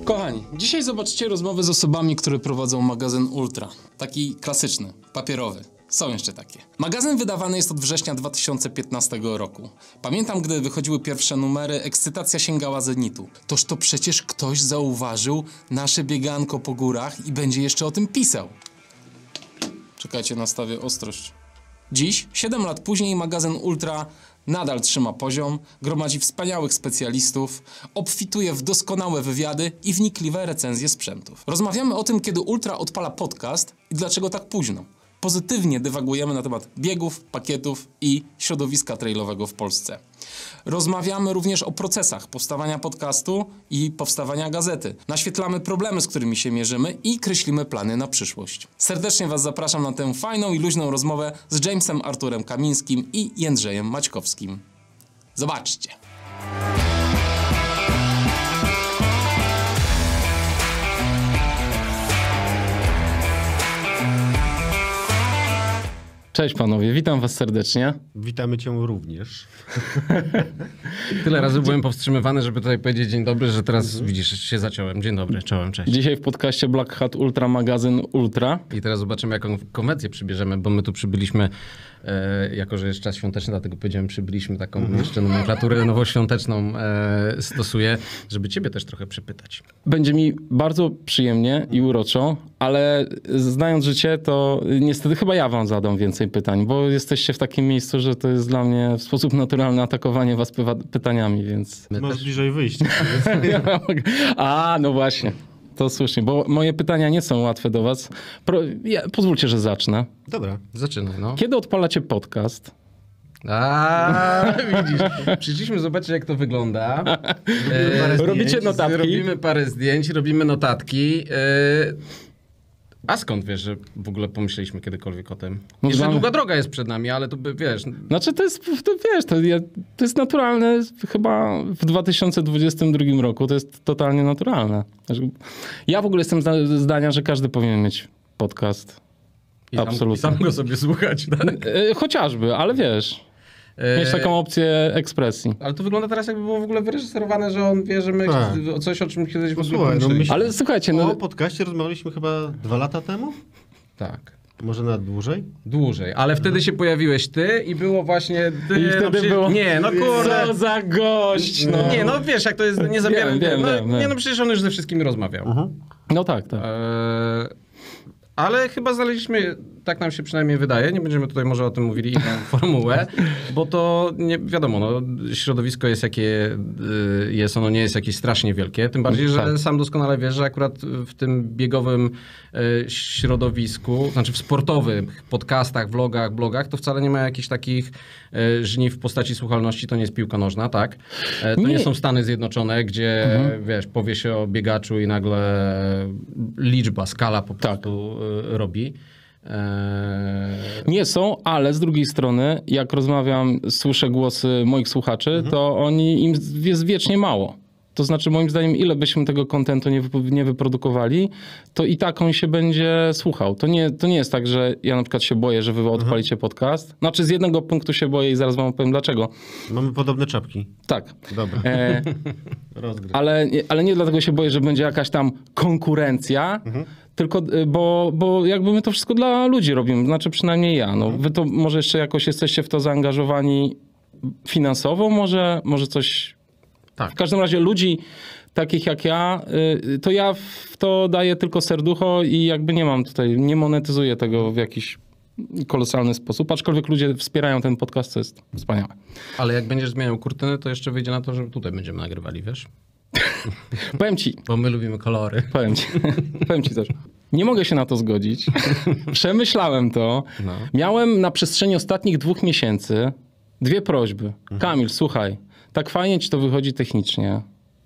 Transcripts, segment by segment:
Kochani, dzisiaj zobaczycie rozmowy z osobami, które prowadzą magazyn Ultra. Taki klasyczny, papierowy. Są jeszcze takie. Magazyn wydawany jest od września 2015 roku. Pamiętam, gdy wychodziły pierwsze numery, ekscytacja sięgała zenitu. Toż to przecież ktoś zauważył nasze bieganko po górach i będzie jeszcze o tym pisał. Czekajcie, nastawię ostrość. Dziś, 7 lat później, magazyn Ultra nadal trzyma poziom, gromadzi wspaniałych specjalistów, obfituje w doskonałe wywiady i wnikliwe recenzje sprzętów. Rozmawiamy o tym, kiedy Ultra odpala podcast i dlaczego tak późno. Pozytywnie dywagujemy na temat biegów, pakietów i środowiska trailowego w Polsce. Rozmawiamy również o procesach powstawania podcastu i powstawania gazety. Naświetlamy problemy, z którymi się mierzymy i kreślimy plany na przyszłość. Serdecznie Was zapraszam na tę fajną i luźną rozmowę z Jamesem Arturem Kamińskim i Jędrzejem Maćkowskim. Zobaczcie! Cześć panowie, witam was serdecznie. Witamy cię również. Tyle razy byłem powstrzymywany, żeby tutaj powiedzieć dzień dobry, że teraz widzisz, się zaciąłem. Dzień dobry, czołem, cześć. Dzisiaj w podcaście Black Hat Ultra, magazyn Ultra. I teraz zobaczymy, jaką konwencję przybierzemy, bo my tu przybyliśmy, jako że jest czas świąteczny, dlatego powiedziałem, przybyliśmy taką jeszcze nomenklaturę nowoświąteczną stosuję, żeby ciebie też trochę przypytać. Będzie mi bardzo przyjemnie i uroczo, ale znając życie, to niestety chyba ja wam zadam więcej pytań, bo jesteście w takim miejscu, że to jest dla mnie w sposób naturalny atakowanie was pytaniami, więc... Masz bliżej wyjść. No właśnie. To słusznie, bo moje pytania nie są łatwe do was. Pozwólcie, że zacznę. Dobra. Zaczynaj, no. Kiedy odpalacie podcast? Widzisz. Przyszliśmy zobaczyć, jak to wygląda. Robicie notatki? Robimy parę zdjęć, robimy notatki. A skąd wiesz, że w ogóle pomyśleliśmy kiedykolwiek o tym? No Jeszcze znam- długa droga jest przed nami, ale to wiesz... Znaczy to jest naturalne chyba w 2022 roku, to jest totalnie naturalne. Ja w ogóle jestem zdania, że każdy powinien mieć podcast. Absolutnie. I sam go sobie słuchać, tak? Chociażby, ale wiesz, mieć taką opcję ekspresji. Ale to wygląda teraz, jakby było w ogóle wyreżyserowane, że on wie, że my coś, o czym kiedyś w ogóle Słuchaj, pomyśleliśmy. Ale słuchajcie, O podcaście rozmawialiśmy chyba 2 lata temu? Tak. Może nawet dłużej? Dłużej, ale wtedy się pojawiłeś ty i było właśnie... Ty, I wtedy było... Nie, no kurde. Co za gość, no. Nie, no wiesz, jak to jest, nie zabieram... Wiem. Nie, no przecież on już ze wszystkimi rozmawiał. No tak. Ale chyba znaleźliśmy, tak nam się przynajmniej wydaje, nie będziemy tutaj może o tym mówili inną formułę, bo to nie wiadomo, no, środowisko jest jakie jest, ono nie jest jakieś strasznie wielkie, tym bardziej, że sam doskonale wiesz, że akurat w tym biegowym środowisku, znaczy w sportowych podcastach, vlogach, blogach, to wcale nie ma jakichś takich żniw w postaci słuchalności, to nie jest piłka nożna, tak? To nie są Stany Zjednoczone, gdzie wiesz, powie się o biegaczu i nagle liczba, skala po prostu robi. Nie są, ale z drugiej strony, jak rozmawiam, słyszę głosy moich słuchaczy, to im jest wiecznie mało. To znaczy, moim zdaniem, ile byśmy tego kontentu nie wyprodukowali, to i tak on się będzie słuchał. To nie jest tak, że ja na przykład się boję, że wy odpalicie podcast. Znaczy, z jednego punktu się boję i zaraz wam opowiem dlaczego. Mamy podobne czapki. Tak. Dobra. Rozgryw. Ale nie dlatego się boję, że będzie jakaś tam konkurencja, tylko bo jakby my to wszystko dla ludzi robimy, znaczy przynajmniej ja. No, wy to może jeszcze jakoś jesteście w to zaangażowani finansowo, może coś... Tak. W każdym razie ludzi takich jak ja, to ja w to daję tylko serducho i jakby nie monetyzuję tego w jakiś kolosalny sposób, aczkolwiek ludzie wspierają ten podcast, co jest wspaniałe. Ale jak będziesz zmieniał kurtyny, to jeszcze wyjdzie na to, że tutaj będziemy nagrywali, wiesz? Powiem ci. Bo my lubimy kolory. Powiem ci też. Nie mogę się na to zgodzić. Przemyślałem to. No. Miałem na przestrzeni ostatnich 2 miesięcy 2 prośby. Kamil, słuchaj, tak fajnie ci to wychodzi technicznie,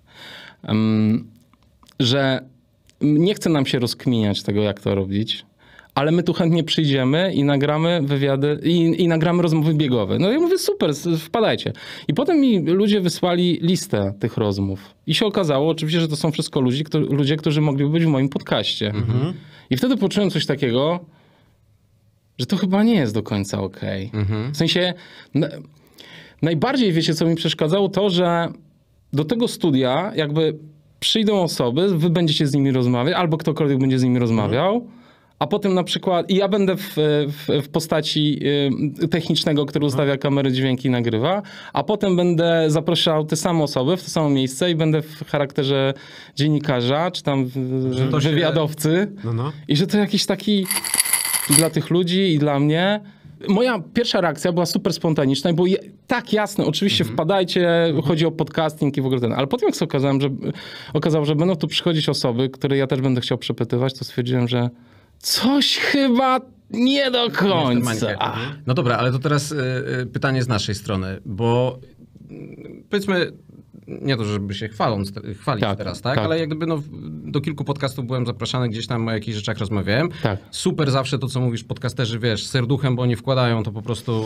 że nie chce nam się rozkminiać tego, jak to robić, ale my tu chętnie przyjdziemy i nagramy wywiady i nagramy rozmowy biegowe. No ja mówię, super, wpadajcie. I potem mi ludzie wysłali listę tych rozmów. I się okazało oczywiście, że to są wszystko ludzie, którzy mogliby być w moim podcaście. I wtedy poczułem coś takiego, że to chyba nie jest do końca okej. W sensie... Najbardziej, wiecie, co mi przeszkadzało, to, że do tego studia jakby przyjdą osoby, wy będziecie z nimi rozmawiać, albo ktokolwiek będzie z nimi rozmawiał, a potem na przykład i ja będę w postaci technicznego, który ustawia kamery, dźwięki i nagrywa, a potem będę zapraszał te same osoby w to samo miejsce i będę w charakterze dziennikarza, czy tam wywiadowcy. No. I że to jakiś taki dla tych ludzi i dla mnie. Moja pierwsza reakcja była super spontaniczna, bo tak jasne, oczywiście wpadajcie, chodzi o podcasting i w ogóle ten. Ale potem jak się okazało, że będą tu przychodzić osoby, które ja też będę chciał przepytywać, to stwierdziłem, że coś chyba nie do końca. No dobra, ale to teraz pytanie z naszej strony, bo powiedzmy, nie to, żeby się chwalić teraz, tak? Ale jak gdyby do kilku podcastów byłem zapraszany, gdzieś tam o jakichś rzeczach rozmawiałem. Tak. Super zawsze to, co mówisz, podcasterzy, wiesz, serduchem, bo oni wkładają to po prostu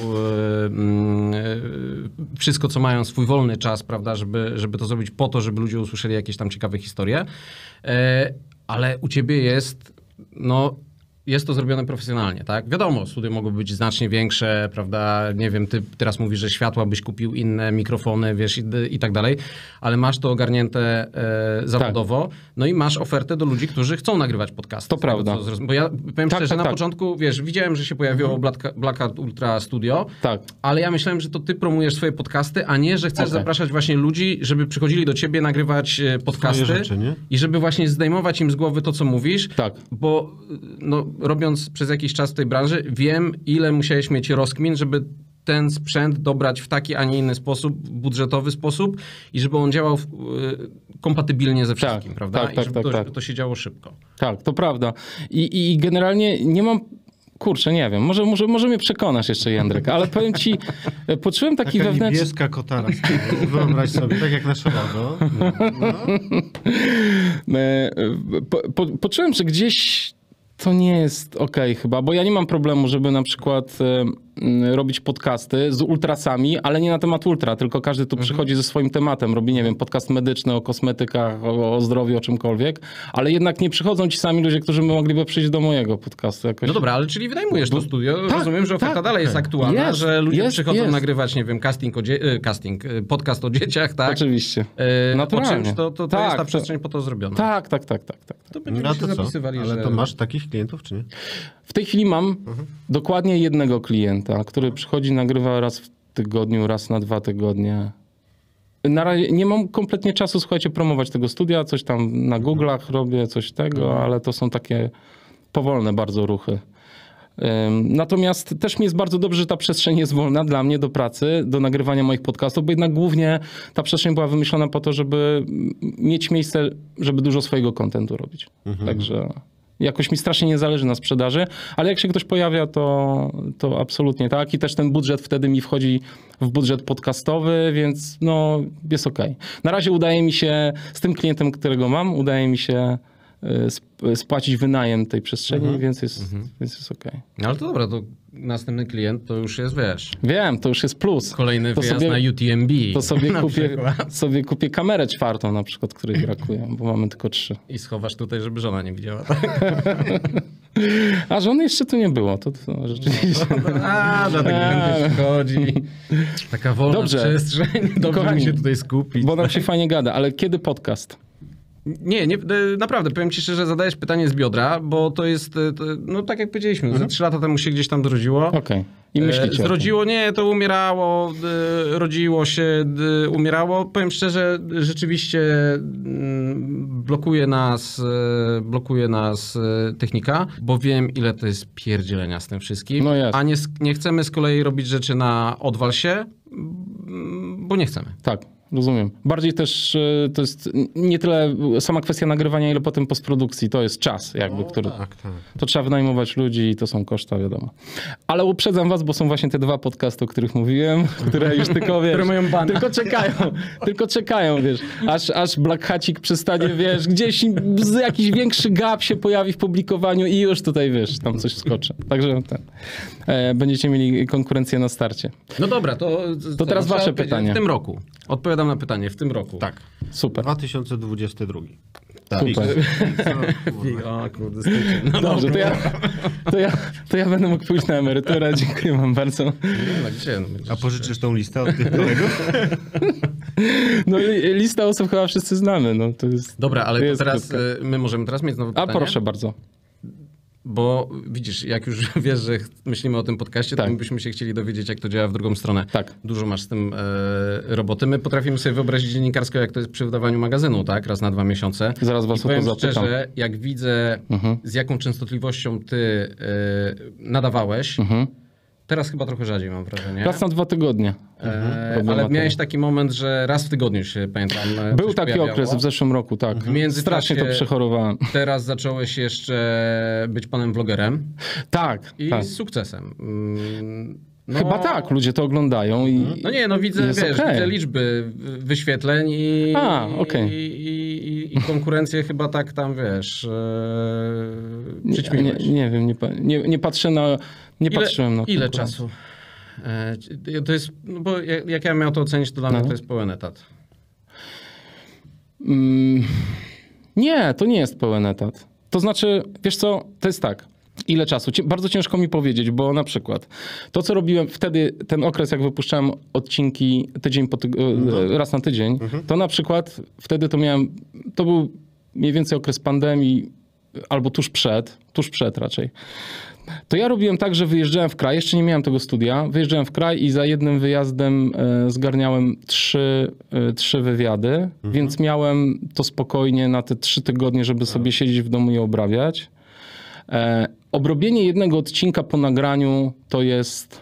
wszystko, co mają, swój wolny czas, prawda, żeby to zrobić po to, żeby ludzie usłyszeli jakieś tam ciekawe historie. Ale u ciebie jest to zrobione profesjonalnie, tak? Wiadomo, studia mogą być znacznie większe, prawda? Nie wiem, ty teraz mówisz, że światła byś kupił inne, mikrofony, wiesz, i tak dalej, ale masz to ogarnięte zawodowo, no i masz ofertę do ludzi, którzy chcą nagrywać podcasty. To prawda. Bo ja powiem szczerze, na początku, wiesz, widziałem, że się pojawiło Blackout Ultra Studio, ale ja myślałem, że to ty promujesz swoje podcasty, a nie, że chcesz zapraszać właśnie ludzi, żeby przychodzili do ciebie nagrywać podcasty rzeczy, nie? I żeby właśnie zdejmować im z głowy to, co mówisz, Tak. bo robiąc przez jakiś czas w tej branży, wiem, ile musiałeś mieć rozkmin, żeby ten sprzęt dobrać w taki, a nie inny sposób, budżetowy sposób i żeby on działał kompatybilnie ze wszystkim, prawda? I żeby to się działo szybko. Tak, to prawda. I generalnie nie mam... Kurczę, nie wiem, może mnie przekonasz jeszcze, Jędrek, ale powiem ci, poczułem taki Taka wewnętrzny... niebieska kotara, wyobraź sobie, tak jak nasze logo. Poczułem, że gdzieś to nie jest okej chyba, bo ja nie mam problemu, żeby na przykład robić podcasty z ultrasami, ale nie na temat ultra, tylko każdy tu przychodzi ze swoim tematem, robi, nie wiem, podcast medyczny o kosmetykach, o zdrowiu, o czymkolwiek, ale jednak nie przychodzą ci sami ludzie, którzy mogliby przyjść do mojego podcastu jakoś. No dobra, ale czyli wynajmujesz to studio. Rozumiem, że oferta dalej jest aktualna, że ludzie przychodzą nagrywać, nie wiem, podcast o dzieciach, tak? Oczywiście. Naturalnie. To jest ta przestrzeń po to zrobiona. Tak. To będziemy się zapisywali, ale to masz takich klientów, czy nie? W tej chwili mam dokładnie jednego klienta, który przychodzi, nagrywa raz w tygodniu, raz na 2 tygodnie. Na razie nie mam kompletnie czasu, słuchajcie, promować tego studia, coś tam na Google'ach robię, coś tego, ale to są takie powolne bardzo ruchy. Natomiast też mi jest bardzo dobrze, że ta przestrzeń jest wolna dla mnie do pracy, do nagrywania moich podcastów, bo jednak głównie ta przestrzeń była wymyślona po to, żeby mieć miejsce, żeby dużo swojego kontentu robić. Także jakoś mi strasznie nie zależy na sprzedaży, ale jak się ktoś pojawia, to absolutnie tak. I też ten budżet wtedy mi wchodzi w budżet podcastowy, więc no jest okej. Na razie udaje mi się, z tym klientem, którego mam, udaje mi się spłacić wynajem tej przestrzeni, więc jest okej. No ale to dobra, to następny klient to już jest, wiesz... Wiem, to już jest plus. Kolejny wyjazd na UTMB. To sobie kupię kamerę 4 na przykład, której brakuje, bo mamy tylko 3. I schowasz tutaj, żeby żona nie widziała. Tak? A żony jeszcze tu nie było, to rzeczywiście. Dlatego chętnie przychodzi. Taka wolna przestrzeń. Dobrze Kochani, mi się tutaj skupić. Bo nam się fajnie gada, ale kiedy podcast? Nie, naprawdę, powiem ci szczerze, zadajesz pytanie z biodra, bo to jest, no tak jak powiedzieliśmy, ze 3 lata temu się gdzieś tam zrodziło. Okej. I myślicie zrodziło, nie, to umierało, rodziło się, umierało. Powiem szczerze, rzeczywiście blokuje nas technika, bo wiem, ile to jest pierdzielenia z tym wszystkim. No jest. A nie chcemy z kolei robić rzeczy na odwal się, bo nie chcemy. Tak. Rozumiem. Bardziej też to jest nie tyle sama kwestia nagrywania, ile potem postprodukcji. To jest czas jakby, który... Tak. To trzeba wynajmować ludzi i to są koszta, wiadomo. Ale uprzedzam was, bo są właśnie te 2 podcasty, o których mówiłem, które już tylko, wiesz... które mają bana. Tylko czekają, wiesz. Aż Black Hacik przestanie, wiesz, gdzieś jakiś większy gap się pojawi w publikowaniu i już tutaj, wiesz, tam coś skoczy. Także będziecie mieli konkurencję na starcie. No dobra, to teraz wasze pytanie. W tym roku. Odpowiadam na pytanie, w tym roku. Tak. Super. 2022. Super. O kurde, styczeń. No Dobrze, to ja będę mógł pójść na emeryturę. Dziękuję wam bardzo. no gdzie? A pożyczysz tą listę od tych kolegów? No lista osób chyba wszyscy znamy. No, to jest, Dobra, ale to to jest teraz krótka. my możemy teraz mieć znowu A pytanie? proszę bardzo. Bo widzisz, jak już wiesz, że myślimy o tym podcaście, to Tak. my byśmy się chcieli dowiedzieć, jak to działa w drugą stronę. Tak. Dużo masz z tym roboty. My potrafimy sobie wyobrazić dziennikarsko, jak to jest przy wydawaniu magazynu, tak? Raz na 2 miesiące. Zaraz was I o to powiem zapytam. szczerze, jak widzę, z jaką częstotliwością ty nadawałeś, teraz chyba trochę rzadziej mam wrażenie. Raz na 2 tygodnie. Ale Robię miałeś taki moment, że raz w tygodniu się, pamiętam, Był coś taki pojawiało. okres w zeszłym roku, tak. W międzyczasie- Strasznie to przechorowałem. Teraz zacząłeś jeszcze być panem vlogerem Tak, i tak. z sukcesem. No, Chyba tak, ludzie to oglądają i... No nie, no widzę, Jest wiesz, okej. widzę liczby wyświetleń i, okej. i konkurencję chyba tak tam, wiesz, przyćmiłeś. Nie wiem, nie patrzę na... Nie patrzyłem na Ile konkurencję. czasu? To jest, no bo jak ja miał to ocenić, to dla mnie to jest pełen etat. Nie, to nie jest pełen etat. To znaczy, wiesz co, to jest tak. Ile czasu? Bardzo ciężko mi powiedzieć, bo na przykład to, co robiłem wtedy, ten okres, jak wypuszczałem odcinki raz na tydzień, to na przykład wtedy to był mniej więcej okres pandemii albo tuż przed raczej. To ja robiłem tak, że wyjeżdżałem w kraj, jeszcze nie miałem tego studia, wyjeżdżałem w kraj i za jednym wyjazdem zgarniałem trzy wywiady, więc miałem to spokojnie na te 3 tygodnie, żeby sobie siedzieć w domu i obrabiać. Obrobienie jednego odcinka po nagraniu to jest...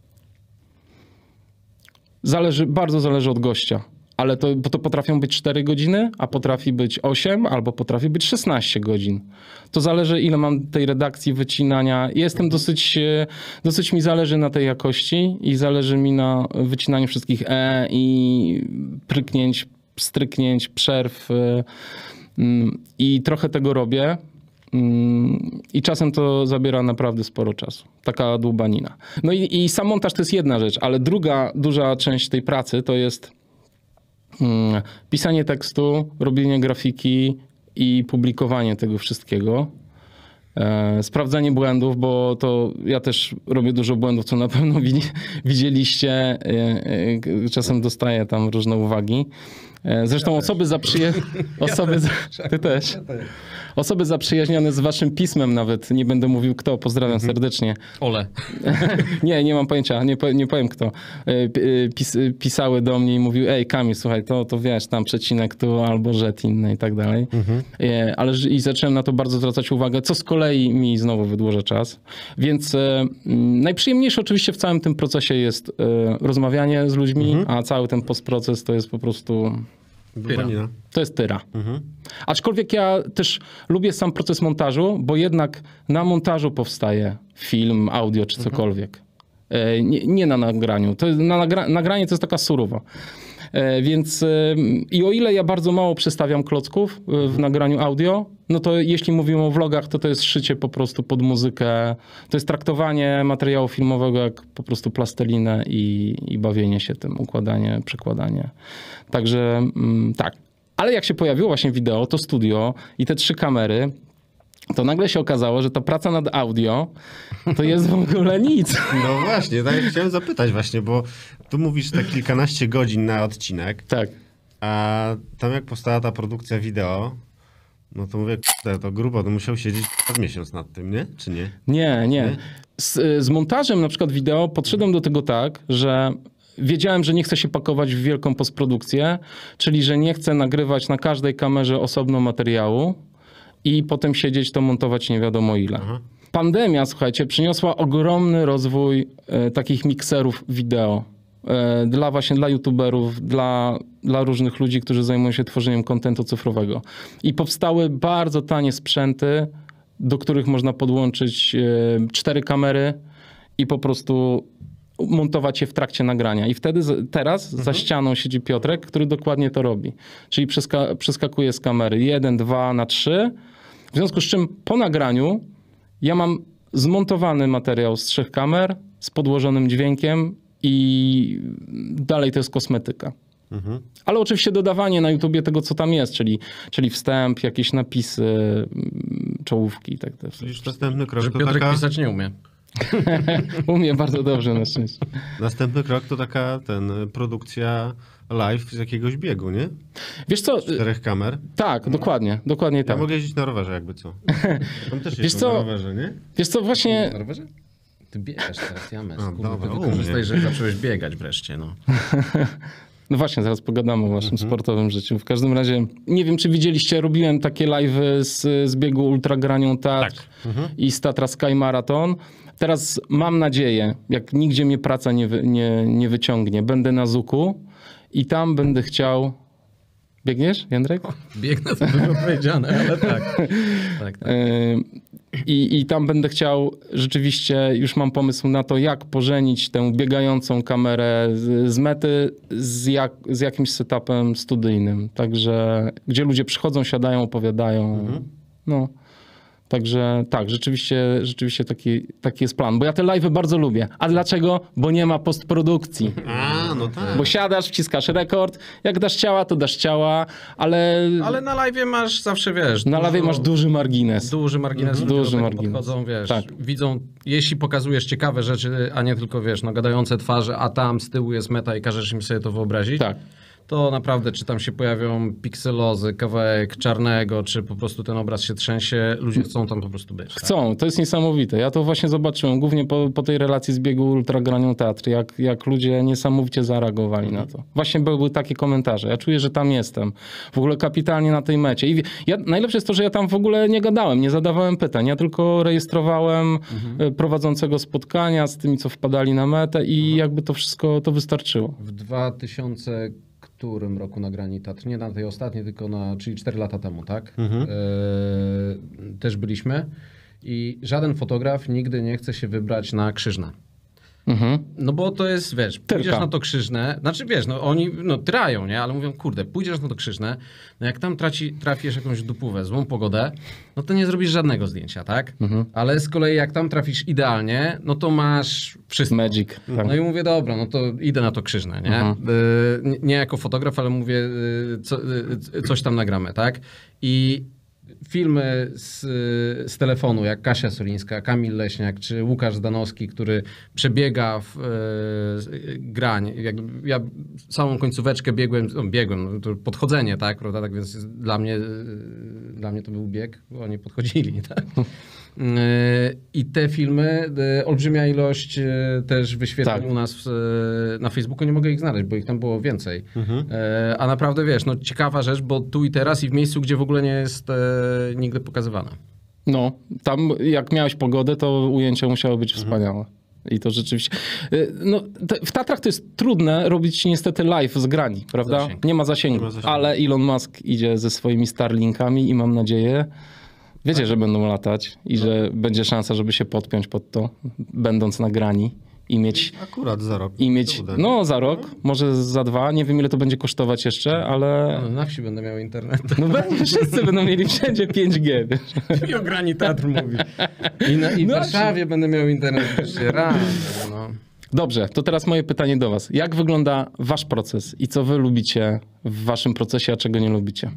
Bardzo zależy od gościa. Ale bo to potrafią być 4 godziny, a potrafi być 8, albo potrafi być 16 godzin. To zależy, ile mam tej redakcji, wycinania. Jestem dosyć mi zależy na tej jakości i zależy mi na wycinaniu wszystkich i pryknięć, stryknięć, przerw. I trochę tego robię. I czasem to zabiera naprawdę sporo czasu. Taka dłubanina. No i sam montaż to jest jedna rzecz, ale druga duża część tej pracy to jest pisanie tekstu, robienie grafiki i publikowanie tego wszystkiego. Sprawdzanie błędów, bo to ja też robię dużo błędów, co na pewno widzieliście. Czasem dostaję tam różne uwagi. Zresztą ty też. Osoby zaprzyjaźnione z waszym pismem nawet, nie będę mówił kto, pozdrawiam serdecznie. Ole. Nie mam pojęcia, nie powiem kto. Pisały do mnie i mówił, ej Kamil, słuchaj, to wiesz, tam przecinek tu albo rzecz inny i tak dalej. Ale i zacząłem na to bardzo zwracać uwagę, co z kolei mi znowu wydłuża czas. Więc najprzyjemniejsze oczywiście w całym tym procesie jest rozmawianie z ludźmi, a cały ten postproces to jest po prostu... Dłubanina. To jest tyra. Aczkolwiek ja też lubię sam proces montażu, bo jednak na montażu powstaje film, audio czy cokolwiek. Nie na nagraniu. Nagranie to jest taka surowa. Więc i o ile ja bardzo mało przestawiam klocków w nagraniu audio, no to jeśli mówimy o vlogach, to jest szycie po prostu pod muzykę. To jest traktowanie materiału filmowego jak po prostu plastelinę i bawienie się tym, układanie, przekładanie. Także tak. Ale jak się pojawiło właśnie wideo, to studio i te 3 kamery, to nagle się okazało, że ta praca nad audio to jest w ogóle nic. No właśnie, tak chciałem zapytać właśnie, bo tu mówisz tak kilkanaście godzin na odcinek, Tak. a tam jak powstała ta produkcja wideo, no to mówię, to grubo, to musiał siedzieć miesiąc nad tym, nie? Czy nie? Nie. Z montażem na przykład wideo podszedłem do tego tak, że wiedziałem, że nie chcę się pakować w wielką postprodukcję, czyli że nie chcę nagrywać na każdej kamerze osobno materiału i potem siedzieć to montować nie wiadomo ile. Pandemia, słuchajcie, przyniosła ogromny rozwój takich mikserów wideo. Dla youtuberów, dla różnych ludzi, którzy zajmują się tworzeniem kontentu cyfrowego. I powstały bardzo tanie sprzęty, do których można podłączyć 4 kamery i po prostu montować je w trakcie nagrania. I wtedy teraz za ścianą siedzi Piotrek, który dokładnie to robi. Czyli przeskakuje z kamery 1, 2 na 3. W związku z czym po nagraniu ja mam zmontowany materiał z 3 kamer, z podłożonym dźwiękiem i dalej to jest kosmetyka. Ale oczywiście dodawanie na YouTubie tego, co tam jest, czyli wstęp, jakieś napisy, czołówki i tak dalej. Już następny krok Że to Piotrek taka... pisać nie umie. Umiem bardzo dobrze na szczęście. Następny krok to taka produkcja live z jakiegoś biegu, nie? Wiesz co? 4 kamer. Tak, dokładnie Ja tak. mogę jeździć na rowerze jakby co. Tam też Wiesz jest co? na rowerze, nie? Wiesz co, właśnie... Na rowerze? Ty biegasz teraz, James. A, Kurde, dobra, ty u wykorzystaj, mnie. że zacząłeś biegać wreszcie, no. No właśnie, zaraz pogadamy o waszym sportowym życiu. W każdym razie, nie wiem, czy widzieliście, robiłem takie live'y z biegu Ultragranią Teatr i z Tatra Sky Marathon. Teraz mam nadzieję, jak nigdzie mnie praca nie wyciągnie, będę na Zuku i tam będę chciał... Biegniesz, Jędrek? Biegnę, to było powiedziane, ale tak. Tak. I tam będę chciał, rzeczywiście już mam pomysł na to, jak pożenić tę biegającą kamerę z mety z jakimś setupem studyjnym. Także, gdzie ludzie przychodzą, siadają, opowiadają. No. Także tak, rzeczywiście taki jest plan. Bo ja te live'y bardzo lubię. A dlaczego? Bo nie ma postprodukcji. A, no tak. Bo siadasz, wciskasz rekord. Jak dasz ciała, to dasz ciała, ale Ale na live masz zawsze, wiesz... na live masz duży margines. Duży margines, ludzie Duży do tego margines. podchodzą, wiesz, Tak. widzą, jeśli pokazujesz ciekawe rzeczy, a nie tylko, wiesz, no gadające twarze, a tam z tyłu jest meta i każesz im sobie to wyobrazić, Tak. to naprawdę, czy tam się pojawią pikselozy, kawałek czarnego, czy po prostu ten obraz się trzęsie, ludzie chcą tam po prostu być. Tak? Chcą, to jest niesamowite. Ja to właśnie zobaczyłem, głównie po tej relacji z biegu Ultragranią Teatr, jak ludzie niesamowicie zareagowali na to. Właśnie były takie komentarze. Ja czuję, że tam jestem. W ogóle kapitalnie na tej mecie. I najlepsze jest to, że ja tam w ogóle nie gadałem, nie zadawałem pytań. Ja tylko rejestrowałem prowadzącego spotkania z tymi, co wpadali na metę i jakby to wszystko to wystarczyło. W 2000 którym roku nagrani Tatr? Nie na tej ostatniej, tylko czyli 4 lata temu, tak? Też byliśmy i żaden fotograf nigdy nie chce się wybrać na Krzyżne. No bo to jest, wiesz, pójdziesz Tyrka. na to Krzyżne, znaczy wiesz, no oni trają, nie? Ale mówią, kurde, pójdziesz na to Krzyżne, no jak tam trafisz jakąś dupówę, złą pogodę, no to nie zrobisz żadnego zdjęcia, tak? Ale z kolei jak tam trafisz idealnie, no to masz wszystko. Magic. Tak. No i mówię, dobra, no to idę na to Krzyżne, nie? Nie jako fotograf, ale mówię, coś tam nagramy, tak? I filmy z telefonu, jak Kasia Solińska, Kamil Leśniak, czy Łukasz Zdanowski, który przebiega grań. Ja całą końcóweczkę biegłem, no to podchodzenie, tak, prawda? Tak więc dla mnie to był bieg, bo oni podchodzili, tak? I te filmy, olbrzymia ilość też wyświetleń Tak. u nas na Facebooku, nie mogę ich znaleźć, bo ich tam było więcej. A naprawdę, wiesz, no ciekawa rzecz, bo tu i teraz i w miejscu, gdzie w ogóle nie jest nigdy pokazywana. No, tam jak miałeś pogodę, to ujęcia musiały być wspaniałe. I to rzeczywiście... No, w Tatrach to jest trudne robić niestety live z grani, prawda? Zasięg. Nie ma zasięgu. Ale Elon Musk idzie ze swoimi Starlinkami i mam nadzieję, wiecie, że będą latać i że będzie szansa, żeby się podpiąć pod to, będąc na grani i mieć... Akurat za rok. I mieć, się uda. no za rok, może za 2, nie wiem ile to będzie kosztować jeszcze, ale No, na wsi będę miał internet. no wszyscy będą mieli wszędzie 5G, wiesz. I o grani Tatr mówi. I w No, Warszawie będę miał internet jeszcze raz. No. Dobrze, to teraz moje pytanie do was. Jak wygląda wasz proces i co wy lubicie w waszym procesie, a czego nie lubicie?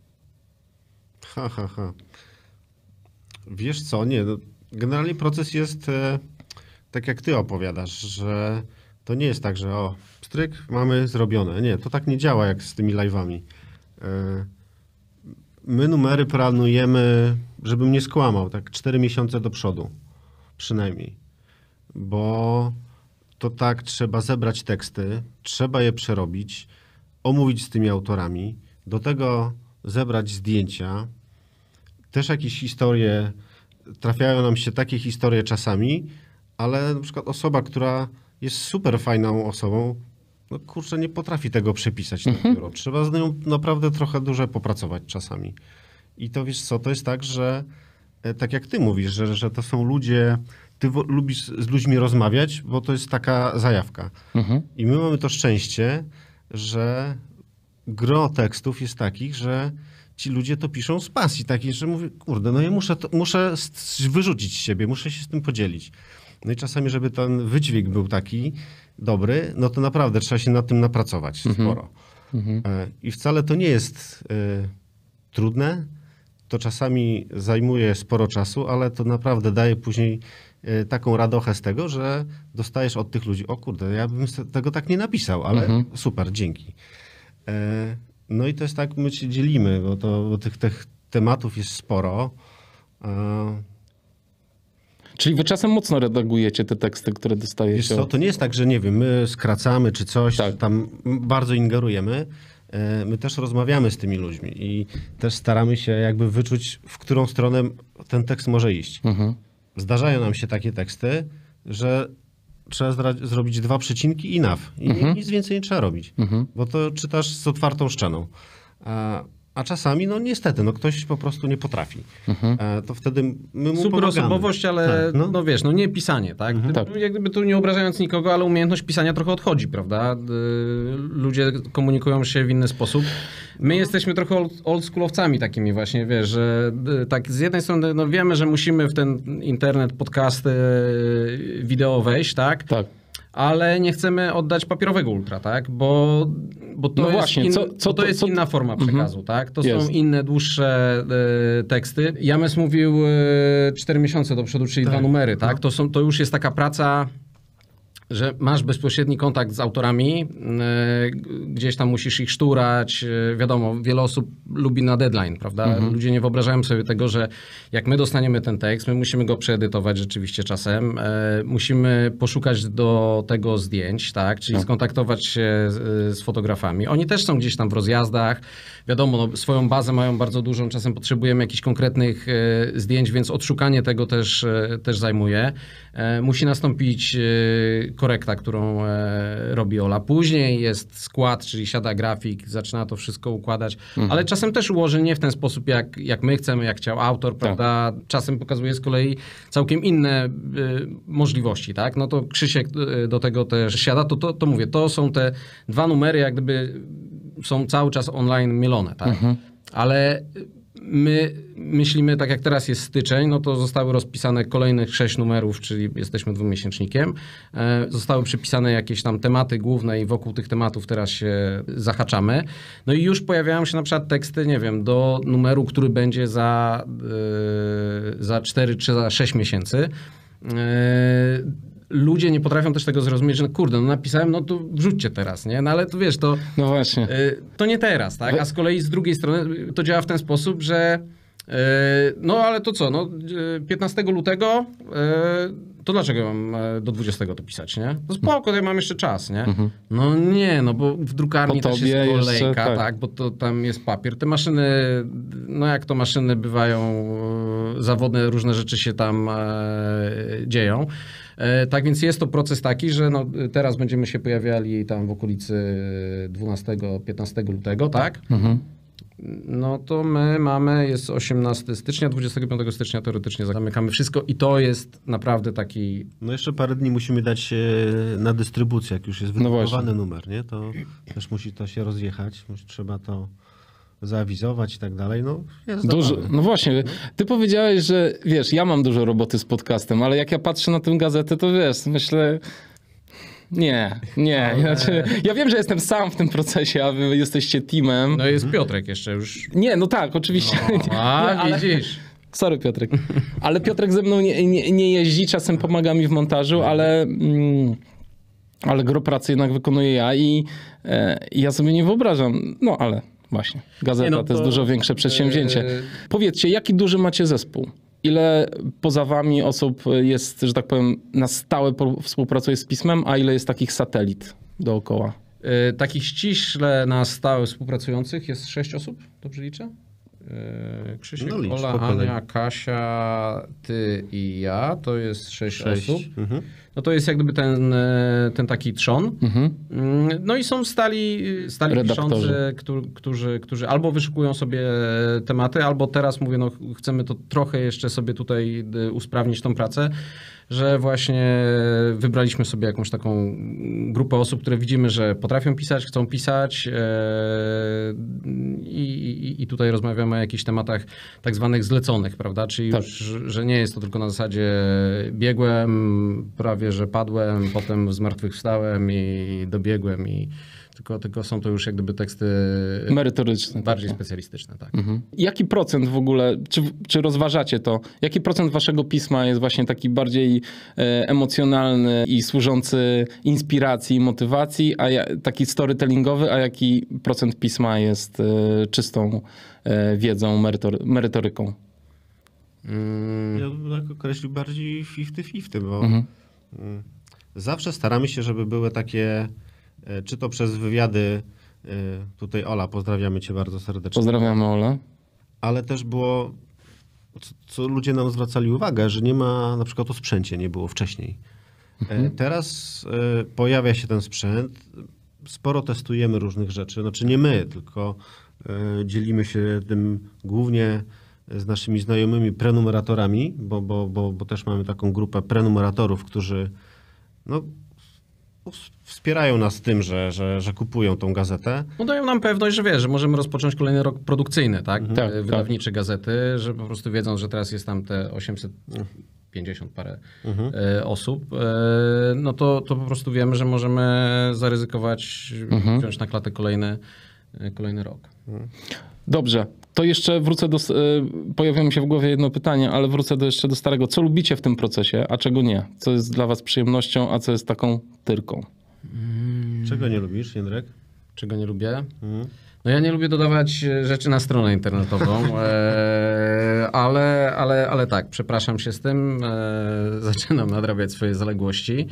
Ha. Wiesz co, nie, no, generalnie proces jest tak jak ty opowiadasz, że to nie jest tak, że pstryk, mamy zrobione. Nie, to tak nie działa jak z tymi live'ami. My numery planujemy, żebym nie skłamał, tak 4 miesiące do przodu przynajmniej. Bo to tak trzeba zebrać teksty, trzeba je przerobić, omówić z tymi autorami, do tego zebrać zdjęcia, też jakieś historie, trafiają nam się takie historie czasami, ale na przykład osoba, która jest super fajną osobą, no kurczę, nie potrafi tego przepisać na biuro. Trzeba z nią naprawdę trochę dłużej popracować czasami. I to wiesz co, to jest tak, że tak jak ty mówisz, że to są ludzie, ty lubisz z ludźmi rozmawiać, bo to jest taka zajawka. I my mamy to szczęście, że gro tekstów jest takich, że ci ludzie to piszą z pasji, takiej, że mówię, kurde, no ja muszę wyrzucić z siebie, muszę się z tym podzielić. No i czasami, żeby ten wydźwięk był taki dobry, no to naprawdę trzeba się nad tym napracować sporo. I wcale to nie jest trudne. To czasami zajmuje sporo czasu, ale to naprawdę daje później taką radochę z tego, że dostajesz od tych ludzi, o kurde, ja bym tego tak nie napisał, ale super, dzięki. No i to jest tak, my się dzielimy, bo tych tematów jest sporo. Czyli wy czasem mocno redagujecie te teksty, które Wiesz dostajecie? co, to nie jest tak, że nie wiem, my skracamy czy coś, Tak. tam bardzo ingerujemy. My też rozmawiamy z tymi ludźmi i też staramy się jakby wyczuć, w którą stronę ten tekst może iść. Zdarzają nam się takie teksty, że trzeba zrobić 2 przecinki i NAW. I nic więcej nie trzeba robić, bo to czytasz z otwartą szczeną. A czasami, no niestety, no ktoś po prostu nie potrafi. To wtedy my mu Super pomagamy. osobowość, ale Tak, no wiesz, no nie pisanie, tak? Tak. Jak gdyby tu nie obrażając nikogo, ale umiejętność pisania trochę odchodzi, prawda? Ludzie komunikują się w inny sposób. My jesteśmy trochę oldschoolowcami takimi właśnie, wiesz, że tak z jednej strony no wiemy, że musimy w ten internet, podcasty, wideo wejść, tak? Tak. Ale nie chcemy oddać papierowego ultra, tak? Bo to No jest, właśnie, to jest inna forma przekazu, tak? To Jest. są inne, dłuższe teksty. James mówił 4 miesiące do przodu, czyli 2 numery, tak? To już jest taka praca, że masz bezpośredni kontakt z autorami, gdzieś tam musisz ich szturać, wiadomo, wiele osób lubi na deadline, prawda? Ludzie nie wyobrażają sobie tego, że jak my dostaniemy ten tekst, my musimy go przeedytować rzeczywiście czasem, musimy poszukać do tego zdjęć, tak? Czyli skontaktować się z fotografami. Oni też są gdzieś tam w rozjazdach, wiadomo, no, swoją bazę mają bardzo dużą, czasem potrzebujemy jakichś konkretnych zdjęć, więc odszukanie tego też zajmuje. Musi nastąpić korekta, którą robi Ola. Później jest skład, czyli siada grafik, zaczyna to wszystko układać, ale czasem też ułoży nie w ten sposób, jak my chcemy, jak chciał autor, prawda? Czasem pokazuje z kolei całkiem inne możliwości, tak? No to Krzysiek do tego też siada. To mówię, to są te 2 numery, jak gdyby są cały czas online mielone, tak? Ale my myślimy, tak jak teraz jest styczeń, no to zostały rozpisane kolejnych 6 numerów, czyli jesteśmy 2-miesięcznikiem. Zostały przypisane jakieś tam tematy główne i wokół tych tematów teraz się zahaczamy. No i już pojawiają się na przykład teksty, nie wiem, do numeru, który będzie za 4 czy za 6 miesięcy. Ludzie nie potrafią też tego zrozumieć, że no kurde, no napisałem, no to wrzućcie teraz, nie? No ale to wiesz, to... No właśnie. To nie teraz, tak? A z kolei z drugiej strony to działa w ten sposób, że no ale to co, no 15 lutego to dlaczego ja mam do 20 to pisać, nie? No spoko, ja mam jeszcze czas, nie? No nie, no bo w drukarni Po też tobie jest kolejka, jeszcze, tak. tak, bo to tam jest papier. Te maszyny, no jak to maszyny bywają zawodne, różne rzeczy się tam dzieją. Tak więc jest to proces taki, że no, teraz będziemy się pojawiali tam w okolicy 12-15 lutego, tak? No to my mamy, jest 18 stycznia, 25 stycznia teoretycznie zamykamy wszystko i to jest naprawdę taki... No jeszcze parę dni musimy dać na dystrybucję, jak już jest wydrukowany numer, nie? To też musi to się rozjechać, trzeba to zaawizować i tak dalej. No, jest Dużo, zabawy. no właśnie, ty powiedziałeś, że wiesz, ja mam dużo roboty z podcastem, ale jak ja patrzę na tę gazetę, to wiesz, myślę... Nie. Znaczy, ja wiem, że jestem sam w tym procesie, a wy jesteście teamem. No jest Piotrek jeszcze już. Nie, no tak, oczywiście. A, widzisz. Sorry, Piotrek. Ale Piotrek ze mną nie jeździ, czasem pomaga mi w montażu, ale gro pracy jednak wykonuję ja i ja sobie nie wyobrażam. No ale właśnie, gazeta Nie, no to jest to, dużo większe przedsięwzięcie. Powiedzcie, jaki duży macie zespół? Ile poza wami osób jest, że tak powiem, na stałe współpracuje z pismem, a ile jest takich satelit dookoła? Takich ściśle na stałe współpracujących jest 6 osób, dobrze liczę? Krzysiek, No licz, Ola, po kolei. Ania, Kasia, ty i ja, to jest 6 osób. Mhm. No to jest jak gdyby ten taki trzon. No i są stali Redaktorzy. piszący, którzy albo wyszukują sobie tematy, albo teraz mówię, no chcemy to trochę jeszcze sobie tutaj usprawnić tą pracę, że właśnie wybraliśmy sobie jakąś taką grupę osób, które widzimy, że potrafią pisać, chcą pisać i tutaj rozmawiamy o jakichś tematach tak zwanych zleconych, prawda? Czyli Tak. już, że nie jest to tylko na zasadzie biegłem, prawie że padłem, potem zmartwychwstałem i dobiegłem i tylko są to już jak gdyby teksty Merytoryczne. bardziej takie. specjalistyczne. Tak. Jaki procent w ogóle, czy rozważacie to, jaki procent waszego pisma jest właśnie taki bardziej emocjonalny i służący inspiracji i motywacji, taki storytellingowy, a jaki procent pisma jest czystą wiedzą, merytoryką? Ja bym tak określił bardziej 50-50, bo zawsze staramy się, żeby były takie, czy to przez wywiady, tutaj Ola, pozdrawiamy cię bardzo serdecznie. Pozdrawiamy Ole. Ale też było, co ludzie nam zwracali uwagę, że nie ma, na przykład o sprzęcie nie było wcześniej. Teraz pojawia się ten sprzęt, sporo testujemy różnych rzeczy, znaczy nie my, tylko dzielimy się tym głównie z naszymi znajomymi prenumeratorami, bo też mamy taką grupę prenumeratorów, którzy no, wspierają nas tym, że kupują tą gazetę. No dają nam pewność, że wiesz, że możemy rozpocząć kolejny rok produkcyjny, tak? Tak, Wydawniczy gazety, że po prostu wiedząc, że teraz jest tam te 850 parę osób, no to po prostu wiemy, że możemy zaryzykować, wziąć na klatę kolejny rok. Dobrze, to jeszcze wrócę pojawiło mi się w głowie jedno pytanie, ale wrócę jeszcze do starego. Co lubicie w tym procesie, a czego nie? Co jest dla was przyjemnością, a co jest taką tyrką? Czego nie lubisz, Jędrek? Czego nie lubię? No ja nie lubię dodawać rzeczy na stronę internetową, ale tak, przepraszam się z tym, zaczynam nadrabiać swoje zaległości.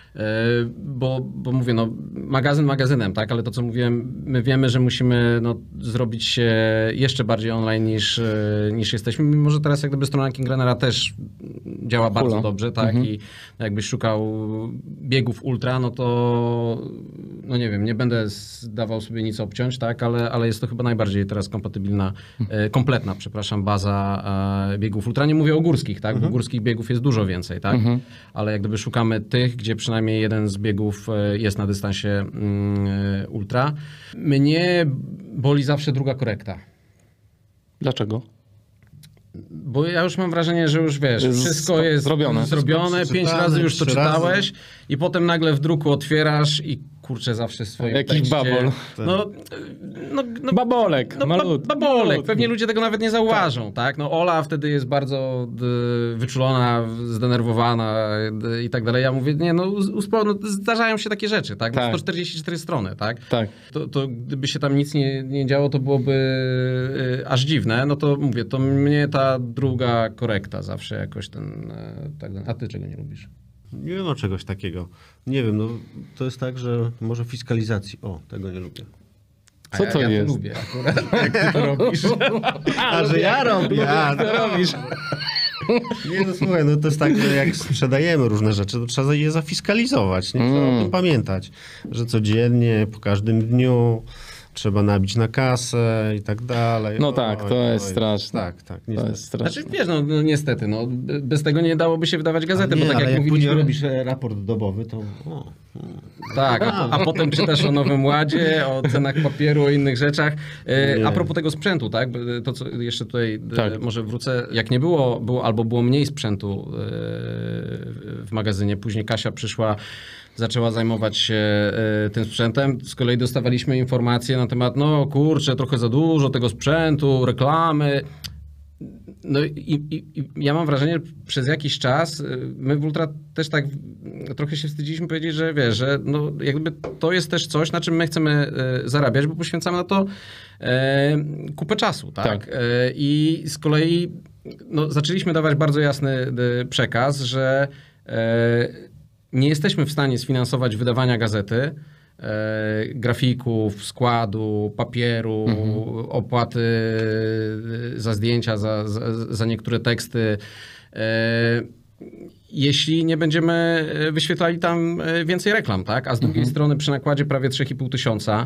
Bo mówię, no magazyn magazynem, tak, ale to co mówiłem, my wiemy, że musimy zrobić się jeszcze bardziej online niż jesteśmy, mimo że teraz jak gdyby strona Kingrunnera też działa bardzo dobrze, tak, i jakbyś szukał biegów ultra, no to no nie wiem, nie będę dawał sobie nic obciąć, tak, ale jest to chyba najbardziej teraz kompletna, baza biegów ultra. Nie mówię o górskich, tak, bo górskich biegów jest dużo więcej, tak, ale jak gdyby szukamy tych, gdzie przynajmniej jeden z biegów jest na dystansie ultra. Mnie boli zawsze druga korekta. Dlaczego? Bo ja już mam wrażenie, że już wiesz, wszystko jest zrobione 5 razy już to czytałeś i potem nagle w druku otwierasz i kurczę zawsze w swoim Jakiś tekście. babol. Babolek. Malutki. Babolek. Pewnie ludzie tego nawet nie zauważą, tak? No Ola wtedy jest bardzo wyczulona, zdenerwowana i tak dalej. Ja mówię, nie, zdarzają się takie rzeczy, tak? No 144 strony, tak? Tak. To gdyby się tam nic nie działo, to byłoby aż dziwne. No to mówię, to mnie ta druga korekta zawsze jakoś tak. A ty czego nie lubisz? Nie no, czegoś takiego. Nie wiem, to jest tak, że może fiskalizacji. O, tego nie lubię. Co to jest? Ja to lubię akurat, jak ty to robisz. A że ja robię. To robisz. Nie no słuchaj, to jest tak, że jak sprzedajemy różne rzeczy, to trzeba je zafiskalizować. Nie trzeba o tym pamiętać, że codziennie, po każdym dniu trzeba nabić na kasę i tak dalej. No tak, to jest straszne. Tak, to jest straszne. Znaczy wiesz, niestety, bez tego nie dałoby się wydawać gazety, bo tak ale jak mówiliśmy... robisz raport dobowy, to... Tak, a potem czytasz o Nowym Ładzie, o cenach papieru, o innych rzeczach. A propos tego sprzętu, tak? To co jeszcze tutaj może wrócę. Jak nie było mniej sprzętu w magazynie, później Kasia przyszła, zaczęła zajmować się tym sprzętem. Z kolei dostawaliśmy informacje na temat, kurczę, trochę za dużo tego sprzętu, reklamy. No i ja mam wrażenie, że przez jakiś czas my w Ultra też tak trochę się wstydziliśmy powiedzieć, że wiesz, że jakby to jest też coś, na czym my chcemy zarabiać, bo poświęcamy na to kupę czasu, tak? I z kolei zaczęliśmy dawać bardzo jasny przekaz, że nie jesteśmy w stanie sfinansować wydawania gazety, grafików, składu, papieru, opłaty za zdjęcia, za niektóre teksty, jeśli nie będziemy wyświetlali tam więcej reklam, tak? A z drugiej strony przy nakładzie prawie 3,5 tysiąca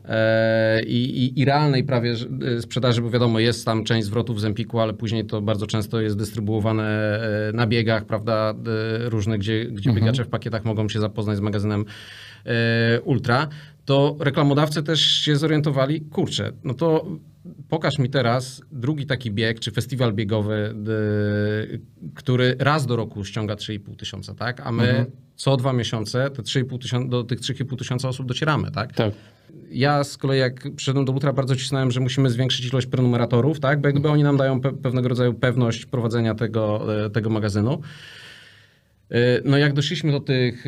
i realnej prawie sprzedaży, bo wiadomo, jest tam część zwrotów z Empiku, ale później to bardzo często jest dystrybuowane na biegach, prawda, różne, gdzie biegacze w pakietach mogą się zapoznać z magazynem Ultra, to reklamodawcy też się zorientowali, kurczę, to pokaż mi teraz drugi taki bieg, czy festiwal biegowy, który raz do roku ściąga 3,5 tysiąca, tak? A my co 2 miesiące do tych 3,5 tysiąca osób docieramy, tak? Tak. Ja z kolei jak przyszedłem do Ultra, bardzo cisnąłem, że musimy zwiększyć ilość prenumeratorów, tak? Bo jak gdyby oni nam dają pewnego rodzaju pewność prowadzenia tego magazynu. No jak doszliśmy do tych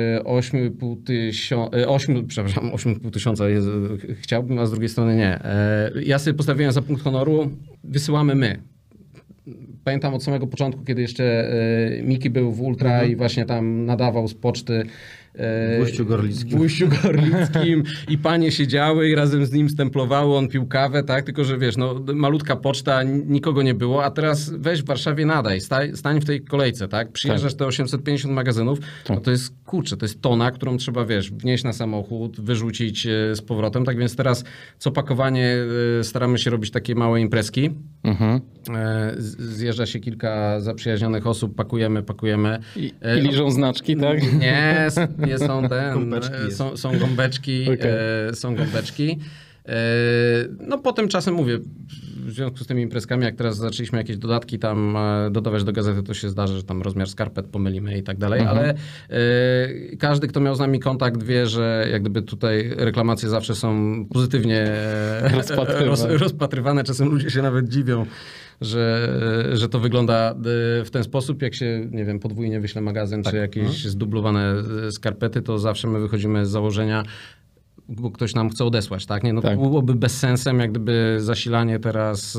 8,5 tysiąca, chciałbym, a z drugiej strony nie. Ja sobie postawiłem za punkt honoru, wysyłamy my. Pamiętam od samego początku, kiedy jeszcze Miki był w Ultra i właśnie tam nadawał z poczty W Ujściu Gorlickim i panie siedziały i razem z nim stemplowały, on pił kawę, tak? Tylko że wiesz, no malutka poczta, nikogo nie było, a teraz weź w Warszawie nadaj, stań w tej kolejce, tak? Przyjeżdżasz te 850 magazynów, no to jest kurczę, to jest tona, którą trzeba, wiesz, wnieść na samochód, wyrzucić z powrotem, tak więc teraz co pakowanie staramy się robić takie małe imprezki. Zjeżdża się kilka zaprzyjaźnionych osób, pakujemy. I liżą znaczki, tak? Nie są są gąbeczki, Okay. są gąbeczki. No potem czasem mówię, w związku z tymi imprezkami, jak teraz zaczęliśmy jakieś dodatki tam dodawać do gazety, to się zdarzy, że tam rozmiar skarpet pomylimy i tak dalej, ale każdy, kto miał z nami kontakt, wie, że jak gdyby tutaj reklamacje zawsze są pozytywnie rozpatrywane. Czasem ludzie się nawet dziwią, że to wygląda w ten sposób. Jak się, nie wiem, podwójnie wyśle magazyn, czy jakieś zdublowane skarpety, to zawsze my wychodzimy z założenia, bo ktoś nam chce odesłać, tak? Nie, no to byłoby bezsensem, jak gdyby zasilanie teraz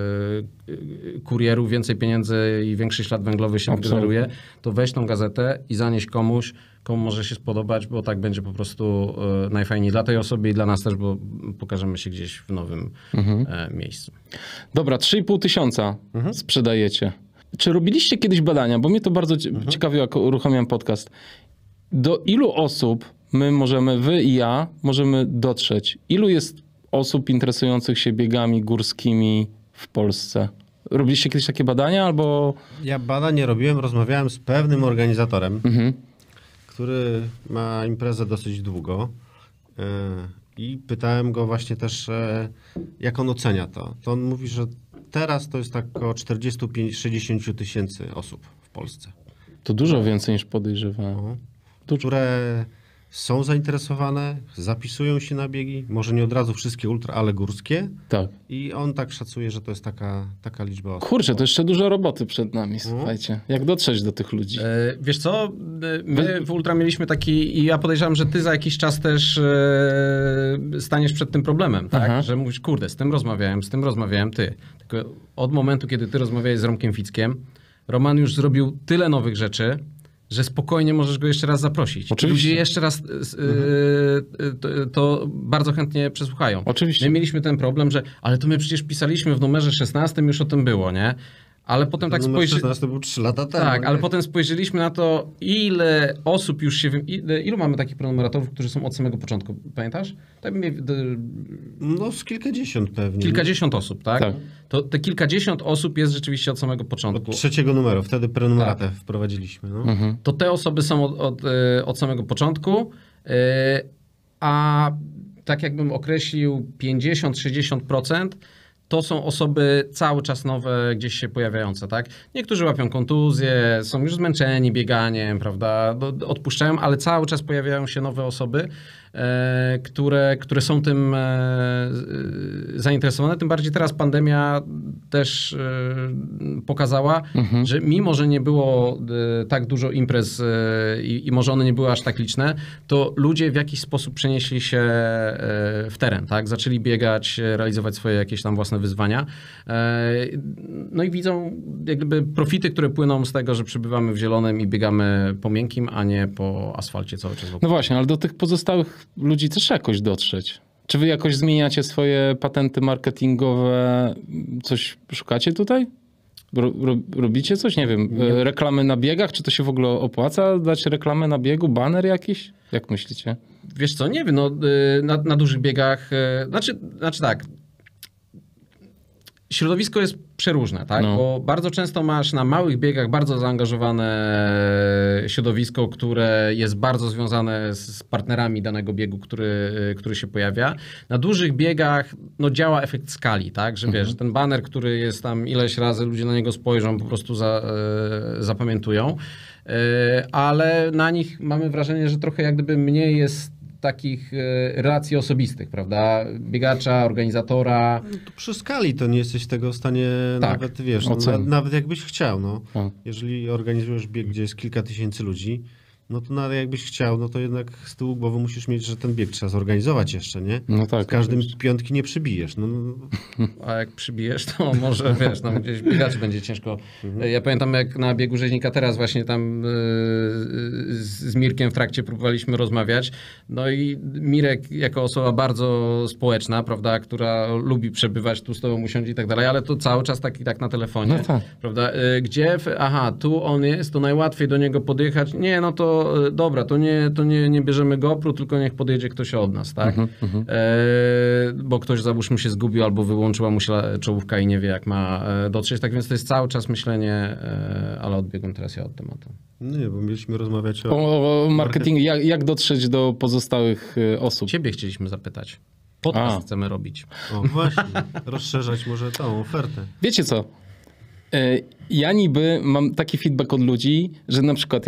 kurierów, więcej pieniędzy i większy ślad węglowy się generuje, to weź tą gazetę i zanieś komuś, komu może się spodobać, bo tak będzie po prostu najfajniej dla tej osoby i dla nas też, bo pokażemy się gdzieś w nowym miejscu. Dobra, 3,5 tysiąca sprzedajecie. Czy robiliście kiedyś badania, bo mnie to bardzo ciekawiło, jak uruchamiam podcast. Do ilu osób wy i ja możemy dotrzeć? Ilu jest osób interesujących się biegami górskimi w Polsce? Robiliście kiedyś takie badania albo... Ja badań nie robiłem, rozmawiałem z pewnym organizatorem, który ma imprezę dosyć długo i pytałem go właśnie też, jak on ocenia to. To on mówi, że teraz to jest tak około 45-60 tysięcy osób w Polsce. To dużo więcej niż podejrzewałem. Które są zainteresowane, zapisują się na biegi, może nie od razu wszystkie ultra, ale górskie. Tak. I on tak szacuje, że to jest taka liczba osób. Kurczę, to jeszcze dużo roboty przed nami, słuchajcie. Jak dotrzeć do tych ludzi? Wiesz co, my w Ultra mieliśmy taki, i ja podejrzewam, że ty za jakiś czas też staniesz przed tym problemem, tak? Że mówisz, kurde, z tym rozmawiałem, ty. Tylko od momentu, kiedy ty rozmawiałeś z Romkiem Fickiem, Roman już zrobił tyle nowych rzeczy, że spokojnie możesz go jeszcze raz zaprosić. Oczywiście. Ludzie jeszcze raz to bardzo chętnie przesłuchają. Oczywiście. My mieliśmy ten problem, że ale to my przecież pisaliśmy w numerze 16, już o tym było, nie? Ale potem tak Numer 16 był 3 lata temu. Tak, nie? ale potem spojrzeliśmy na to, ile osób już się... Ilu mamy takich prenumeratorów, którzy są od samego początku, pamiętasz? Tak, No z kilkadziesiąt pewnie. kilkadziesiąt osób, tak? Tak. To te kilkadziesiąt osób jest rzeczywiście od samego początku. Od 3 numeru, wtedy prenumeratę wprowadziliśmy. No. To te osoby są od samego początku, a tak jakbym określił 50-60%, to są osoby cały czas nowe, gdzieś się pojawiające, tak? Niektórzy łapią kontuzje, są już zmęczeni bieganiem, prawda? Odpuszczają, ale cały czas pojawiają się nowe osoby, które są tym zainteresowane. Tym bardziej teraz pandemia też pokazała, że mimo, że nie było tak dużo imprez i może one nie były aż tak liczne, to ludzie w jakiś sposób przenieśli się w teren, tak? Zaczęli biegać, realizować swoje jakieś tam własne wyzwania. No i widzą jak gdyby profity, które płyną z tego, że przebywamy w zielonym i biegamy po miękkim, a nie po asfalcie cały czas wokół. No właśnie, ale do tych pozostałych ludzi też jakoś dotrzeć. Czy wy jakoś zmieniacie swoje patenty marketingowe? Coś szukacie tutaj? Robicie coś? Nie wiem. Reklamy na biegach? Czy to się w ogóle opłaca dać reklamę na biegu? Baner jakiś? Jak myślicie? Wiesz co, nie wiem, no, na dużych biegach, znaczy tak, środowisko jest przeróżne, tak? No. Bo bardzo często masz na małych biegach bardzo zaangażowane środowisko, które jest bardzo związane z partnerami danego biegu, który się pojawia. Na dużych biegach no, działa efekt skali, tak? Że wiesz, ten baner, który jest tam ileś razy, ludzie na niego spojrzą, po prostu zapamiętują. Ale na nich mamy wrażenie, że trochę jak gdyby mniej jest takich relacji osobistych, prawda? Biegacza, organizatora. No to przy skali to nie jesteś tego w stanie Tak, nawet, wiesz, no, ocenić. nawet jakbyś chciał, no. Tak. Jeżeli organizujesz bieg, gdzie jest kilka tysięcy ludzi, no to nawet jakbyś chciał, no to jednak z tyłu głowy musisz mieć, że ten bieg trzeba zorganizować jeszcze, nie? No tak, Z każdym oczywiście. piątki nie przybijesz. No, A jak przybijesz, to może, wiesz, tam gdzieś biegaczy będzie ciężko. Ja pamiętam, jak na biegu rzeźnika teraz właśnie tam z Mirkiem w trakcie próbowaliśmy rozmawiać. No i Mirek jako osoba bardzo społeczna, prawda, która lubi przebywać, tu z tobą usiąść i tak dalej, ale to cały czas tak na telefonie, No tak. prawda? Gdzie, tu on jest, to najłatwiej do niego podjechać. Nie, no to dobra, to nie bierzemy GoPro, tylko niech podjedzie ktoś od nas, tak? Bo ktoś, załóżmy, się zgubił albo wyłączyła mu się czołówka i nie wie, jak ma dotrzeć. Tak więc to jest cały czas myślenie, ale odbiegłem teraz ja od tematu. no nie, bo mieliśmy rozmawiać o... O marketingu, jak dotrzeć do pozostałych osób? Ciebie chcieliśmy zapytać. Podcast A. chcemy robić. O, właśnie, rozszerzać może tą ofertę. Wiecie co? Ja niby mam taki feedback od ludzi, że na przykład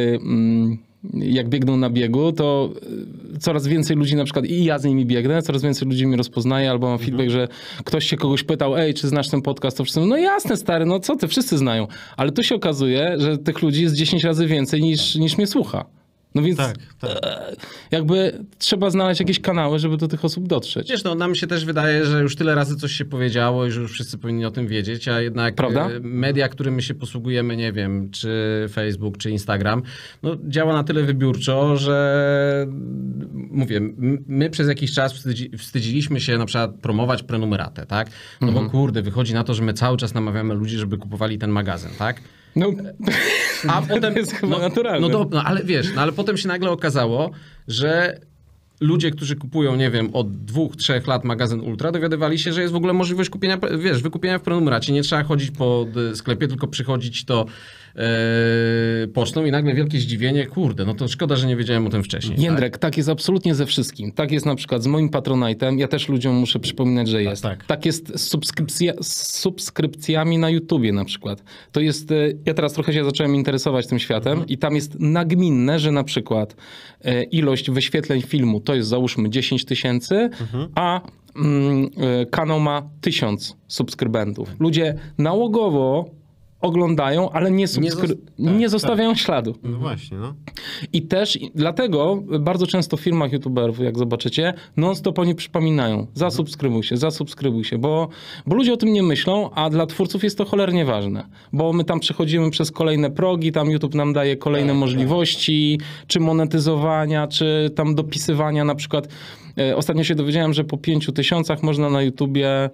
jak biegną na biegu, to coraz więcej ludzi, na przykład i ja z nimi biegnę, coraz więcej ludzi mnie rozpoznaje, albo mam feedback, że ktoś się kogoś pytał, ej, czy znasz ten podcast? To wszyscy mówią, no jasne stary, no co ty, wszyscy znają. Ale tu się okazuje, że tych ludzi jest 10 razy więcej niż mnie słucha. No więc Tak, tak. jakby trzeba znaleźć jakieś kanały, żeby do tych osób dotrzeć. Wiesz, no nam się też wydaje, że już tyle razy coś się powiedziało i że już wszyscy powinni o tym wiedzieć, a jednak Prawda? media, którymi się posługujemy, nie wiem, czy Facebook, czy Instagram, no działa na tyle wybiórczo, że mówię, my przez jakiś czas wstydziliśmy się na przykład promować prenumeratę, tak? No bo kurde, wychodzi na to, że my cały czas namawiamy ludzi, żeby kupowali ten magazyn, tak? No, A potem to jest chyba naturalne. ale wiesz, ale potem się nagle okazało, że ludzie, którzy kupują, nie wiem, od 2-3 lat magazyn Ultra, dowiadywali się, że jest w ogóle możliwość kupienia, wiesz, wykupienia w prenumeracie. Nie trzeba chodzić po sklepie, tylko przychodzić to pocztą i nagle wielkie zdziwienie, kurde, no to szkoda, że nie wiedziałem o tym wcześniej. Jędrek, tak jest absolutnie ze wszystkim. Tak jest na przykład z moim Patronite'em. Ja też ludziom muszę przypominać, że jest. tak. Tak jest z subskrypcjami na YouTubie na przykład. To jest, ja teraz trochę się zacząłem interesować tym światem i tam jest nagminne, że na przykład ilość wyświetleń filmu to jest załóżmy 10 000, a kanał ma 1000 subskrybentów. Ludzie nałogowo oglądają, ale nie zostawiają śladu. No właśnie, no. I też dlatego bardzo często w filmach youtuberów, jak zobaczycie, non-stop oni przypominają, zasubskrybuj się, bo ludzie o tym nie myślą, a dla twórców jest to cholernie ważne, bo my tam przechodzimy przez kolejne progi, tam YouTube nam daje kolejne możliwości, czy monetyzowania, czy tam dopisywania na przykład. Ostatnio się dowiedziałem, że po 5000 można na YouTubie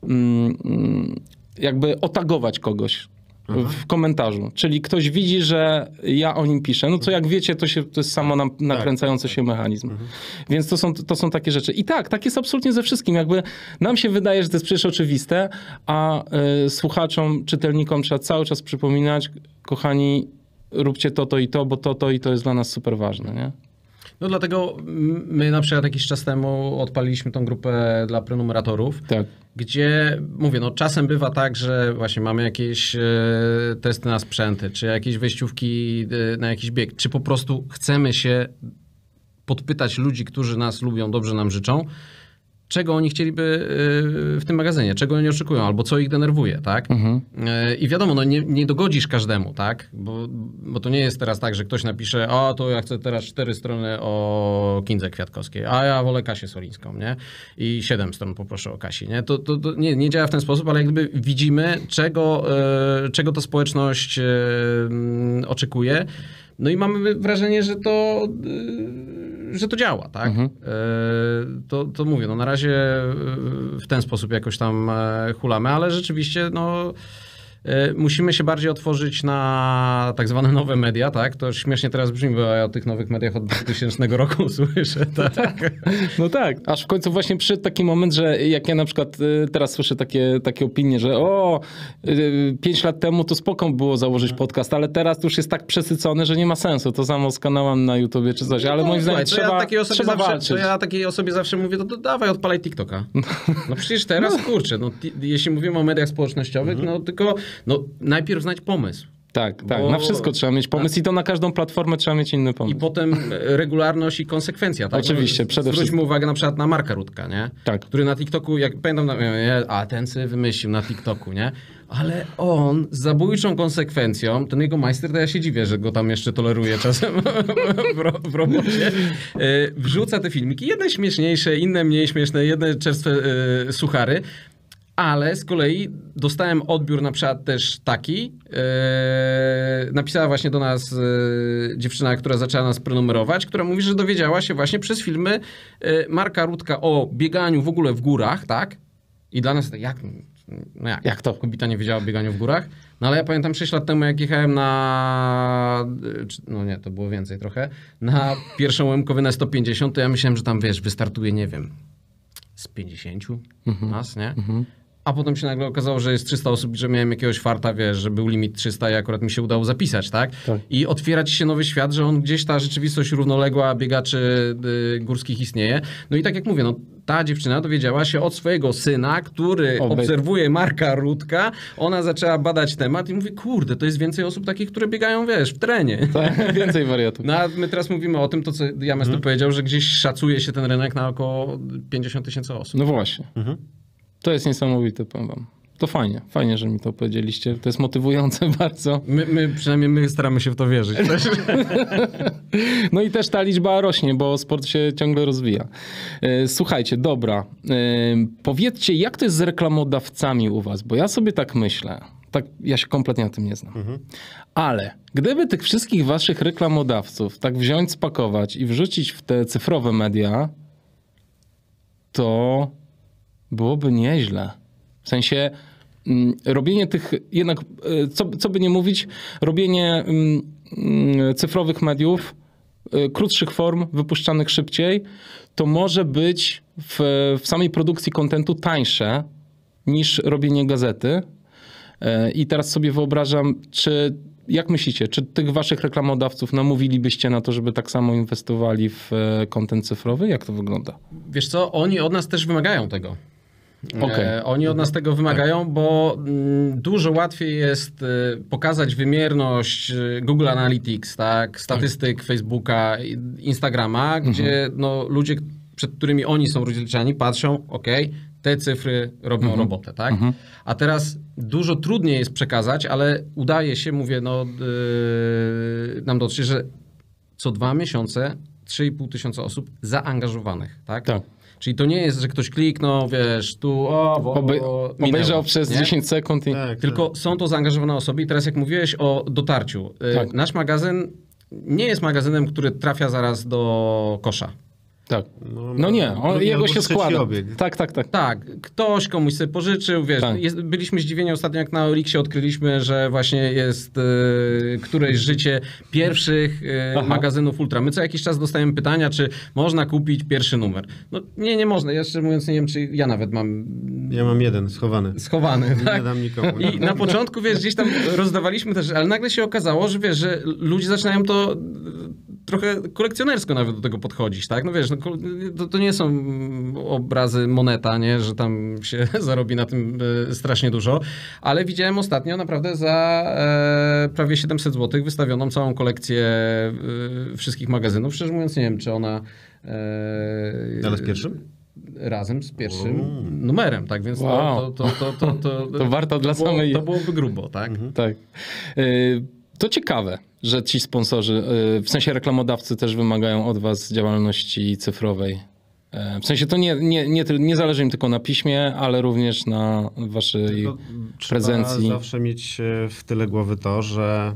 jakby otagować kogoś w komentarzu. Czyli ktoś widzi, że ja o nim piszę. No co jak wiecie, to jest samo nakręcający się mechanizm. Więc to są takie rzeczy. I tak jest absolutnie ze wszystkim. Jakby nam się wydaje, że to jest przecież oczywiste, a słuchaczom, czytelnikom trzeba cały czas przypominać, kochani, róbcie to i to, bo to i to jest dla nas super ważne, nie? No dlatego my na przykład jakiś czas temu odpaliliśmy tą grupę dla prenumeratorów, Tak. gdzie, mówię, no czasem bywa tak, że właśnie mamy jakieś testy na sprzęty, czy jakieś wejściówki na jakiś bieg, czy po prostu chcemy się podpytać ludzi, którzy nas lubią, dobrze nam życzą, czego oni chcieliby w tym magazynie, czego oni oczekują, albo co ich denerwuje, tak? I wiadomo, no nie dogodzisz każdemu, tak? Bo to nie jest teraz tak, że ktoś napisze, o to ja chcę teraz 4 strony o Kindze Kwiatkowskiej, a ja wolę Kasię Solińską, nie? I 7 stron poproszę o Kasi, nie? To nie działa w ten sposób, ale jak gdyby widzimy, czego ta społeczność oczekuje, no i mamy wrażenie, że to działa, tak? To mówię, no na razie w ten sposób jakoś tam hulamy, ale rzeczywiście no musimy się bardziej otworzyć na tak zwane nowe media, tak? To śmiesznie teraz brzmi, bo ja o tych nowych mediach od 2000 roku słyszę, tak? No tak, aż w końcu właśnie przyszedł taki moment, że jak ja na przykład teraz słyszę takie opinie, że 5 lat temu to spoko było założyć podcast, ale teraz to już jest tak przesycony, że nie ma sensu. To samo z kanałem na YouTubie czy coś, ale moim zdaniem trzeba walczyć. To ja takiej osobie zawsze mówię, to dawaj, odpalaj TikToka. No przecież teraz, kurczę, no, jeśli mówimy o mediach społecznościowych, no tylko najpierw znajdź pomysł. Tak, Bo- na wszystko trzeba mieć pomysł i to na każdą platformę trzeba mieć inny I pomysł. potem regularność i konsekwencja. Tak? Oczywiście, przede Zwróćmy wszystkim. uwagę na przykład na Marka Rutka, nie? Tak. Który na TikToku, jak pamiętam, ten sobie wymyślił na TikToku, nie? Ale on z zabójczą konsekwencją, ten jego majster, to ja się dziwię, że go tam jeszcze toleruje czasem w robocie, wrzuca te filmiki, jedne śmieszniejsze, inne mniej śmieszne, jedne czerstwe suchary. Ale z kolei dostałem odbiór na przykład też taki. Napisała właśnie do nas dziewczyna, która zaczęła nas prenumerować, która mówi, że dowiedziała się właśnie przez filmy Marka Rutka o bieganiu w ogóle w górach, tak? I dla nas jak? No Jak to? Kobieta nie wiedziała o bieganiu w górach. No ale ja pamiętam 6 lat temu, jak jechałem no nie, to było więcej trochę, na pierwszą Łemkowynę 150, to ja myślałem, że tam, wiesz, wystartuje, nie wiem, z 50 nas, nie? A potem się nagle okazało, że jest 300 osób, że miałem jakiegoś farta, wiesz, że był limit 300 i akurat mi się udało zapisać, tak? Tak. I otwiera ci się nowy świat, że on gdzieś ta rzeczywistość równoległa biegaczy górskich istnieje. No i tak jak mówię, no ta dziewczyna dowiedziała się od swojego syna, który obserwuje Marka Rutka. Ona zaczęła badać temat i mówi, kurde, to jest więcej osób takich, które biegają, wiesz, w terenie. Tak, więcej wariatów. No a my teraz mówimy o tym, to co James tu powiedział, że gdzieś szacuje się ten rynek na około 50 000 osób. No właśnie. To jest niesamowite, powiem wam. To fajnie, że mi to powiedzieliście. To jest motywujące bardzo. Przynajmniej my staramy się w to wierzyć. No i też ta liczba rośnie, bo sport się ciągle rozwija. Słuchajcie, dobra. Powiedzcie, jak to jest z reklamodawcami u was? Bo ja sobie tak myślę. Tak, ja się kompletnie na tym nie znam. Ale gdyby tych wszystkich waszych reklamodawców tak wziąć, spakować i wrzucić w te cyfrowe media, to byłoby nieźle. W sensie robienie tych, jednak, co by nie mówić, robienie cyfrowych mediów, krótszych form, wypuszczanych szybciej, to może być w samej produkcji kontentu tańsze niż robienie gazety. I teraz sobie wyobrażam, jak myślicie, czy tych waszych reklamodawców namówilibyście na to, żeby tak samo inwestowali w kontent cyfrowy? Jak to wygląda? Wiesz co, oni od nas też wymagają tego. Okej. Oni od nas tego wymagają, bo dużo łatwiej jest pokazać wymierność Google Analytics, tak, statystyk Facebooka, Instagrama, gdzie no, ludzie, przed którymi oni są rozliczani, patrzą, te cyfry robią robotę, tak? A teraz dużo trudniej jest przekazać, ale udaje się, mówię, nam dotrzeć, że co 2 miesiące 3,5 tysiąca osób zaangażowanych, tak? Tak. Czyli to nie jest, że ktoś kliknął, wiesz, tu, Obejrzał przez nie? 10 sekund i... Tak, Tylko są to zaangażowane osoby i teraz jak mówiłeś o dotarciu, Tak. nasz magazyn nie jest magazynem, który trafia zaraz do kosza. Tak. No nie, drugi jego albo się trzeci składa. obieg. Tak. Tak, ktoś komuś sobie pożyczył, wiesz, Tak. byliśmy zdziwieni ostatnio, jak na Oriksie odkryliśmy, że właśnie jest któreś życie pierwszych magazynów Ultra. My co jakiś czas dostajemy pytania, czy można kupić pierwszy numer. No nie można, ja szczerze mówiąc nie wiem, czy ja nawet mam Ja mam jeden schowany. schowany, Nie tak? dam nikomu. I na początku, wiesz, gdzieś tam rozdawaliśmy też, ale nagle się okazało, że wiesz, że ludzie zaczynają to trochę kolekcjonersko nawet do tego podchodzić, tak? No wiesz, to nie są obrazy Moneta, nie? Że tam się zarobi na tym strasznie dużo, ale widziałem ostatnio naprawdę za prawie 700 zł wystawioną całą kolekcję wszystkich magazynów. Szczerze mówiąc nie wiem, czy ona... Ale z pierwszym? Razem z pierwszym numerem, tak? Więc Wow. To warto dla samej... To byłoby grubo, tak? Tak. To ciekawe, że ci sponsorzy, w sensie reklamodawcy też wymagają od was działalności cyfrowej. W sensie to nie zależy im tylko na piśmie, ale również na waszej prezencji. Trzeba zawsze mieć w tyle głowy to, że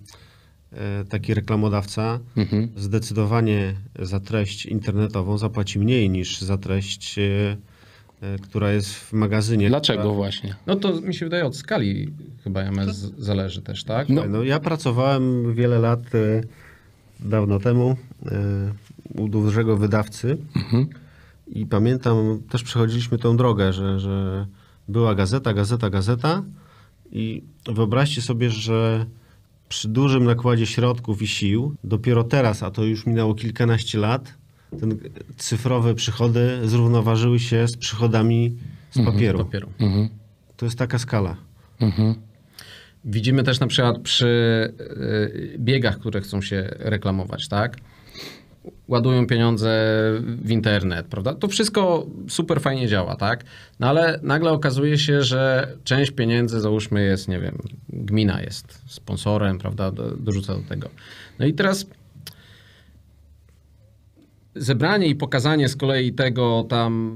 taki reklamodawca zdecydowanie za treść internetową zapłaci mniej niż za treść, która jest w magazynie. Dlaczego właśnie? No to mi się wydaje od skali chyba MS zależy też, tak? No, ja pracowałem wiele lat dawno temu u dużego wydawcy i pamiętam, też przechodziliśmy tą drogę, że była gazeta i wyobraźcie sobie, że przy dużym nakładzie środków i sił, dopiero teraz, a to już minęło kilkanaście lat, ten cyfrowe przychody zrównoważyły się z przychodami z papieru. To jest taka skala. Widzimy też na przykład przy biegach, które chcą się reklamować, tak? Ładują pieniądze w internet, prawda? To wszystko super fajnie działa, tak? No ale nagle okazuje się, że część pieniędzy, załóżmy jest, nie wiem, gmina jest sponsorem, prawda? Dorzuca do tego. No i teraz zebranie i pokazanie z kolei tego tam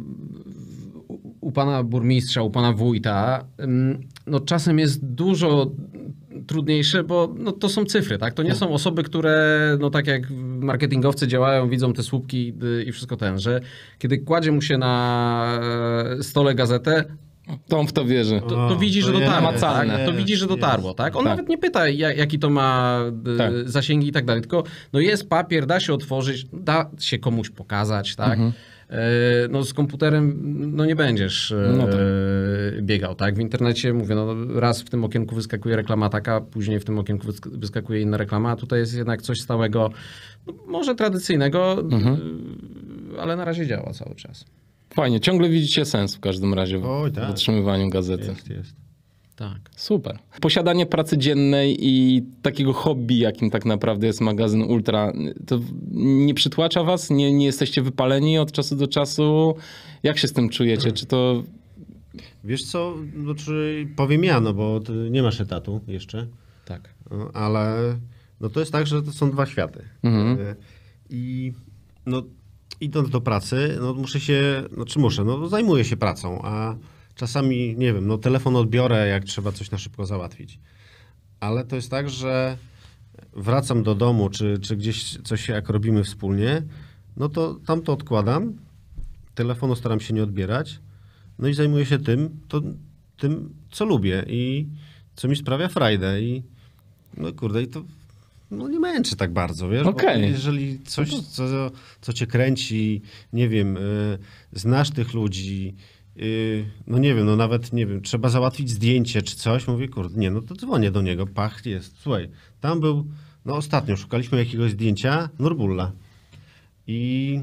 u pana burmistrza, u pana wójta, no czasem jest dużo trudniejsze, bo no to są cyfry, tak? To nie są osoby, które, no tak jak marketingowcy działają, widzą te słupki i wszystko że kiedy kładzie mu się na stole gazetę, To on w to wierzy. to widzi, że to jest, dotarło. namacalne. Tak? To widzi, że dotarło. Tak? On Tak. nawet nie pyta, jaki to ma Tak. zasięgi i tak dalej, tylko no jest papier, da się otworzyć, da się komuś pokazać, tak? No z komputerem no nie będziesz biegał, tak? W internecie mówię, no raz w tym okienku wyskakuje reklama taka, później w tym okienku wyskakuje inna reklama, a tutaj jest jednak coś stałego, no, może tradycyjnego, ale na razie działa cały czas. Fajnie, ciągle widzicie sens w każdym razie Oj, w tak. utrzymywaniu gazety. Jest. Tak. Super. Posiadanie pracy dziennej i takiego hobby, jakim tak naprawdę jest magazyn Ultra, to nie przytłacza was? Nie jesteście wypaleni od czasu do czasu? Jak się z tym czujecie? Czy to... Wiesz co, znaczy powiem ja, no bo ty nie masz etatu jeszcze, Tak. no, ale no to jest tak, że to są dwa światy. I no idąc do pracy, no no zajmuję się pracą, a czasami, nie wiem, no telefon odbiorę, jak trzeba coś na szybko załatwić. Ale to jest tak, że wracam do domu, czy gdzieś coś jak robimy wspólnie, no to tam to odkładam, telefonu staram się nie odbierać, no i zajmuję się tym, co lubię i co mi sprawia frajdę i no kurde, i to no nie męczy tak bardzo, wiesz? Okej. Bo jeżeli coś, co cię kręci, nie wiem, znasz tych ludzi, no nie wiem, no nawet, nie wiem, trzeba załatwić zdjęcie czy coś, mówię, kurde, nie, no to dzwonię do niego, pach, jest, słuchaj, tam był, no ostatnio szukaliśmy jakiegoś zdjęcia Nurbulla i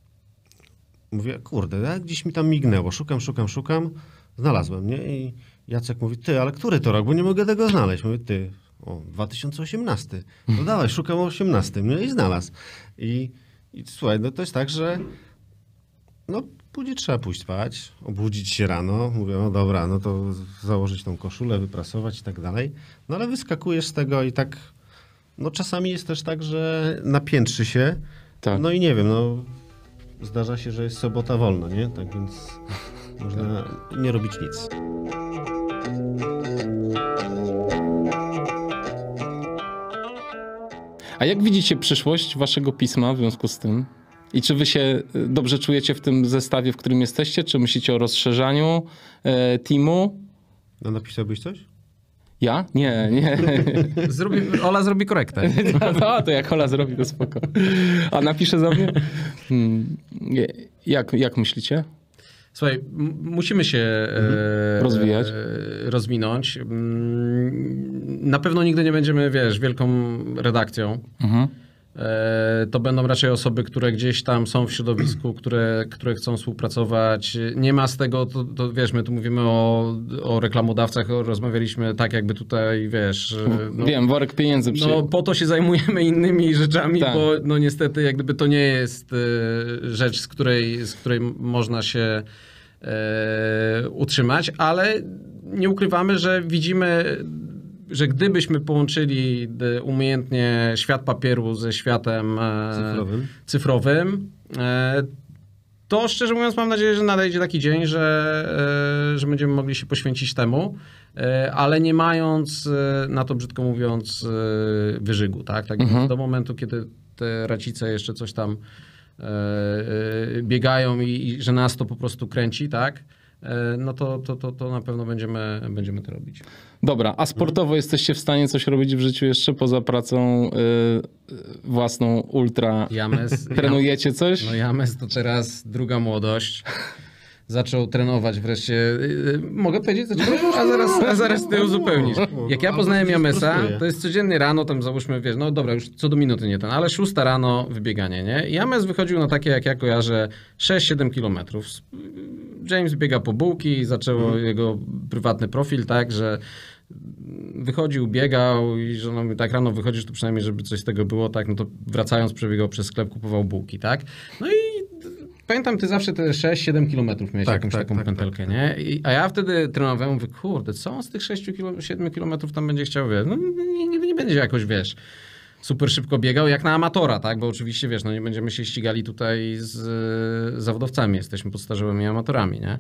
mówię, kurde, gdzieś mi tam mignęło, szukam, znalazłem, nie? I Jacek mówi, ty, ale który to rok, bo nie mogę tego znaleźć. Mówię, ty, 2018. No dawaj, szukam o 18, no i znalazł. I słuchaj, no to jest tak, że no później trzeba pójść spać, obudzić się rano, mówię, no dobra, no to założyć tą koszulę, wyprasować i tak dalej. No ale wyskakujesz z tego i tak, no czasami jest też tak, że napiętrzy się, Tak. no i nie wiem, no zdarza się, że jest sobota wolna, nie? Tak więc można nie robić nic. A jak widzicie przyszłość waszego pisma w związku z tym? I czy wy się dobrze czujecie w tym zestawie, w którym jesteście? Czy myślicie o rozszerzaniu teamu? No napisałbyś coś? Ja? Nie. Ola zrobi korektę. No, to jak Ola zrobi, to spoko. A napisze za mnie? Jak myślicie? Słuchaj, musimy się Rozwijać. rozwinąć. Na pewno nigdy nie będziemy, wiesz, wielką redakcją. To będą raczej osoby, które gdzieś tam są w środowisku, które chcą współpracować. Nie ma z tego, to wiesz, my tu mówimy o reklamodawcach, rozmawialiśmy tak jakby tutaj, wiesz... No, Wiem, worek pieniędzy no po to się zajmujemy innymi rzeczami, Tak. bo no niestety jak gdyby to nie jest rzecz, z której można się utrzymać, ale nie ukrywamy, że widzimy, że gdybyśmy połączyli umiejętnie świat papieru ze światem cyfrowym, to szczerze mówiąc mam nadzieję, że nadejdzie taki dzień, że będziemy mogli się poświęcić temu, ale nie mając, na to brzydko mówiąc, wyżygu. Tak? Do momentu, kiedy te racice jeszcze coś tam biegają i że nas to po prostu kręci, tak? No to na pewno będziemy to robić. Dobra, a sportowo jesteście w stanie coś robić w życiu jeszcze poza pracą własną Ultra? Trenujecie coś? No James to teraz druga młodość. Zaczął trenować wreszcie. Mogę powiedzieć? A zaraz ty uzupełnisz. Jak ja poznałem Jamesa, to jest codziennie rano, tam załóżmy, wiesz, no dobra, już co do minuty nie ten, ale 6 rano wybieganie, nie? James wychodził na takie, jak ja kojarzę, 6-7 kilometrów. James biega po bułki i zaczęło jego prywatny profil, tak, że wychodził, biegał i że no, tak rano wychodzisz, to przynajmniej, żeby coś z tego było, tak, no to wracając przebiegał przez sklep, kupował bułki, tak? No i pamiętam, ty zawsze te 6-7 kilometrów miałeś jakąś taką pętelkę, nie? A ja wtedy trenowałem, mówię, kurde, co on z tych 6-7 kilometrów tam będzie chciał, wiesz? No nigdy nie będzie jakoś, wiesz, super szybko biegał, jak na amatora, tak? Bo oczywiście, wiesz, no nie będziemy się ścigali tutaj z zawodowcami, jesteśmy podstarzałymi amatorami, nie?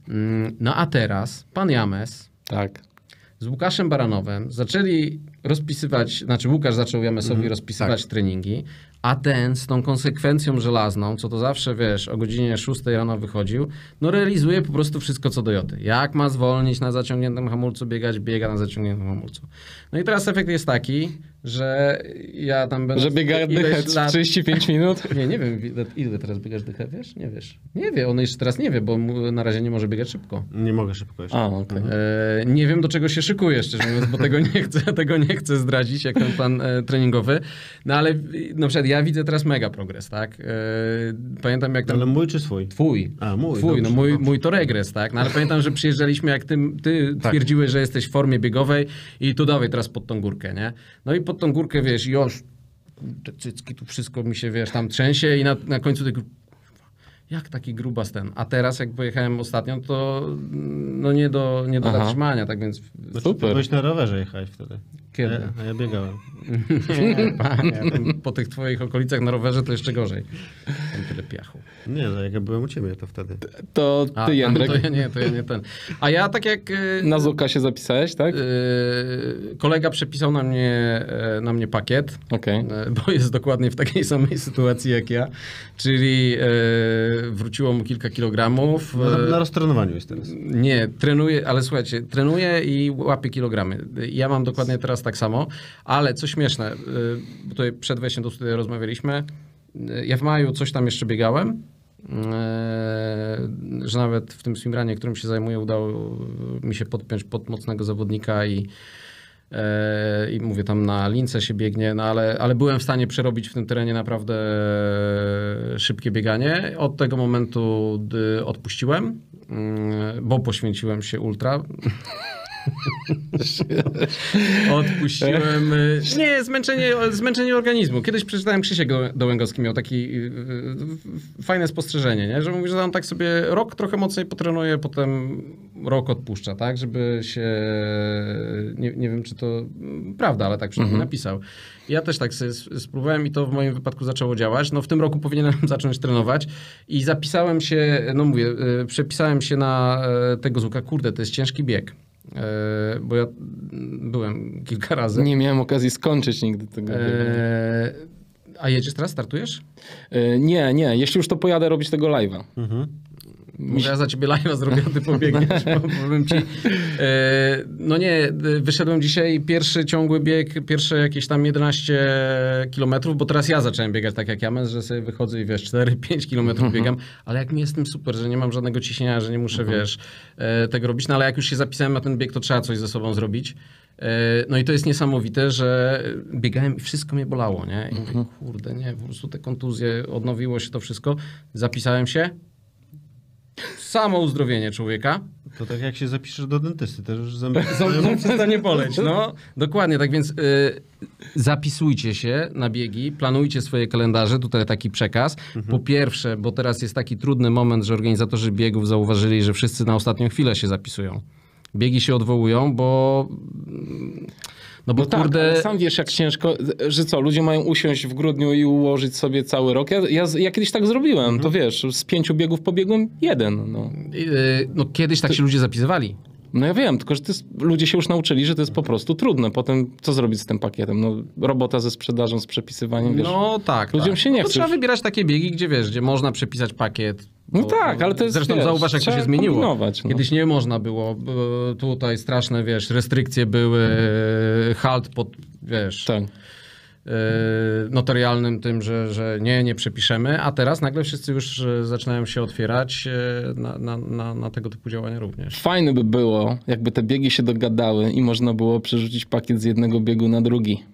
No a teraz pan James Tak. z Łukaszem Baranowem zaczęli rozpisywać, znaczy Łukasz zaczął Jamesowi rozpisywać treningi, a ten z tą konsekwencją żelazną, co to zawsze, wiesz, o godzinie 6 rano wychodził, no realizuje po prostu wszystko co do joty. Jak ma zwolnić na zaciągniętym hamulcu biegać, biega na zaciągniętym hamulcu. No i teraz efekt jest taki, że ja tam będę... Że biega dychę 35 minut? Nie wiem, ile teraz biegasz dychę, wiesz? Nie wiesz. Nie wie, on jeszcze teraz nie wie, bo na razie nie może biegać szybko. Nie mogę szybko jeszcze. A, okej. Nie wiem, do czego się szykuje, szczerze mówiąc, bo tego nie chcę zdradzić, jak ten plan treningowy. No ale na przykład ja widzę teraz mega progres, tak? Pamiętam jak tam... Ale mój czy swój? Twój. A, mój. Twój, Dobrze, no dobrze. mój to regres, tak? No ale pamiętam, że przyjeżdżaliśmy, jak ty twierdziłeś, że jesteś w formie biegowej i tu dawaj teraz pod tą górkę, nie? No i pod tą górkę, wiesz, już te cycki, tu wszystko mi się, wiesz, tam trzęsie i na końcu tego... Jak taki grubas ten? A teraz, jak pojechałem ostatnio, to no nie do zatrzymania, tak więc... Super. Byłeś na rowerze jechałeś wtedy. Kiedy? A ja biegałem. Nie, panie, po tych twoich okolicach na rowerze to jeszcze gorzej. Tam tyle piachu. Nie, no jak ja byłem u ciebie, to wtedy. To ty, Jędrek, To ja nie ten. A ja tak jak... na Zuka się zapisałeś, tak? Kolega przepisał na mnie pakiet, Okej. bo jest dokładnie w takiej samej sytuacji jak ja, czyli wróciło mu kilka kilogramów. Na roztrenowaniu jest teraz. Nie, trenuję, ale słuchajcie, trenuję i łapię kilogramy. Ja mam dokładnie teraz tak samo, ale co śmieszne, bo tutaj przed wejściem do studia rozmawialiśmy, ja w maju coś tam jeszcze biegałem, że nawet w tym swimrunie, którym się zajmuję, udało mi się podpiąć pod mocnego zawodnika i mówię, tam na lince się biegnie, no ale byłem w stanie przerobić w tym terenie naprawdę szybkie bieganie. Od tego momentu odpuściłem, bo poświęciłem się ultra. Odpuściłem. Nie, zmęczenie organizmu. Kiedyś przeczytałem, Krzysiek Dołęgowski miał takie fajne spostrzeżenie, nie? Że mówi, że on tak sobie rok trochę mocniej potrenuje, potem rok odpuszcza, tak? Żeby się... Nie wiem, czy to prawda, ale tak przynajmniej napisał. Ja też tak sobie spróbowałem i to w moim wypadku zaczęło działać. No w tym roku powinienem zacząć trenować i zapisałem się, no mówię, przepisałem się na tego Zuka. Kurde, to jest ciężki bieg. Bo ja byłem kilka razy. Nie miałem okazji skończyć nigdy tego. A jedziesz teraz? Startujesz? Nie. Jeśli już to pojadę robić tego live'a. Może ja za ciebie live'a zrobię, a ty pobiegniesz, bo powiem ci. No nie, wyszedłem dzisiaj pierwszy ciągły bieg, pierwsze jakieś tam 11 kilometrów, bo teraz ja zacząłem biegać tak jak James, że sobie wychodzę i wiesz, 4-5 kilometrów biegam, ale jak mi jest tym super, że nie mam żadnego ciśnienia, że nie muszę, wiesz, tego robić, no ale jak już się zapisałem na ten bieg, to trzeba coś ze sobą zrobić. No i to jest niesamowite, że biegałem i wszystko mnie bolało, nie? I mówię, kurde, nie, po prostu te kontuzje, odnowiło się to wszystko, zapisałem się. Samo uzdrowienie człowieka. To tak jak się zapiszesz do dentysty, też już zęby... Przestanie boleć. No, dokładnie, tak więc zapisujcie się na biegi, planujcie swoje kalendarze, tutaj taki przekaz. Po pierwsze, bo teraz jest taki trudny moment, że organizatorzy biegów zauważyli, że wszyscy na ostatnią chwilę się zapisują. Biegi się odwołują, bo... No bo No tak, kurde... ale sam wiesz jak ciężko, że co, ludzie mają usiąść w grudniu i ułożyć sobie cały rok. Ja kiedyś tak zrobiłem, to wiesz, z 5 biegów pobiegłem 1. No. No kiedyś tak się ludzie zapisywali. No ja wiem, tylko że ludzie się już nauczyli, że to jest po prostu trudne. Potem co zrobić z tym pakietem? No robota ze sprzedażą, z przepisywaniem, wiesz. No tak. Ludziom tak. się nie no, to chce trzeba już. wybierać takie biegi, gdzie wiesz, gdzie można przepisać pakiet. No tak, ale to jest, Zresztą wiesz, zauważ, jak to trzeba się zmieniło. kombinować, no. Kiedyś nie można było. Tutaj straszne, wiesz, restrykcje były, halt pod, wiesz, Tak. notarialnym tym, że nie przepiszemy, a teraz nagle wszyscy już zaczynają się otwierać na tego typu działania również. Fajne by było, jakby te biegi się dogadały i można było przerzucić pakiet z jednego biegu na drugi.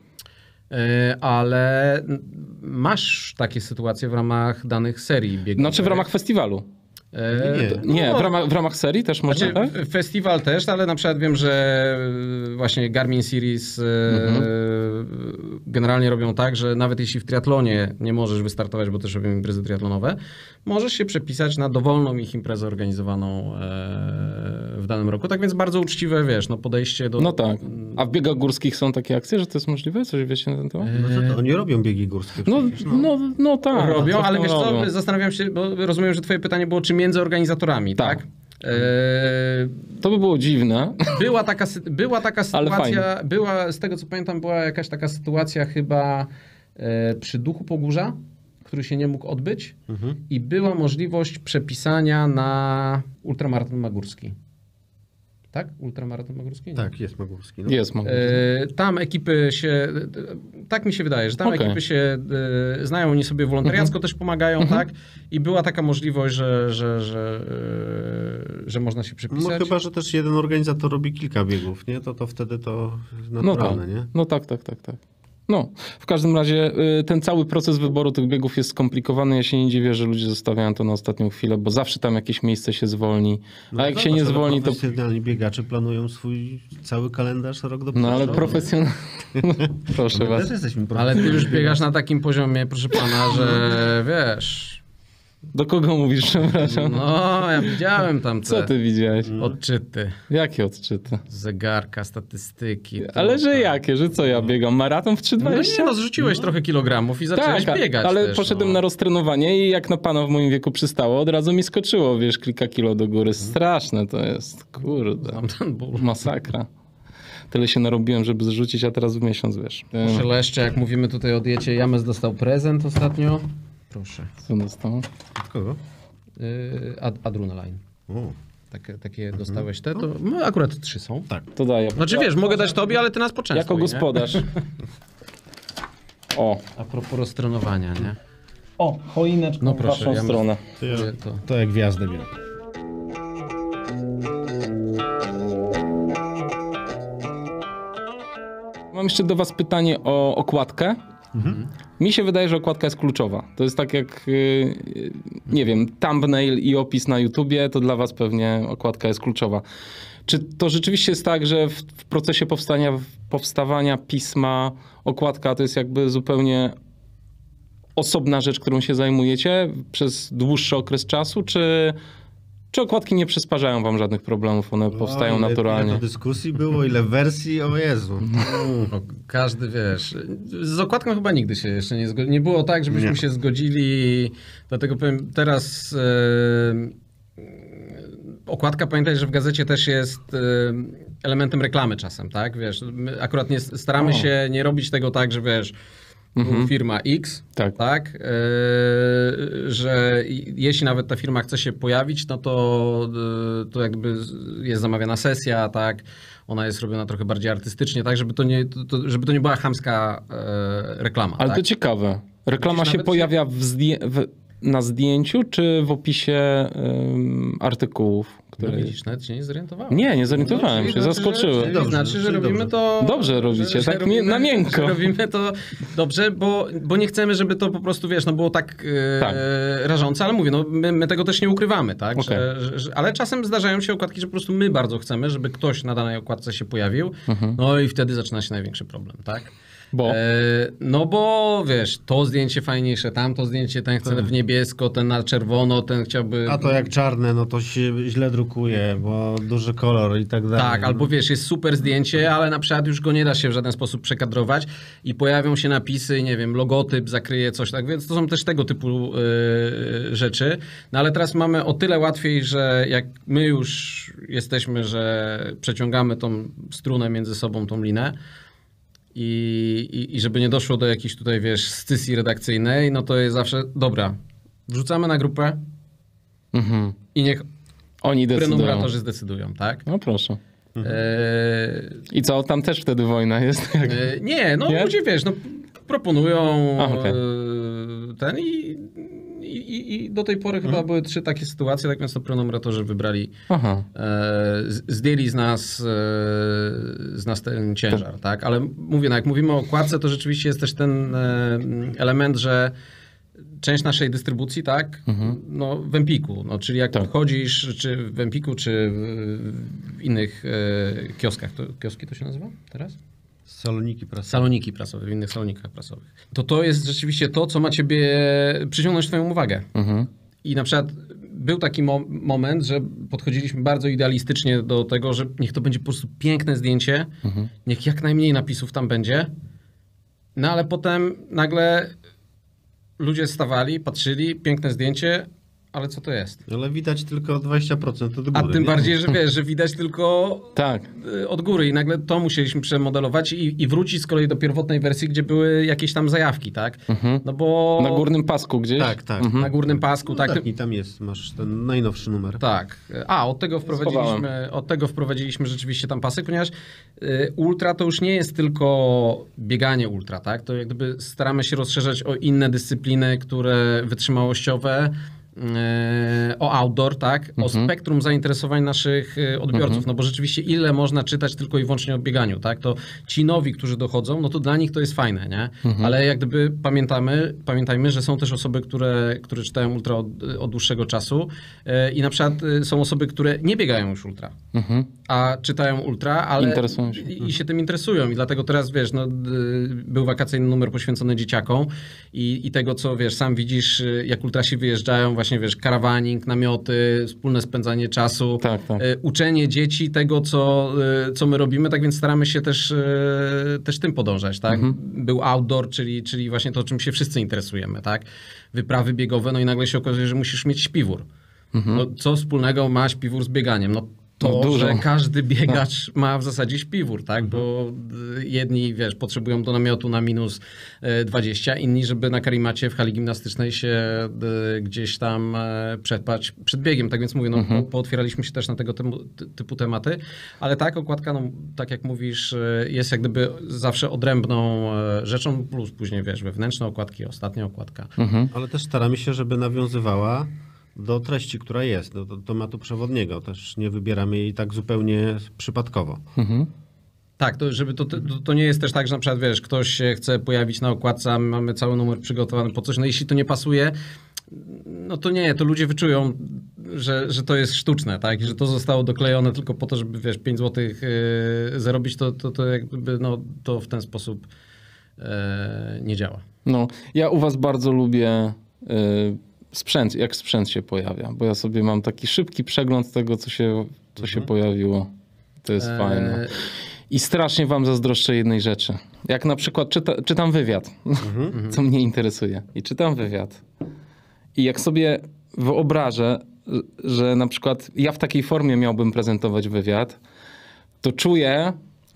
Ale masz takie sytuacje w ramach danych serii biegowych. Znaczy w ramach festiwalu. Nie, w ramach serii też można, Znaczy, tak? festiwal też, ale na przykład wiem, że właśnie Garmin Series generalnie robią tak, że nawet jeśli w triatlonie nie możesz wystartować, bo też robią imprezy triatlonowe, możesz się przepisać na dowolną ich imprezę organizowaną w danym roku. Tak więc bardzo uczciwe, wiesz, no podejście do... No tak. A w biegach górskich są takie akcje, że to jest możliwe? Coś wiecie na ten temat? No co to, oni robią biegi górskie No, przecież, no tak. Robią, coś ale tam wiesz co, robią. zastanawiam się, bo rozumiem, że twoje pytanie było, czy między organizatorami, Tak. tak? To by było dziwne. Była taka Ale sytuacja, z tego co pamiętam, była jakaś taka sytuacja chyba przy Duchu Pogórza, który się nie mógł odbyć i była możliwość przepisania na ultramaraton magórski. Tak? Ultramaraton magórski? Nie. Tak, jest Magórski. No. Jest, mogę. Tam ekipy się, tak mi się wydaje, że tam Okej. ekipy się znają, oni sobie wolontariacko też pomagają, tak? I była taka możliwość, że można się No przepisać. chyba, że też jeden organizator robi kilka biegów, nie? To wtedy to No tak, naturalne, nie? no tak. No, w każdym razie ten cały proces wyboru tych biegów jest skomplikowany. Ja się nie dziwię, że ludzie zostawiają to na ostatnią chwilę, bo zawsze tam jakieś miejsce się zwolni. No A jak się zobacz, nie ale zwolni, to... profesjonalni biegacze planują swój cały kalendarz rok do przodu. No ale profesjonalnie... Proszę My was. też jesteśmy Ale ty już profesjonalni biegasz na takim poziomie, proszę pana, że wiesz... Do kogo mówisz, przepraszam? No, ja widziałem tam Co ty widziałeś? odczyty, Jakie odczyty? zegarka, statystyki. Ale że jakie? Że co, ja biegam maraton w No 3,20? nie, no zrzuciłeś trochę kilogramów i zacząłeś biegać ale też, poszedłem no. na roztrenowanie i jak na pana w moim wieku przystało, od razu mi skoczyło, wiesz, kilka kilo do góry. Straszne to jest, kurde. Znam ten ból. Masakra. Tyle się narobiłem, żeby zrzucić, a teraz w miesiąc, wiesz. Proszę Leszcze, jak mówimy tutaj o diecie, James dostał prezent ostatnio. Proszę. Co dostał? Od kogo? Adrenaline. O, Takie dostałeś te, to no, akurat 3 są. tak. To daję. Znaczy wiesz, mogę dać tobie, ale ty nas poczęstuj, Jako nie? gospodarz. O, A propos roztrenowania, nie? o, choineczką No w proszę, waszą ja stronę. To jak gwiazdę biorę. Mam jeszcze do was pytanie o okładkę. Mi się wydaje, że okładka jest kluczowa. To jest tak jak, nie wiem, thumbnail i opis na YouTubie, to dla was pewnie okładka jest kluczowa. Czy to rzeczywiście jest tak, że w procesie powstawania pisma okładka to jest jakby zupełnie osobna rzecz, którą się zajmujecie przez dłuższy okres czasu, czy okładki nie przysparzają wam żadnych problemów, one powstają naturalnie? Ile to dyskusji było, ile wersji, o Jezu. No, każdy, wiesz, z okładką chyba nigdy się jeszcze nie zgodzili. Nie było tak, żebyśmy się zgodzili, dlatego powiem teraz... Okładka, pamiętaj, że w gazecie też jest elementem reklamy czasem, tak? Wiesz, my akurat nie staramy się nie robić tego tak, że wiesz, firma X, tak? Że jeśli nawet ta firma chce się pojawić, no to jakby jest zamawiana sesja, tak? Ona jest robiona trochę bardziej artystycznie, tak? Żeby to nie była chamska reklama. Ale tak? to ciekawe. Reklama Widzisz, się nawet pojawia na zdjęciu, czy w opisie artykułów? No widzisz, nawet się nie zorientowałem. Nie zorientowałem się, zaskoczyły. Czyli znaczy, że robimy to... Dobrze robicie, tak na miękko. Że robimy to dobrze, bo nie chcemy, żeby to po prostu, wiesz, no było tak, rażące, ale mówię, no my tego też nie ukrywamy, tak? Okay. Ale czasem zdarzają się okładki, że po prostu my bardzo chcemy, żeby ktoś na danej okładce się pojawił, no i wtedy zaczyna się największy problem, tak? Bo? No bo wiesz, to zdjęcie fajniejsze, tamto zdjęcie, ten chce w niebiesko, ten na czerwono, ten chciałby... A to jak czarne, no to się źle drukuje, bo duży kolor i tak dalej. Tak, albo wiesz, jest super zdjęcie, ale na przykład już go nie da się w żaden sposób przekadrować i pojawią się napisy, nie wiem, logotyp zakryje coś, tak więc to są też tego typu rzeczy. No ale teraz mamy o tyle łatwiej, że jak my już jesteśmy, że przeciągamy tą strunę między sobą, tą linę, I żeby nie doszło do jakiejś tutaj, wiesz, scysji redakcyjnej, no to jest zawsze, dobra, wrzucamy na grupę i niech oni decydują. prenumeratorzy zdecydują, tak? No proszę. I co, tam też wtedy wojna jest? Nie, no Nie? ludzie, wiesz, no proponują okay. ten i do tej pory chyba były 3 takie sytuacje, tak więc to prenumeratorzy wybrali, zdjęli z nas ten ciężar, tak? Ale mówię, no jak mówimy o okładce, to rzeczywiście jest też ten element, że część naszej dystrybucji, tak, no w Empiku, no, czyli jak chodzisz, czy w Empiku, czy w innych kioskach, to kioski to się nazywa teraz? Saloniki prasowe, w innych salonikach prasowych. To jest rzeczywiście to, co ma ciebie przyciągnąć twoją uwagę. I na przykład był taki moment, że podchodziliśmy bardzo idealistycznie do tego, że niech to będzie po prostu piękne zdjęcie, niech jak najmniej napisów tam będzie, no ale potem nagle ludzie stawali, patrzyli, piękne zdjęcie, ale co to jest? Ale widać tylko 20% od góry. A tym nie? bardziej, że wiesz, że widać tylko Tak. od góry i nagle to musieliśmy przemodelować i wrócić z kolei do pierwotnej wersji, gdzie były jakieś tam zajawki, tak? No bo... Na górnym pasku gdzieś? Tak. Na górnym pasku, tak. I tam jest, masz ten najnowszy numer. Tak. Od tego wprowadziliśmy rzeczywiście tam pasy, ponieważ ultra to już nie jest tylko bieganie ultra, tak? To jak gdyby staramy się rozszerzać o inne dyscypliny, które wytrzymałościowe, o outdoor, tak? O spektrum zainteresowań naszych odbiorców, no bo rzeczywiście ile można czytać tylko i wyłącznie o bieganiu, tak? To ci nowi, którzy dochodzą, no to dla nich to jest fajne, nie? Ale jak gdyby pamiętajmy, że są też osoby, które czytają ultra od dłuższego czasu i na przykład są osoby, które nie biegają już ultra, a czytają ultra, ale Interesują się. i się tym interesują i dlatego teraz, wiesz, no, był wakacyjny numer poświęcony dzieciakom i tego, co, wiesz, sam widzisz, jak ultrasi wyjeżdżają, właśnie, wiesz, karawaning, namioty, wspólne spędzanie czasu, Tak. uczenie dzieci tego, co my robimy, tak więc staramy się też tym podążać, tak? Był outdoor, czyli właśnie to, czym się wszyscy interesujemy, tak? Wyprawy biegowe, no i nagle się okazuje, że musisz mieć śpiwór. No, co wspólnego ma śpiwór z bieganiem? No to, dużo. że każdy biegacz ma w zasadzie śpiwór, tak? Bo jedni, wiesz, potrzebują do namiotu na minus 20, inni, żeby na karimacie w hali gimnastycznej się gdzieś tam przetrwać przed biegiem. Tak więc mówię, no, pootwieraliśmy się też na tego typu tematy, ale tak, okładka, no, tak jak mówisz, jest jak gdyby zawsze odrębną rzeczą, plus później, wiesz, wewnętrzne okładki, ostatnia okładka. Ale też staramy się, żeby nawiązywała do treści, która jest, do tematu przewodniego. Też nie wybieramy jej tak zupełnie przypadkowo. Tak, to nie jest też tak, że na przykład, wiesz, ktoś się chce pojawić na okładce, a my mamy cały numer przygotowany po coś, no jeśli to nie pasuje, no to nie, to ludzie wyczują, że to jest sztuczne, tak, i że to zostało doklejone tylko po to, żeby, wiesz, 5 zł zarobić, to jakby, no, to w ten sposób nie działa. No, ja u was bardzo lubię sprzęt, jak sprzęt się pojawia, bo ja sobie mam taki szybki przegląd tego, co się pojawiło. To jest fajne. I strasznie wam zazdroszczę jednej rzeczy. Jak na przykład czytam wywiad, co mnie interesuje. I czytam wywiad. I jak sobie wyobrażę, że na przykład ja w takiej formie miałbym prezentować wywiad, to czuję...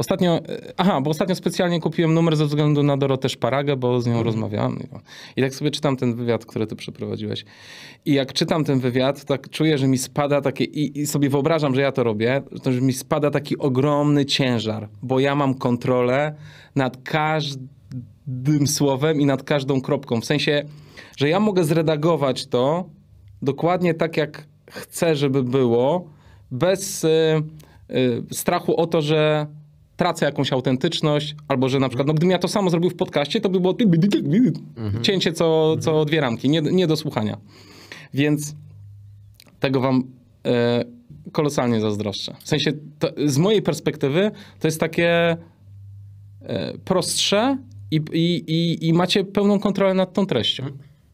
bo ostatnio specjalnie kupiłem numer ze względu na Dorotę Szparagę, bo z nią rozmawiałem. I tak sobie czytam ten wywiad, który ty przeprowadziłeś. I jak czytam ten wywiad, tak czuję, że mi spada takie... I sobie wyobrażam, że ja to robię, to że mi spada taki ogromny ciężar, bo ja mam kontrolę nad każdym słowem i nad każdą kropką. W sensie, że ja mogę zredagować to dokładnie tak, jak chcę, żeby było, bez strachu o to, że tracę jakąś autentyczność, albo że na przykład, no gdybym ja to samo zrobił w podcaście, to by było cięcie co 2 ramki, nie do słuchania. Więc tego wam kolosalnie zazdroszczę. W sensie, z mojej perspektywy, to jest takie prostsze i macie pełną kontrolę nad tą treścią.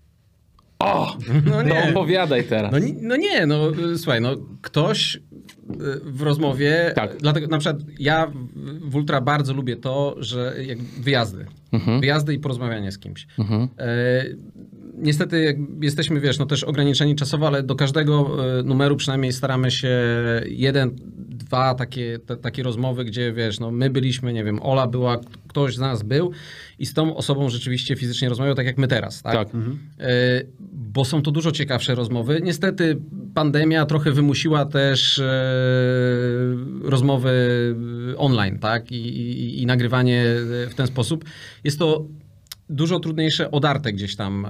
No opowiadaj teraz. Słuchaj, ktoś w rozmowie, dlatego na przykład ja w ultra bardzo lubię to, że wyjazdy i porozmawianie z kimś. Niestety jesteśmy, wiesz, no też ograniczeni czasowo, ale do każdego numeru przynajmniej staramy się 1, 2 takie rozmowy, gdzie, wiesz, no my byliśmy, nie wiem, Ola była, ktoś z nas był i z tą osobą rzeczywiście fizycznie rozmawiał, tak jak my teraz, tak? Bo są to dużo ciekawsze rozmowy. Niestety pandemia trochę wymusiła też rozmowy online, tak? I nagrywanie w ten sposób. Jest to dużo trudniejsze, odarte gdzieś tam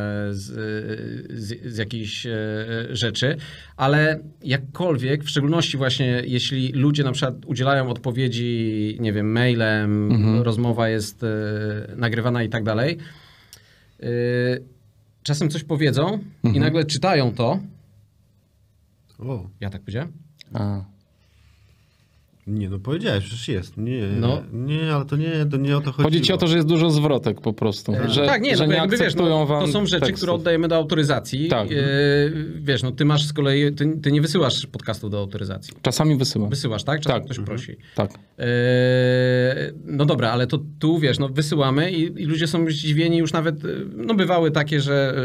z jakichś rzeczy, ale jakkolwiek, w szczególności właśnie jeśli ludzie na przykład udzielają odpowiedzi, nie wiem, mailem, rozmowa jest nagrywana i tak dalej, czasem coś powiedzą i nagle czytają to. O, Ja tak powiedziałem? A. nie, no powiedziałeś, przecież jest. Nie, No. nie, ale to nie o to chodziło. Chodzi ci o to, że jest dużo zwrotek po prostu. Że, Tak, nie, że no nie jakby wiesz, akceptują wam to są rzeczy, tekstów. które oddajemy do autoryzacji. Tak. Wiesz, no ty masz z kolei, ty nie wysyłasz podcastu do autoryzacji. Czasami wysyłam. Wysyłasz, tak? Czasem Tak. ktoś prosi. Tak. No dobra, ale to tu wiesz, no wysyłamy i ludzie są zdziwieni już nawet, no bywały takie,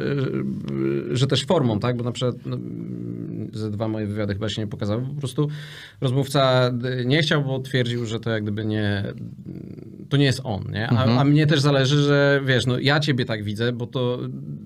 że też formą, tak? Bo na przykład ze 2 moje wywiady chyba się nie pokazały. Po prostu rozmówca nie chciał, bo twierdził, że to jak gdyby to nie jest on, nie? A mnie też zależy, że wiesz, no ja ciebie tak widzę, bo to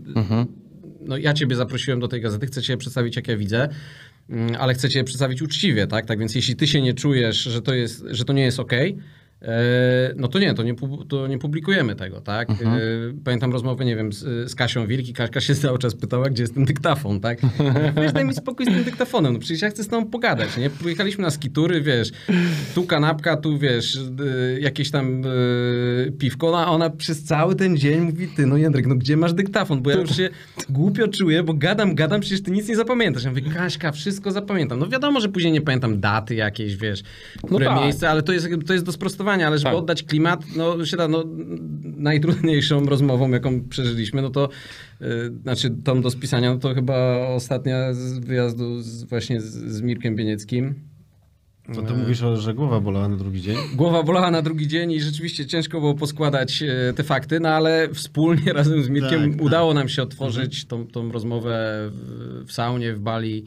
no ja ciebie zaprosiłem do tej gazety, chcę cię przedstawić jak ja widzę, ale chcę cię przedstawić uczciwie, tak? Tak więc jeśli ty się nie czujesz, że to nie jest okej, no to nie publikujemy tego, tak? Pamiętam rozmowę, nie wiem, z Kasią Wilk i Kaśka się cały czas pytała, gdzie jest ten dyktafon, tak? Weź daj mi spokój z tym dyktafonem, no przecież ja chcę z tobą pogadać, nie? Pojechaliśmy na skitury, wiesz, tu kanapka, tu wiesz, jakieś tam piwko, a ona przez cały ten dzień mówi, ty, no Jędrek, no gdzie masz dyktafon? Bo ja już się głupio czuję, bo gadam, przecież ty nic nie zapamiętasz. Ja mówię, Kaśka, wszystko zapamiętam. No wiadomo, że później nie pamiętam daty jakieś, wiesz, które tak. miejsce, ale to jest do sprostowania, ale żeby Tak. oddać klimat, no się da, no najtrudniejszą rozmową, jaką przeżyliśmy, no to znaczy tą do spisania, no to chyba ostatnia z wyjazdu właśnie z Mirkiem Bienieckim. To ty mówisz, że głowa bolała na drugi dzień? Głowa bolała na drugi dzień i rzeczywiście ciężko było poskładać te fakty, no ale wspólnie razem z Mirkiem Tak. udało nam się otworzyć tą rozmowę w saunie w Bali.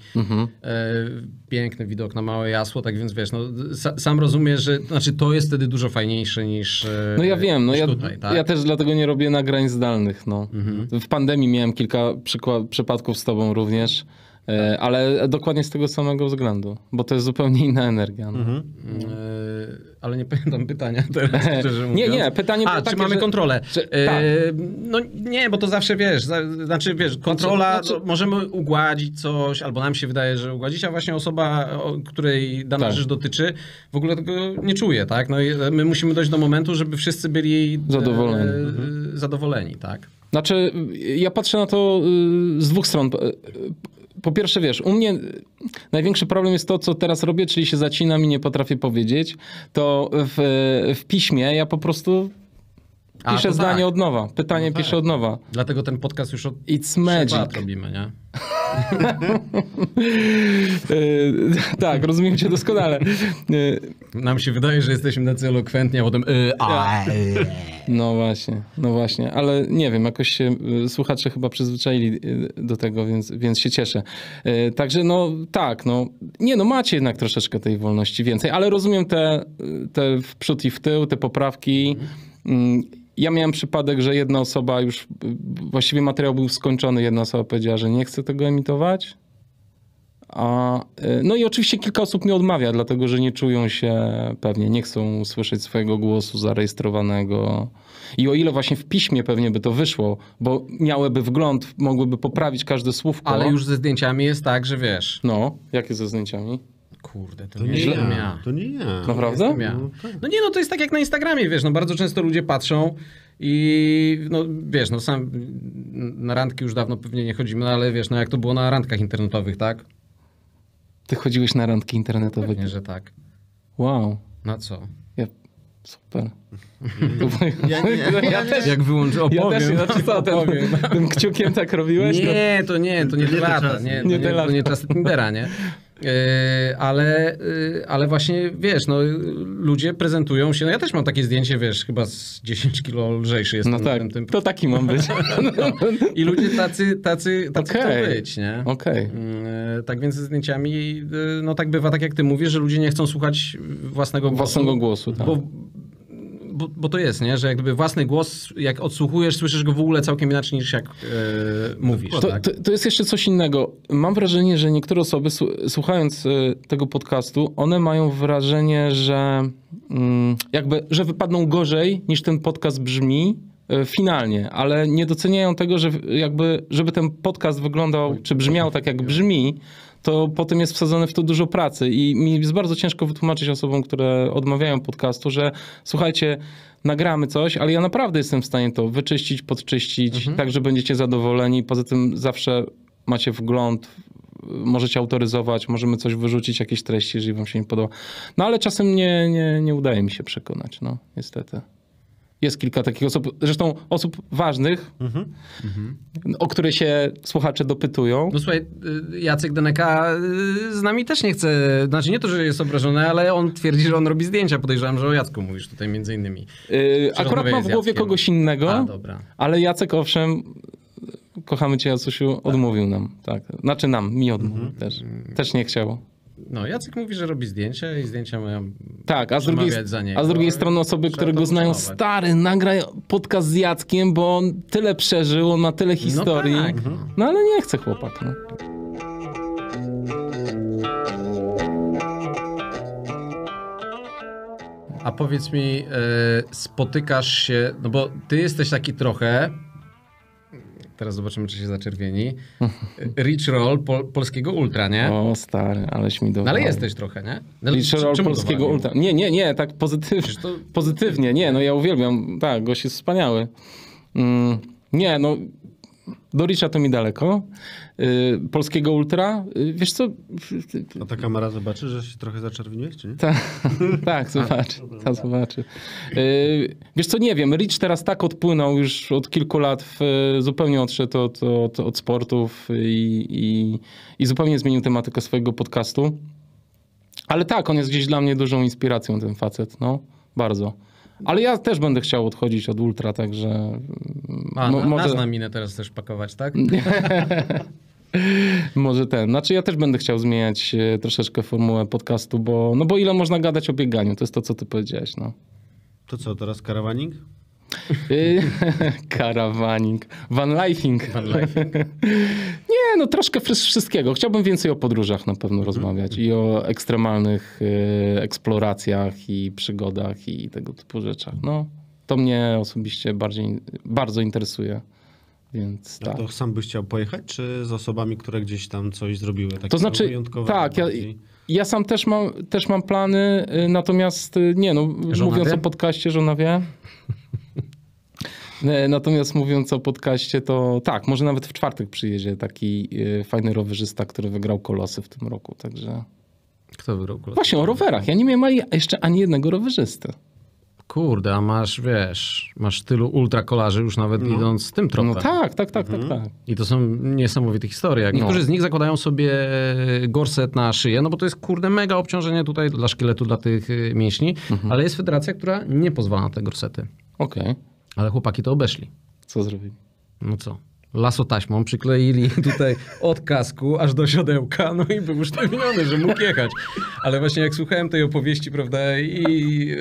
Piękny widok na Małe Jasło, tak więc wiesz, no, sam rozumiesz, że znaczy to jest wtedy dużo fajniejsze niż No ja wiem, no niż ja, tutaj, tak? ja też dlatego nie robię nagrań zdalnych. No. W pandemii miałem kilka przypadków z tobą również, ale dokładnie z tego samego względu, bo to jest zupełnie inna energia. No. Ale nie pamiętam pytania teraz, szczerze mówiąc. Nie, pytanie było czy takie, mamy że- kontrolę? tak. No nie, bo to zawsze wiesz, znaczy wiesz, kontrola, Znaczy- no, możemy ugładzić coś, albo nam się wydaje, że ugładzić, a właśnie osoba, której dana Tak. rzecz dotyczy, w ogóle tego nie czuje, tak? No i my musimy dojść do momentu, żeby wszyscy byli Zadowoleni. zadowoleni, tak? Znaczy, ja patrzę na to z 2 stron. Po pierwsze, wiesz, u mnie największy problem jest to, co teraz robię, czyli się zacinam i nie potrafię powiedzieć. To w piśmie ja po prostu A, piszę to zdanie tak. od nowa. Pytanie piszę od nowa. Dlatego ten podcast już od It's 3 magic. lat robimy, nie? Tak, rozumiem cię doskonale. Nam się wydaje, że jesteśmy tacy elokwentni, a potem No właśnie, ale nie wiem, jakoś się słuchacze chyba przyzwyczaili do tego, więc się cieszę. Także no tak, no nie, no macie jednak troszeczkę tej wolności więcej, ale rozumiem te w przód i w tył, te poprawki. Ja miałem przypadek, że jedna osoba już, właściwie materiał był skończony, jedna osoba powiedziała, że nie chce tego emitować. No i oczywiście kilka osób mi odmawia, dlatego że nie czują się pewnie, nie chcą słyszeć swojego głosu zarejestrowanego. I o ile właśnie w piśmie pewnie by to wyszło, bo miałyby wgląd, mogłyby poprawić każde słówko. ale już ze zdjęciami jest tak, że wiesz. No, jakie ze zdjęciami? Kurde, to To nie nie jestem ja. ja. To nie ja. Naprawdę? Jestem ja. No nie, no to jest tak jak na Instagramie, wiesz, no bardzo często ludzie patrzą i no wiesz, no sam na randki już dawno pewnie nie chodzimy, no, ale wiesz, no jak to było na randkach internetowych, tak? Ty chodziłeś na randki internetowe? Pewnie, że tak. Wow. Na co? Super. Ja też. Jak wyłączę, Ja opowiem. też, znaczy co, tym kciukiem tak robiłeś? No. Nie, to nie nie te te lata, czasy. to nie czasy Tindera, nie? Ale właśnie, wiesz, no ludzie prezentują się, no ja też mam takie zdjęcie, wiesz, chyba z 10 kilo lżejszy jestem. No tak, tym. to taki mam być. I ludzie tacy chcą Okej. być, nie? Okej. Tak więc ze zdjęciami, no tak bywa, tak jak ty mówisz, że ludzie nie chcą słuchać własnego głosu. Własnego głosu, tak. Bo to jest, nie? Że jak gdyby własny głos, jak odsłuchujesz, słyszysz go w ogóle całkiem inaczej niż jak mówisz. Tak? To jest jeszcze coś innego. Mam wrażenie, że niektóre osoby słuchając tego podcastu, one mają wrażenie, że że wypadną gorzej niż ten podcast brzmi finalnie, ale nie doceniają tego, że żeby ten podcast wyglądał, czy brzmiał tak jak brzmi, to potem jest wsadzone w to dużo pracy i mi jest bardzo ciężko wytłumaczyć osobom, które odmawiają podcastu, że słuchajcie, nagramy coś, ale ja naprawdę jestem w stanie to wyczyścić, podczyścić, tak, że będziecie zadowoleni. Poza tym zawsze macie wgląd, możecie autoryzować, możemy coś wyrzucić, jakieś treści, jeżeli wam się nie podoba. No ale czasem nie udaje mi się przekonać, no niestety. Jest kilka takich osób, zresztą osób ważnych, o które się słuchacze dopytują. No słuchaj, Jacek Deneka z nami też nie chce, znaczy nie to, że jest obrażony, ale on twierdzi, że on robi zdjęcia. Podejrzewam, że o Jacku mówisz tutaj między innymi. Akurat mam w głowie kogoś innego, A, dobra. ale Jacek owszem, kochamy cię Jacusiu, odmówił nam. Tak. Znaczy mi odmówił też. Też nie chciał. No, Jacek mówi, że robi zdjęcia i zdjęcia mają Tak, a z przemawiać drugiej za niego. strony osoby, Trzeba które to go znają, uszanować. stary, nagraj podcast z Jackiem, bo on tyle przeżył, on ma tyle historii. tak, No ale nie chce chłopak. No. A powiedz mi, spotykasz się, no bo ty jesteś taki trochę, teraz zobaczymy, czy się zaczerwieni, Rich Roll polskiego ultra, nie? O stary, aleś mi No dowalił. ale jesteś trochę, nie? No, Liczerol czemu polskiego dowalił? ultra. Nie, tak Przecież to- pozytywnie. Nie, no ja uwielbiam. Tak, gość jest wspaniały. Nie, no do Richa to mi daleko. Polskiego ultra. Wiesz co? A ta kamera zobaczy, że się trochę zaczerwieniłeś, czy nie? Tak, zobaczy. Zobaczy. Wiesz co, nie wiem. Rich teraz tak odpłynął już od kilku lat, zupełnie odszedł od sportów i zupełnie zmienił tematykę swojego podcastu. Ale tak, on jest gdzieś dla mnie dużą inspiracją, ten facet, no. Bardzo. Ale ja też będę chciał odchodzić od ultra, także... A, może... nas na minę teraz też pakować, tak? Może znaczy ja też będę chciał zmieniać troszeczkę formułę podcastu, bo ile można gadać o bieganiu, to jest to, co ty powiedziałeś, no. To co, teraz karawaning? Karawaning, vanlifing. Nie, no troszkę wszystkiego. Chciałbym więcej o podróżach na pewno rozmawiać i o ekstremalnych eksploracjach i przygodach i tego typu rzeczach. No, to mnie osobiście bardzo interesuje, więc A tak. to sam byś chciał pojechać, czy z osobami, które gdzieś tam coś zrobiły? Takie To znaczy, wyjątkowe, tak, bardziej? ja sam też mam plany, natomiast nie, no Żona mówiąc wie? o podcaście, żona wie. Natomiast mówiąc o podcaście, to tak, może nawet w czwartek przyjedzie taki fajny rowerzysta, który wygrał Kolosy w tym roku, także... Kto wygrał kulę? Właśnie o rowerach, ja nie miałem jeszcze ani jednego rowerzysty. Kurde, a masz tylu ultrakolarzy już nawet idąc tym tropem. No tak. I to są niesamowite historie. Niektórzy z nich zakładają sobie gorset na szyję, no bo to jest kurde mega obciążenie tutaj dla szkieletu, dla tych mięśni, ale jest federacja, która nie pozwala na te gorsety. Okej, Ale chłopaki to obeszli. co zrobili? No co? Lasotaśmą przykleili tutaj od kasku aż do siodełka, no i był usztywniony, że mógł jechać. Ale właśnie jak słuchałem tej opowieści, prawda, i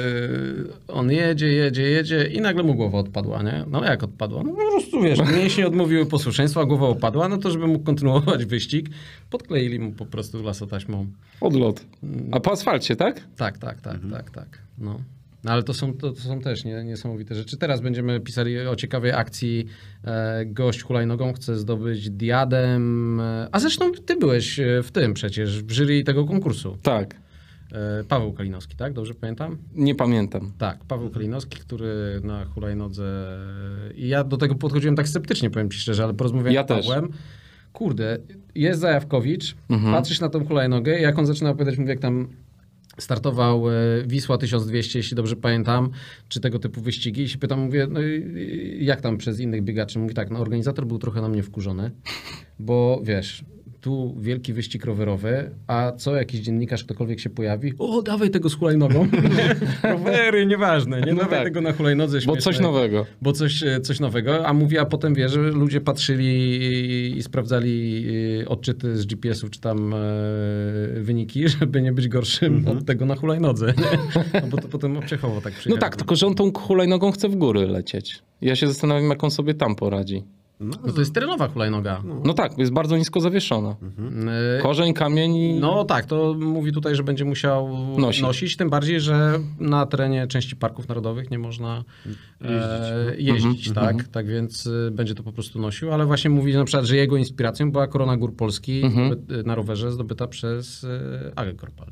on jedzie i nagle mu głowa odpadła, nie? No jak odpadła? No po prostu, wiesz, mięśnie odmówiły posłuszeństwa, głowa opadła, no to żeby mógł kontynuować wyścig, podkleili mu po prostu lasotaśmą. Odlot. A po asfalcie, tak? Tak. No. No ale to są też niesamowite rzeczy. Teraz będziemy pisali o ciekawej akcji. Gość hulajnogą chce zdobyć diadem. A zresztą ty byłeś w tym przecież, w jury tego konkursu. Tak. Paweł Kalinowski, tak? Dobrze pamiętam? Nie pamiętam. Tak, Paweł Kalinowski, który na hulajnodze... I ja do tego podchodziłem tak sceptycznie, powiem ci szczerze, ale porozmawiałem Ja z Pawłem. Kurde, jest Zajawkowicz, patrzysz na tą hulajnogę i jak on zaczyna opowiadać, mówię, jak tam startował Wisła 1200, jeśli dobrze pamiętam, czy tego typu wyścigi. I się pytam, mówię, no jak tam przez innych biegaczy? Mówi tak, no organizator był trochę na mnie wkurzony, bo wiesz, tu wielki wyścig rowerowy, a co jakiś dziennikarz, ktokolwiek się pojawi, o dawaj tego z hulajnogą. Rowery, nieważne, nie No dawaj tak. tego na hulajnodze. Bo śmieszne. coś nowego. Bo coś nowego, a mówi, a potem wie, że ludzie patrzyli i sprawdzali odczyty z GPS-ów, czy tam wyniki, żeby nie być gorszym od tego na hulajnodze. Nie? No bo to potem obciechowo tak No przyjechał. tak, tylko że on tą hulajnogą chce w góry lecieć. Ja się zastanawiam, jak on sobie tam poradzi. No to jest terenowa hulajnoga. No tak, jest bardzo nisko zawieszona. Korzeń, kamień i... No tak, to mówi tutaj, że będzie musiał nosić, tym bardziej, że na terenie części parków narodowych nie można jeździć, tak? Tak więc będzie to po prostu nosił, ale właśnie mówi na przykład, że jego inspiracją była Korona Gór Polski na rowerze zdobyta przez Agę Korpal.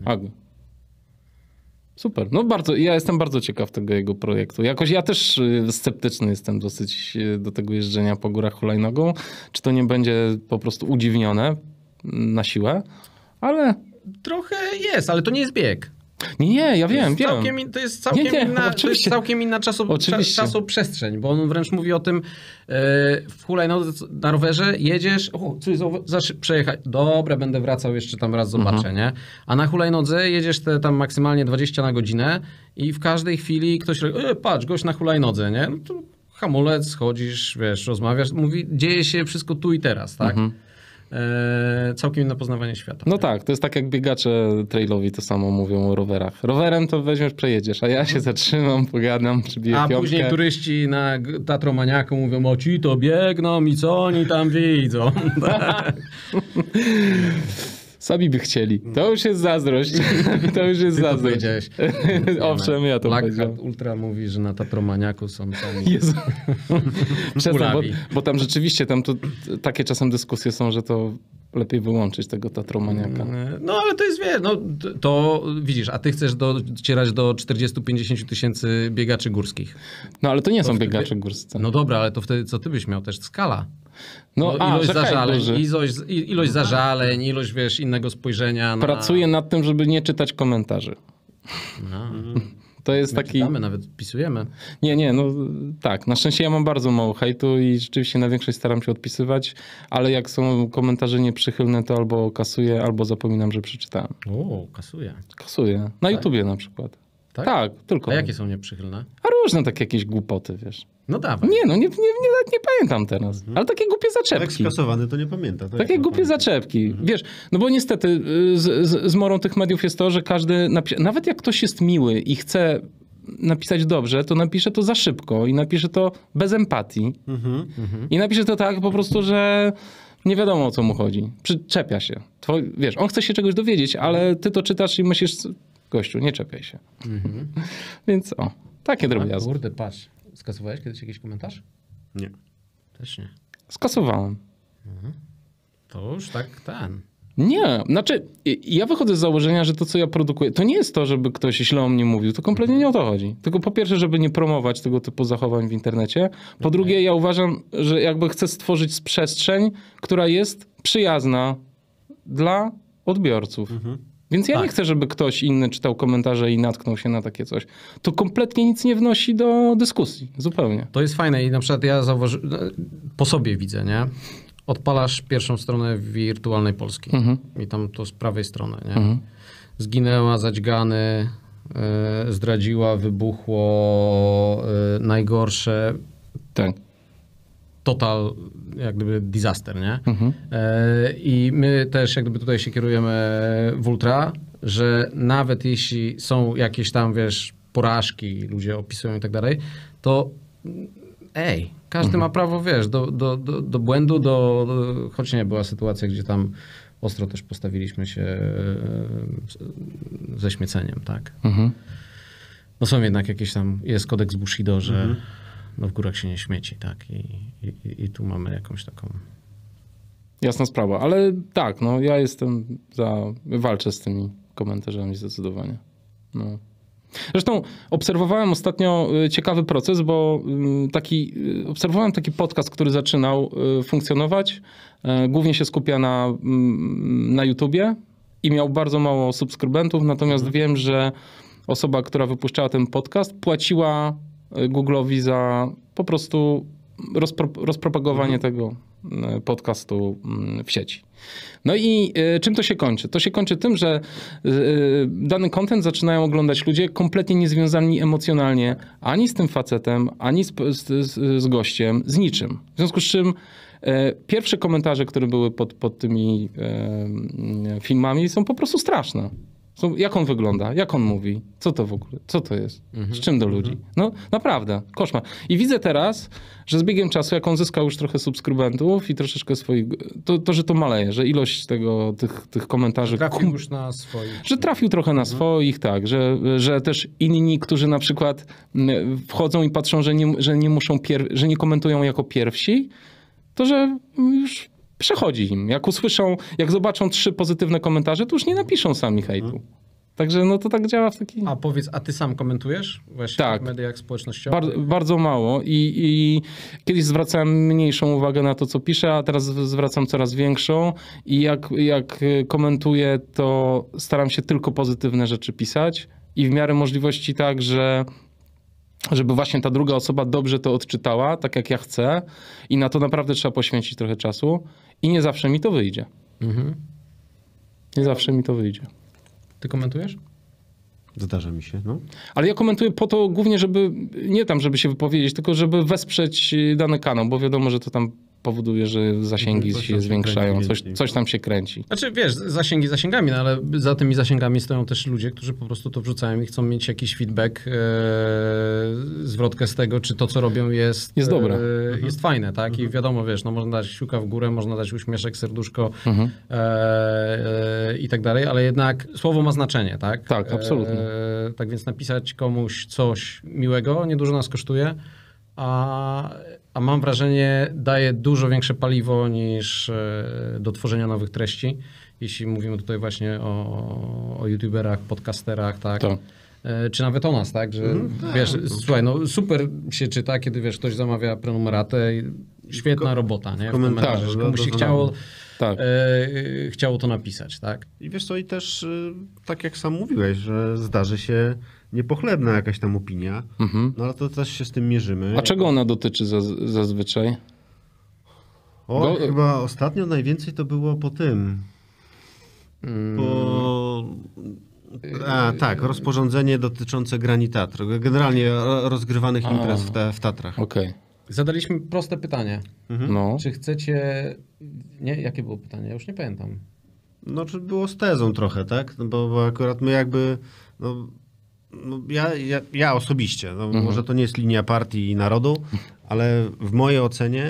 Super. No bardzo, ja jestem bardzo ciekaw tego jego projektu. Jakoś ja też sceptyczny jestem dosyć do tego jeżdżenia po górach hulajnogą. Czy to nie będzie po prostu udziwnione na siłę, ale... Trochę jest, ale to nie jest bieg. Nie, ja wiem. To jest całkiem inna czasoprzestrzeń, bo on wręcz mówi o tym, w hulajnodze na rowerze jedziesz, przejechać, dobra, będę wracał jeszcze tam raz, zobaczę, nie? A na hulajnodze jedziesz te tam maksymalnie 20 na godzinę i w każdej chwili ktoś patrz, gość na hulajnodze, nie? No to hamulec, schodzisz, wiesz, rozmawiasz, mówi, dzieje się wszystko tu i teraz, tak? Całkiem inne poznawanie świata. No tak, to jest tak jak biegacze trailowi to samo mówią o rowerach. Rowerem to weźmiesz, przejedziesz, a ja się zatrzymam, pogadam, przybiję piątkę. A później turyści na Tatromaniaku mówią, o ci to biegną i co oni tam widzą. Sami by chcieli. To już jest zazdrość. To już jest zazdrość. Owszem, ja to powiedziałem. Black Ultra mówi, że na Tatromaniaku są sami... Jezu. Przestań, bo tam rzeczywiście tam to takie czasem dyskusje są, że to lepiej wyłączyć tego Tatromaniaka. No ale to jest, wiesz, no to widzisz, a ty chcesz docierać do 40-50 tysięcy biegaczy górskich. No ale to nie są biegacze górscy. No dobra, ale to wtedy co ty byś miał? Też skala. Ilość zażaleń, ilość, wiesz, innego spojrzenia. Pracuję nad tym, żeby nie czytać komentarzy. No. To jest My taki... czytamy, nawet wpisujemy. Nie, no tak. Na szczęście ja mam bardzo mało hejtu i rzeczywiście na większość staram się odpisywać, ale jak są komentarze nieprzychylne, to albo kasuję, albo zapominam, że przeczytałem. O, kasuję. Kasuję. Na YouTubie na przykład. Tak, tylko. A jakie są nieprzychylne? A różne takie jakieś głupoty, wiesz. No dawaj. Nie pamiętam teraz. Ale takie głupie Jak zaczepki. skasowany, to nie pamięta. To Takie głupie zaczepki. Wiesz, no bo niestety z morą tych mediów jest to, że każdy, nawet jak ktoś jest miły i chce napisać dobrze, to napisze to za szybko i napisze to bez empatii. I napisze to tak po prostu, że nie wiadomo, o co mu chodzi. Przyczepia się. Wiesz, on chce się czegoś dowiedzieć, ale ty to czytasz i myślisz, gościu, nie czepiaj się. Więc takie drobiazgi. Kurde, patrz. Skasowałeś kiedyś jakiś komentarz? Nie. Też nie. Skasowałem. To już tak Nie, znaczy ja wychodzę z założenia, że to, co ja produkuję, to nie jest to, żeby ktoś źle o mnie mówił, to kompletnie nie o to chodzi. Tylko po pierwsze, żeby nie promować tego typu zachowań w internecie. Po drugie, ja uważam, że jakby chcę stworzyć przestrzeń, która jest przyjazna dla odbiorców. Więc ja nie chcę, żeby ktoś inny czytał komentarze i natknął się na takie coś. To kompletnie nic nie wnosi do dyskusji. Zupełnie. To jest fajne i na przykład ja po sobie widzę, nie? Odpalasz pierwszą stronę wirtualnej Polski i tam to z prawej strony, nie? Zginęła, zadźgany, zdradziła, wybuchło, najgorsze. Tak. Total, jak gdyby disaster, nie? I my też jak gdyby tutaj się kierujemy w ultra, że nawet jeśli są jakieś tam, wiesz, porażki, ludzie opisują i tak dalej, to każdy ma prawo, wiesz, do błędu, choć nie, była sytuacja, gdzie tam ostro też postawiliśmy się ze śmieceniem, tak? No są jednak jakieś tam, jest kodeks Bushido, że no w górach się nie śmieci, tak? I tu mamy jakąś taką... Jasna sprawa, ale tak, no ja walczę z tymi komentarzami zdecydowanie. No. Zresztą obserwowałem ostatnio ciekawy proces, bo obserwowałem taki podcast, który zaczynał funkcjonować. Głównie się skupia na YouTubie i miał bardzo mało subskrybentów, natomiast wiem, że osoba, która wypuszczała ten podcast, płaciła Google'owi za po prostu rozpropagowanie tego podcastu w sieci. No i czym to się kończy? To się kończy tym, że dany content zaczynają oglądać ludzie kompletnie niezwiązani emocjonalnie ani z tym facetem, ani z gościem, z niczym. W związku z czym pierwsze komentarze, które były pod tymi filmami, są po prostu straszne. Jak on wygląda? Jak on mówi? Co to w ogóle? Co to jest? Z czym do ludzi? No naprawdę, koszmar. I widzę teraz, że z biegiem czasu, jak on zyskał już trochę subskrybentów i troszeczkę swoich... że to maleje, że ilość tych komentarzy... Trafił już na swoich. Że trafił trochę na swoich, tak. Że też inni, którzy na przykład wchodzą i patrzą, że nie muszą... że nie komentują jako pierwsi, to że już... Przechodzi im. Jak usłyszą, jak zobaczą 3 pozytywne komentarze, to już nie napiszą sami hejtu. Także no to tak działa w taki... A powiedz, a ty sam komentujesz właśnie Tak. w mediach społecznościowych? Bardzo mało i kiedyś zwracałem mniejszą uwagę na to, co piszę, a teraz zwracam coraz większą i jak komentuję, to staram się tylko pozytywne rzeczy pisać i w miarę możliwości tak, żeby właśnie ta druga osoba dobrze to odczytała, tak jak ja chcę i na to naprawdę trzeba poświęcić trochę czasu i nie zawsze mi to wyjdzie. Nie zawsze mi to wyjdzie. Ty komentujesz? Zdarza mi się, no. Ale ja komentuję po to głównie, żeby się wypowiedzieć, tylko żeby wesprzeć dany kanał, bo wiadomo, że to tam powoduje, że zasięgi Coś tam się się zwiększają, kręci coś tam się kręci. Znaczy, wiesz, zasięgi zasięgami, no ale za tymi zasięgami stoją też ludzie, którzy po prostu to wrzucają i chcą mieć jakiś feedback, zwrotkę z tego, czy to, co robią jest dobre. Jest fajne, tak? I wiadomo, wiesz, no można dać kciuka w górę, można dać uśmieszek, serduszko i tak dalej, ale jednak słowo ma znaczenie, tak? Tak, absolutnie. Tak więc napisać komuś coś miłego niedużo nas kosztuje, a mam wrażenie, daje dużo większe paliwo niż do tworzenia nowych treści. Jeśli mówimy tutaj właśnie o youtuberach, podcasterach, tak? To. Czy nawet o nas, tak? Że wiesz, słuchaj, no super się czyta, kiedy wiesz, ktoś zamawia prenumeratę i świetna robota, nie? W komentarzach, że komuś się Tak. chciało to napisać, tak? I wiesz co, i też tak jak sam mówiłeś, że zdarzy się niepochlebna jakaś tam opinia, no ale to też się z tym mierzymy. A czego ona dotyczy zazwyczaj? Chyba ostatnio najwięcej to było po tym. Tak, rozporządzenie dotyczące grani Tatr. Generalnie rozgrywanych imprez w Tatrach. Okej. Zadaliśmy proste pytanie. No. Czy chcecie... Nie, jakie było pytanie? Ja już nie pamiętam. No, czy było z tezą trochę, tak? No, bo akurat my jakby... No, ja osobiście, no, może to nie jest linia partii i narodu, ale w mojej ocenie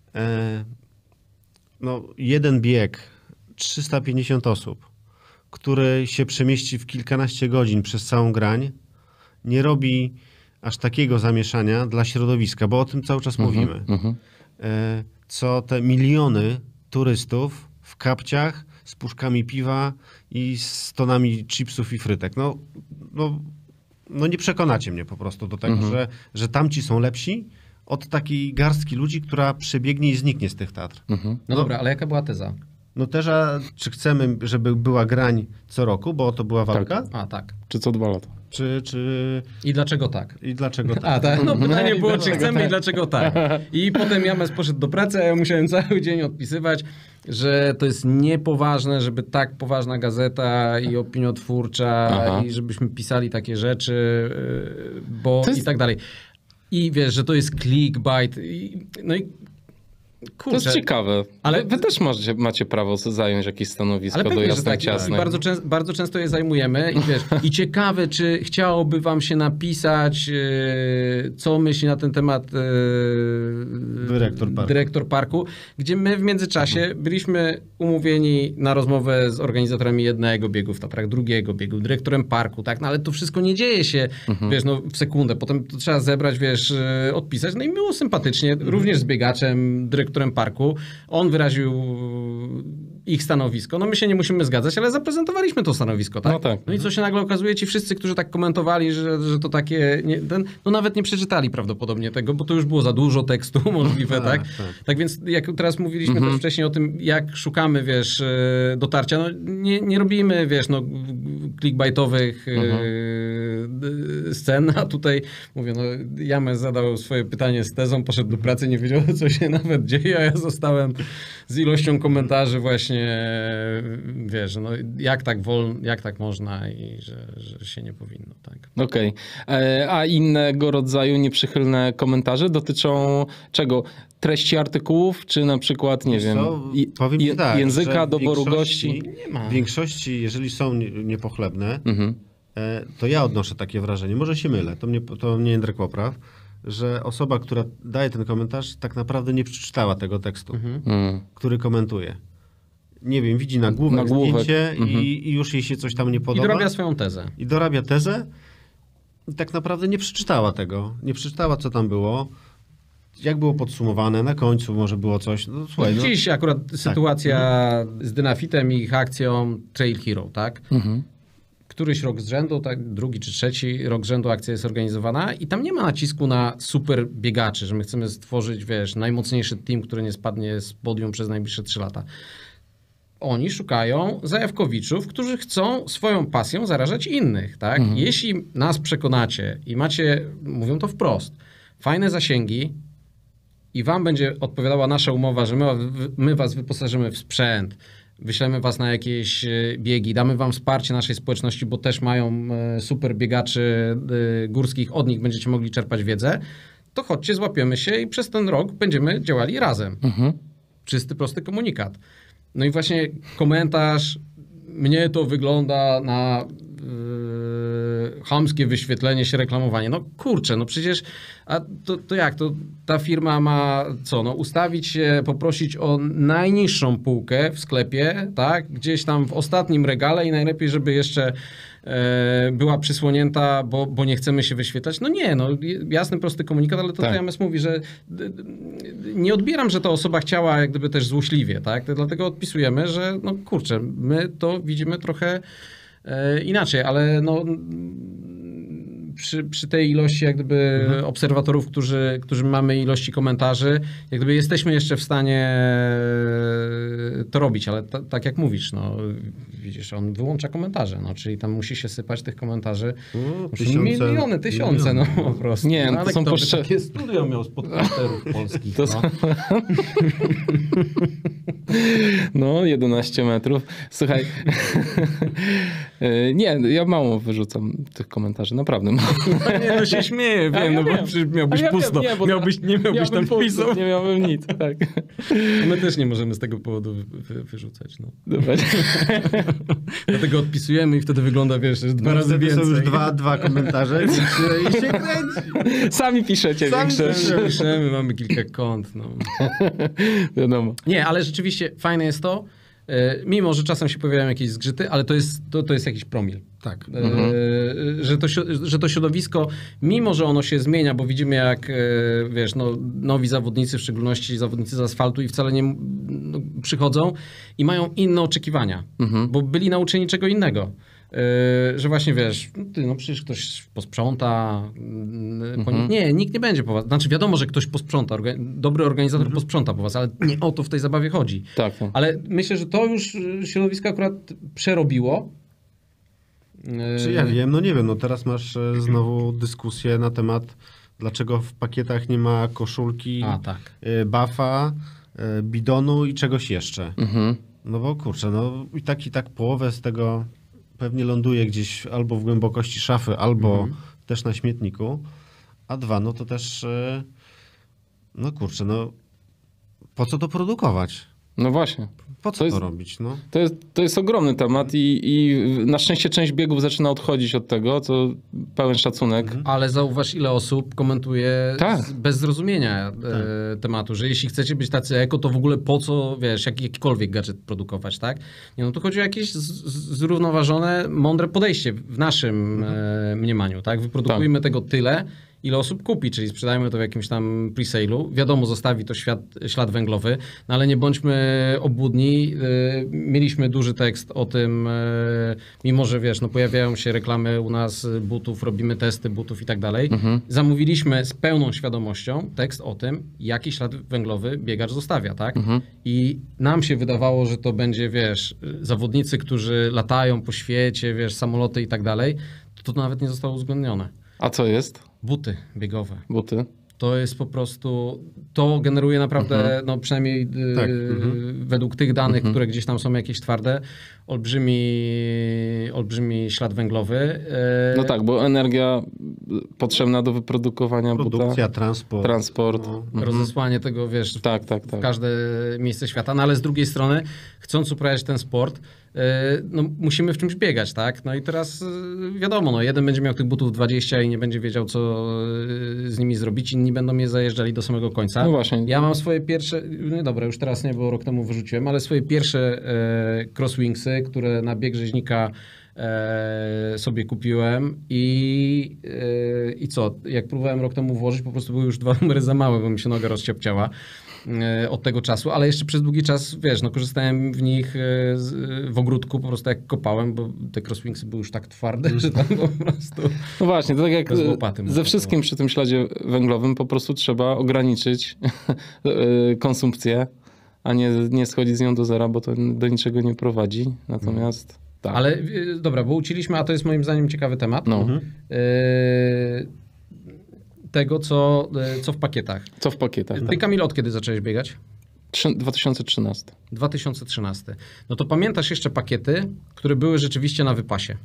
jeden bieg, 350 osób, który się przemieści w kilkanaście godzin przez całą grań, nie robi aż takiego zamieszania dla środowiska, bo o tym cały czas mówimy. Co te miliony turystów w kapciach z puszkami piwa i z tonami chipsów i frytek. No nie przekonacie mnie po prostu do tego, że tamci są lepsi od takiej garstki ludzi, która przebiegnie i zniknie z tych Tatr. No dobra, ale jaka była teza? No też, czy chcemy, żeby była grań co roku, bo to była walka? A, tak. Czy co 2 lata? I dlaczego tak? I dlaczego tak? A, tak. No pytanie było, czy chcemy i dlaczego tak. I potem James poszedł do pracy, a ja musiałem cały dzień odpisywać, że to jest niepoważne, żeby tak poważna gazeta i opiniotwórcza i żebyśmy pisali takie rzeczy, bo i tak dalej. I wiesz, że to jest clickbait. No i kurczę. To jest ciekawe. Ale Wy też macie prawo zająć jakieś stanowisko ale do pewnie, że jasnej tak, ciasnej. bardzo często je zajmujemy i wiesz, i ciekawe, czy chciałoby wam się napisać, co myśli na ten temat dyrektor parku, gdzie my w międzyczasie byliśmy umówieni na rozmowę z organizatorami jednego biegu w Tatrach, drugiego biegu, dyrektorem parku, tak, no ale to wszystko nie dzieje się, wiesz, no w sekundę, potem to trzeba zebrać, wiesz, odpisać, no i było sympatycznie, również z biegaczem, dyrektorem parku. On wyraził ich stanowisko. No my się nie musimy zgadzać, ale zaprezentowaliśmy to stanowisko, tak? No tak. No i co się nagle okazuje, ci wszyscy, którzy tak komentowali, że to takie... no nawet nie przeczytali prawdopodobnie tego, bo to już było za dużo tekstu możliwe, tak? Tak więc jak teraz mówiliśmy też wcześniej o tym, jak szukamy, wiesz, dotarcia, no nie robimy, wiesz, no clickbaitowych scen, a tutaj mówię, no James zadał swoje pytanie z tezą, poszedł do pracy, nie wiedział, co się nawet dzieje, a ja zostałem z ilością komentarzy właśnie, wiesz, no jak tak wolno, jak tak można i że się nie powinno, tak. Okej. A innego rodzaju nieprzychylne komentarze dotyczą czego? treści artykułów, czy na przykład, nie wiem, Co? Powiem ci tak, języka, że w doboru większości- gości? Nie ma. W większości, jeżeli są niepochlebne, Mhm. to ja odnoszę takie wrażenie, może się mylę, to mnie Jędrek popraw, że osoba, która daje ten komentarz, tak naprawdę nie przeczytała tego tekstu, który komentuje. Nie wiem, widzi nagłówek, zdjęcie i już jej się coś tam nie I podoba. dorabia swoją tezę. I dorabia tezę i tak naprawdę nie przeczytała tego. Nie przeczytała, co tam było, jak było podsumowane, na końcu może było coś. No, słuchaj, Dziś akurat sytuacja z Dynafitem i ich akcją Trail Hero, tak? Któryś rok z rzędu, tak, drugi czy trzeci rok z rzędu akcja jest organizowana i tam nie ma nacisku na super biegaczy, że my chcemy stworzyć, wiesz, najmocniejszy team, który nie spadnie z podium przez najbliższe 3 lata. Oni szukają zajawkowiczów, którzy chcą swoją pasją zarażać innych, tak? Jeśli nas przekonacie i macie, mówią to wprost, fajne zasięgi i wam będzie odpowiadała nasza umowa, że my was wyposażymy w sprzęt, wyślemy was na jakieś biegi, damy wam wsparcie naszej społeczności, bo też mają super biegaczy górskich, od nich będziecie mogli czerpać wiedzę, to chodźcie, złapiemy się i przez ten rok będziemy działali razem. Czysty, prosty komunikat. No i właśnie komentarz, mnie to wygląda na chamskie wyświetlenie się, reklamowanie. No kurczę, no przecież a to jak? To ta firma ma co? No ustawić się, poprosić o najniższą półkę w sklepie, tak? Gdzieś tam w ostatnim regale i najlepiej, żeby jeszcze była przysłonięta, bo nie chcemy się wyświetlać. No nie, no jasny, prosty komunikat, ale to Tak. James mówi, że nie odbieram, że ta osoba chciała jak gdyby też złośliwie, tak? Dlatego odpisujemy, że no kurczę, my to widzimy trochę inaczej, ale no przy tej ilości jak gdyby obserwatorów, którzy mamy, ilości komentarzy, jak gdyby jesteśmy jeszcze w stanie to robić, ale tak jak mówisz, no widzisz, on wyłącza komentarze, no czyli tam musi się sypać tych komentarzy miliony, tysiące, no po prostu. Nie, no, to są takie studio miał z podcasterów polskich. To no. No, 11 metrów. Słuchaj, nie, ja mało wyrzucam tych komentarzy, naprawdę. Nie, no się śmieję, A wiem, ja no wiem. bo przecież miałbyś A ja wiem, pusto, nie, bo nie miałbyś tam wpisów. Nie miałbym nic, tak. My też nie możemy z tego powodu wyrzucać, no. Dobra. Dlatego odpisujemy i wtedy wygląda, wiesz, że 2 razy Niestety więcej. są już dwa komentarze i się kręci. Sami piszecie Sami większość. Piszemy, mamy kilka kont, no. Wiadomo. Nie, ale rzeczywiście fajne jest to, mimo że czasem się pojawiają jakieś zgrzyty, ale to jest jakiś promil. Tak. Że to środowisko, mimo że ono się zmienia, bo widzimy jak, wiesz, no, nowi zawodnicy, w szczególności zawodnicy z asfaltu i wcale nie przychodzą i mają inne oczekiwania, bo byli nauczeni czego innego. Że właśnie wiesz, no przecież ktoś posprząta. Nie, nikt nie będzie po was. Znaczy wiadomo, że ktoś posprząta. Dobry organizator posprząta po was, ale nie o to w tej zabawie chodzi. Tak, tak. Ale myślę, że to już środowisko akurat przerobiło. Czy ja wiem, no nie wiem, no teraz masz znowu dyskusję na temat, dlaczego w pakietach nie ma koszulki, tak. bafa, bidonu i czegoś jeszcze. No bo kurczę, no i tak połowę z tego pewnie ląduje gdzieś albo w głębokości szafy, albo też na śmietniku. A 2, no to też, no kurczę, no po co to produkować? No właśnie. Po co to robić? No? To jest ogromny temat i na szczęście część biegów zaczyna odchodzić od tego, co pełen szacunek. Ale zauważ, ile osób komentuje Tak. bez zrozumienia tematu, że jeśli chcecie być tacy eko, to w ogóle po co, wiesz, jakikolwiek gadżet produkować, tak? Nie, no to chodzi o jakieś zrównoważone, mądre podejście w naszym mniemaniu, tak? Wyprodukujmy tego tyle, ile osób kupi, czyli sprzedajmy to w jakimś tam pre-sale'u. Wiadomo, zostawi to ślad węglowy, no ale nie bądźmy obłudni. Mieliśmy duży tekst o tym, mimo że wiesz, no pojawiają się reklamy u nas butów, robimy testy butów i tak dalej. Zamówiliśmy z pełną świadomością tekst o tym, jaki ślad węglowy biegacz zostawia, tak? I nam się wydawało, że to będzie, wiesz, zawodnicy, którzy latają po świecie, wiesz, samoloty i tak dalej. To nawet nie zostało uwzględnione. A co jest? Buty biegowe. Buty? to jest po prostu, to generuje naprawdę, no przynajmniej Tak, według tych danych, które gdzieś tam są jakieś twarde, olbrzymi ślad węglowy. No tak, bo energia potrzebna do wyprodukowania Produkcja, buta, transport. transport. Rozesłanie tego, wiesz, Tak. w każde miejsce świata, no ale z drugiej strony, chcąc uprawiać ten sport, no musimy w czymś biegać, tak? No i teraz wiadomo, no jeden będzie miał tych butów 20 i nie będzie wiedział, co z nimi zrobić, inni będą je zajeżdżali do samego końca. No właśnie. Ja mam swoje pierwsze, nie dobra, już teraz nie, bo rok temu wyrzuciłem, ale swoje pierwsze crosswingsy, które na bieg rzeźnika sobie kupiłem i co, jak próbowałem rok temu włożyć, po prostu były już 2 numery za małe, bo mi się noga rozciapciała od tego czasu, ale jeszcze przez długi czas, wiesz, no korzystałem w nich w ogródku, po prostu jak kopałem, bo te crosswingsy były już tak twarde, że tam po prostu... No właśnie, to tak jak Bez łopaty ze wszystkim przy tym śladzie węglowym po prostu trzeba ograniczyć konsumpcję, a nie schodzić z nią do zera, bo to do niczego nie prowadzi. Natomiast tak. Ale dobra, bo uciliśmy, a to jest moim zdaniem ciekawy temat, No. tego, co w pakietach. Co w pakietach? Ty, Kamil, od kiedy zacząłeś biegać? 2013. 2013. No to pamiętasz jeszcze pakiety, które były rzeczywiście na wypasie?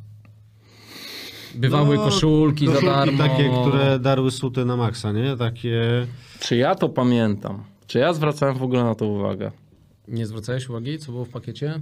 Bywały koszulki za darmo. takie, które darły suty na maksa, nie? Takie... Czy ja to pamiętam? Czy ja zwracałem w ogóle na to uwagę? Nie zwracałeś uwagi, co było w pakiecie?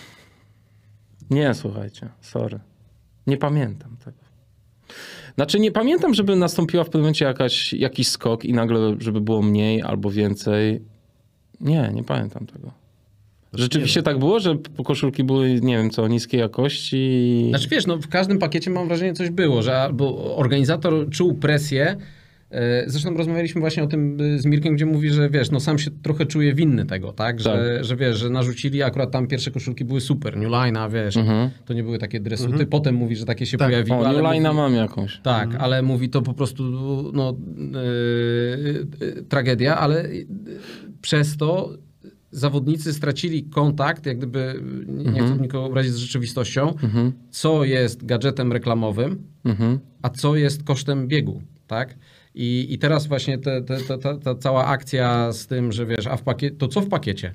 Nie, słuchajcie, sorry. Nie pamiętam tego. Znaczy nie pamiętam, żeby nastąpiła w pewnym momencie jakiś skok i nagle, żeby było mniej albo więcej. Nie pamiętam tego. Rzeczywiście tak było, że koszulki były, nie wiem co, niskiej jakości. Znaczy wiesz, no w każdym pakiecie mam wrażenie coś było, że albo organizator czuł presję. Zresztą rozmawialiśmy właśnie o tym z Mirkiem, gdzie mówi, że wiesz, no sam się trochę czuje winny tego, tak? Że wiesz, że narzucili, akurat tam pierwsze koszulki były super, New Line'a, wiesz, to nie były takie dressuty. Potem mówi, że takie się pojawiły. O, ale New Line'a mówi, mam jakąś. tak, ale mówi to po prostu no, tragedia, ale przez to zawodnicy stracili kontakt, jak gdyby, nie chcę nikogo obrazić, z rzeczywistością, co jest gadżetem reklamowym, a co jest kosztem biegu, tak? I teraz właśnie ta cała akcja z tym, że wiesz, a w pakiecie, to co w pakiecie?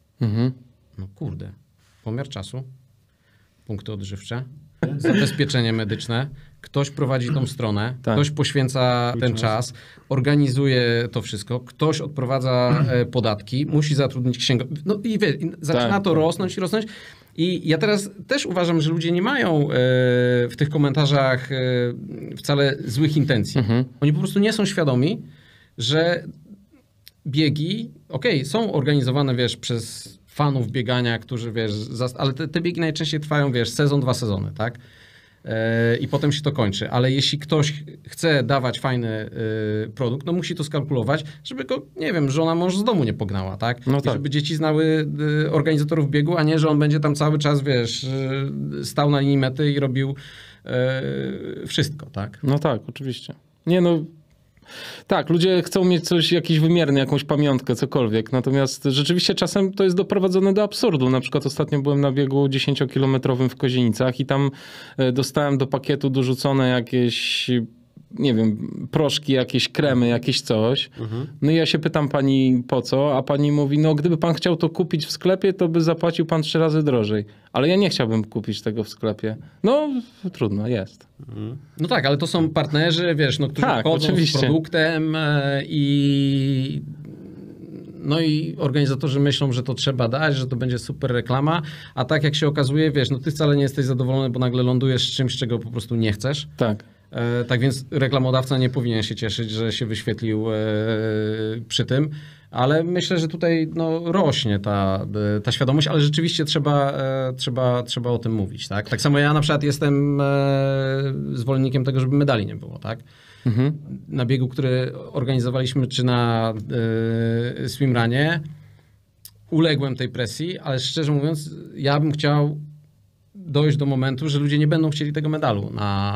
No kurde, pomiar czasu, punkty odżywcze, zabezpieczenie medyczne, ktoś prowadzi tą stronę, Tak. ktoś poświęca ten czas, organizuje to wszystko, ktoś odprowadza podatki, musi zatrudnić księgowego. No i wiesz, zaczyna Tak, to rosnąć i rosnąć. I ja teraz też uważam, że ludzie nie mają w tych komentarzach wcale złych intencji. Oni po prostu nie są świadomi, że biegi, są organizowane, wiesz, przez fanów biegania, którzy, wiesz, ale te biegi najczęściej trwają, wiesz, sezon, 2 sezony, tak? I potem się to kończy. Ale jeśli ktoś chce dawać fajny produkt, no musi to skalkulować, żeby go, nie wiem, żona, mąż z domu nie pognała, tak? No I tak. żeby dzieci znały organizatorów biegu, a nie, że on będzie tam cały czas, wiesz, stał na linii mety i robił wszystko, tak? No tak, oczywiście. Nie no, tak, ludzie chcą mieć coś, jakiś wymierny, jakąś pamiątkę, cokolwiek. Natomiast rzeczywiście czasem to jest doprowadzone do absurdu. Na przykład ostatnio byłem na biegu 10-kilometrowym w Kozienicach i tam dostałem do pakietu dorzucone jakieś, nie wiem, proszki, jakieś kremy, jakieś coś. No i ja się pytam pani po co, a pani mówi, no gdyby pan chciał to kupić w sklepie, to by zapłacił pan 3 razy drożej. Ale ja nie chciałbym kupić tego w sklepie. No trudno, jest. No tak, ale to są partnerzy, wiesz, no, którzy Tak, wchodzą oczywiście. z produktem i organizatorzy myślą, że to trzeba dać, że to będzie super reklama, a tak jak się okazuje, wiesz, no ty wcale nie jesteś zadowolony, bo nagle lądujesz z czymś, czego po prostu nie chcesz. Tak. Tak więc reklamodawca nie powinien się cieszyć, że się wyświetlił przy tym, ale myślę, że tutaj no, rośnie ta świadomość, ale rzeczywiście trzeba o tym mówić. Tak samo ja na przykład jestem zwolennikiem tego, żeby medali nie było. Tak? Na biegu, który organizowaliśmy, czy na swimrunie, uległem tej presji, ale szczerze mówiąc, ja bym chciał dojść do momentu, że ludzie nie będą chcieli tego medalu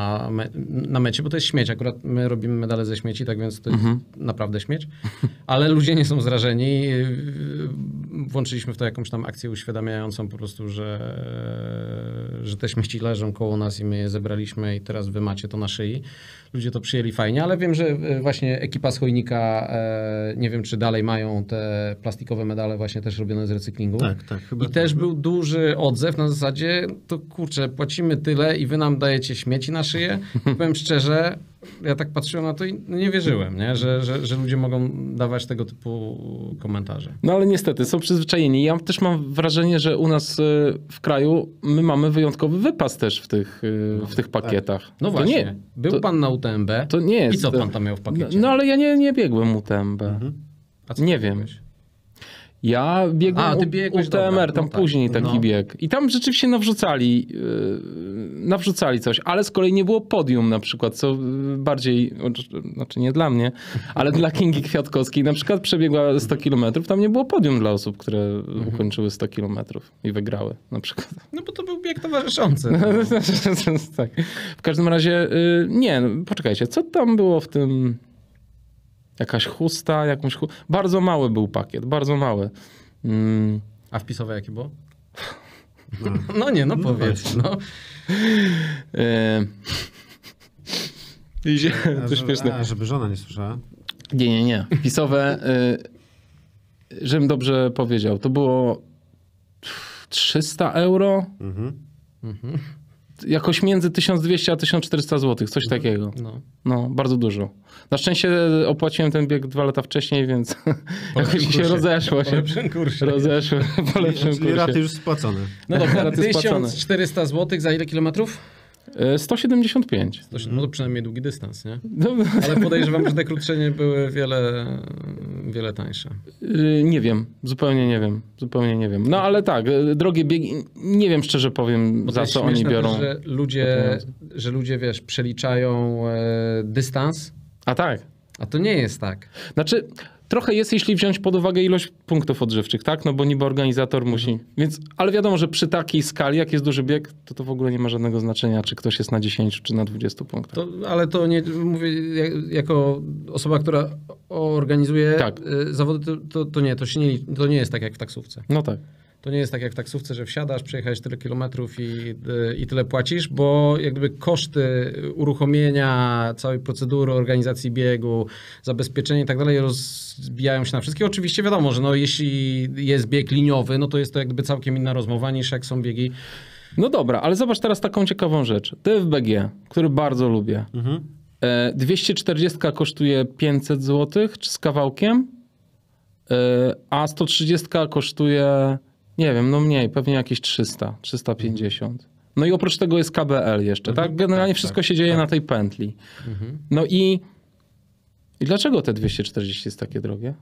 na mecie, bo to jest śmieć. Akurat my robimy medale ze śmieci, tak więc to jest naprawdę śmieć. Ale ludzie nie są zrażeni, włączyliśmy w to jakąś tam akcję uświadamiającą po prostu, że te śmieci leżą koło nas i my je zebraliśmy i teraz wy macie to na szyi. Ludzie to przyjęli fajnie, ale wiem, że właśnie ekipa z Chojnika, nie wiem czy dalej mają te plastikowe medale właśnie też robione z recyklingu. Tak, chyba. I też był duży odzew na zasadzie, to kurczę, płacimy tyle i wy nam dajecie śmieci na szyję. Powiem szczerze, ja tak patrzyłem na to i nie wierzyłem, nie? Że ludzie mogą dawać tego typu komentarze. No ale niestety, są przyzwyczajeni. Ja też mam wrażenie, że u nas w kraju my mamy wyjątkowy wypas też w tych pakietach. No To właśnie, był pan na UTMB to nie jest... i co pan tam miał w pakiecie? No ale ja nie biegłem UTMB. A co Nie tam wiem. robiłeś? Ja biegłem ty biegłeś, UTMR, dobra, tam no tak. później taki No. bieg. I tam rzeczywiście nawrzucali coś, ale z kolei nie było podium na przykład, co bardziej, znaczy nie dla mnie, ale dla Kingi Kwiatkowskiej na przykład przebiegła 100 km, tam nie było podium dla osób, które ukończyły 100 km i wygrały na przykład. No bo to był bieg towarzyszący. Tak. W każdym razie, nie, no, poczekajcie, co tam było w tym... Jakaś chusta, bardzo mały był pakiet, bardzo mały. A wpisowe jakie było? No nie, no powiedz. No. To śmieszne. Żeby żona nie słyszała. Nie. Wpisowe, żebym dobrze powiedział, to było 300 euro. Jakoś między 1200 a 1400 zł, coś takiego. No, bardzo dużo. Na szczęście opłaciłem ten bieg 2 lata wcześniej, więc jakoś mi się rozeszło. Po lepszym kursie. Rozeszło po lepszym Czyli raty kursie. już spłacone. No dobra, Raty spłacone. 1400 zł za ile kilometrów? 175. No to przynajmniej długi dystans, nie? No, Ale podejrzewam, że te krótsze nie były wiele tańsze. nie wiem, zupełnie nie wiem. No ale tak, drogie biegi, nie wiem szczerze powiem, Bo to za jest co oni śmieszne biorą. też, że ludzie, wiesz, przeliczają dystans, A tak. a to nie jest tak. Znaczy, trochę jest, jeśli wziąć pod uwagę ilość punktów odżywczych, tak? No bo niby organizator musi. Więc, ale wiadomo, że przy takiej skali, jak jest duży bieg, to w ogóle nie ma żadnego znaczenia, czy ktoś jest na 10 czy na 20 punktach. Ale to nie, mówię, jako osoba, która organizuje Tak. zawody, to nie jest tak jak w taksówce. No tak. To nie jest tak jak w taksówce, że wsiadasz, przejechałeś tyle kilometrów i tyle płacisz, bo jakby koszty uruchomienia całej procedury, organizacji biegu, zabezpieczenia i tak dalej rozbijają się na wszystkie. Oczywiście wiadomo, że no, jeśli jest bieg liniowy, no to jest to jakby całkiem inna rozmowa niż jak są biegi. No dobra, ale zobacz teraz taką ciekawą rzecz. DFBG, który bardzo lubię. 240 kosztuje 500 zł, czy z kawałkiem, a 130 kosztuje, nie wiem, no mniej, pewnie jakieś 300, 350. No i oprócz tego jest KBL jeszcze, tak? Generalnie wszystko się dzieje na tej pętli. No i dlaczego te 240 jest takie drogie?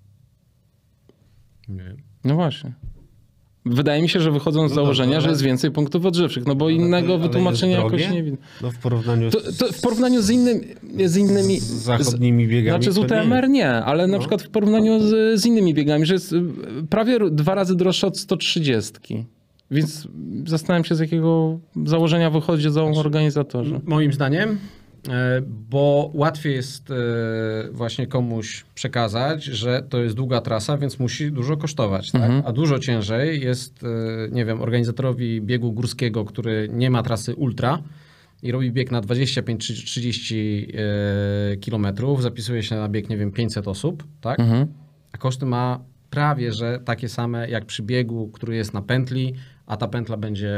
Nie. No właśnie. Wydaje mi się, że wychodzą z założenia, że jest więcej punktów odżywczych, no bo innego ale wytłumaczenia jest drogie? jakoś nie widzę. No w porównaniu To w porównaniu z innymi... z zachodnimi biegami. Znaczy z to nie UTMR jest. nie, ale na przykład w porównaniu z innymi biegami, że jest prawie 2 razy droższe od 130. Więc zastanawiam się, z jakiego założenia wychodzą organizatorzy. Moim zdaniem, bo łatwiej jest właśnie komuś przekazać, że to jest długa trasa, więc musi dużo kosztować. Tak? A dużo ciężej jest, nie wiem, organizatorowi biegu górskiego, który nie ma trasy ultra i robi bieg na 25 czy 30 kilometrów, zapisuje się na bieg, nie wiem, 500 osób, tak? A koszty ma prawie, że takie same jak przy biegu, który jest na pętli, a ta pętla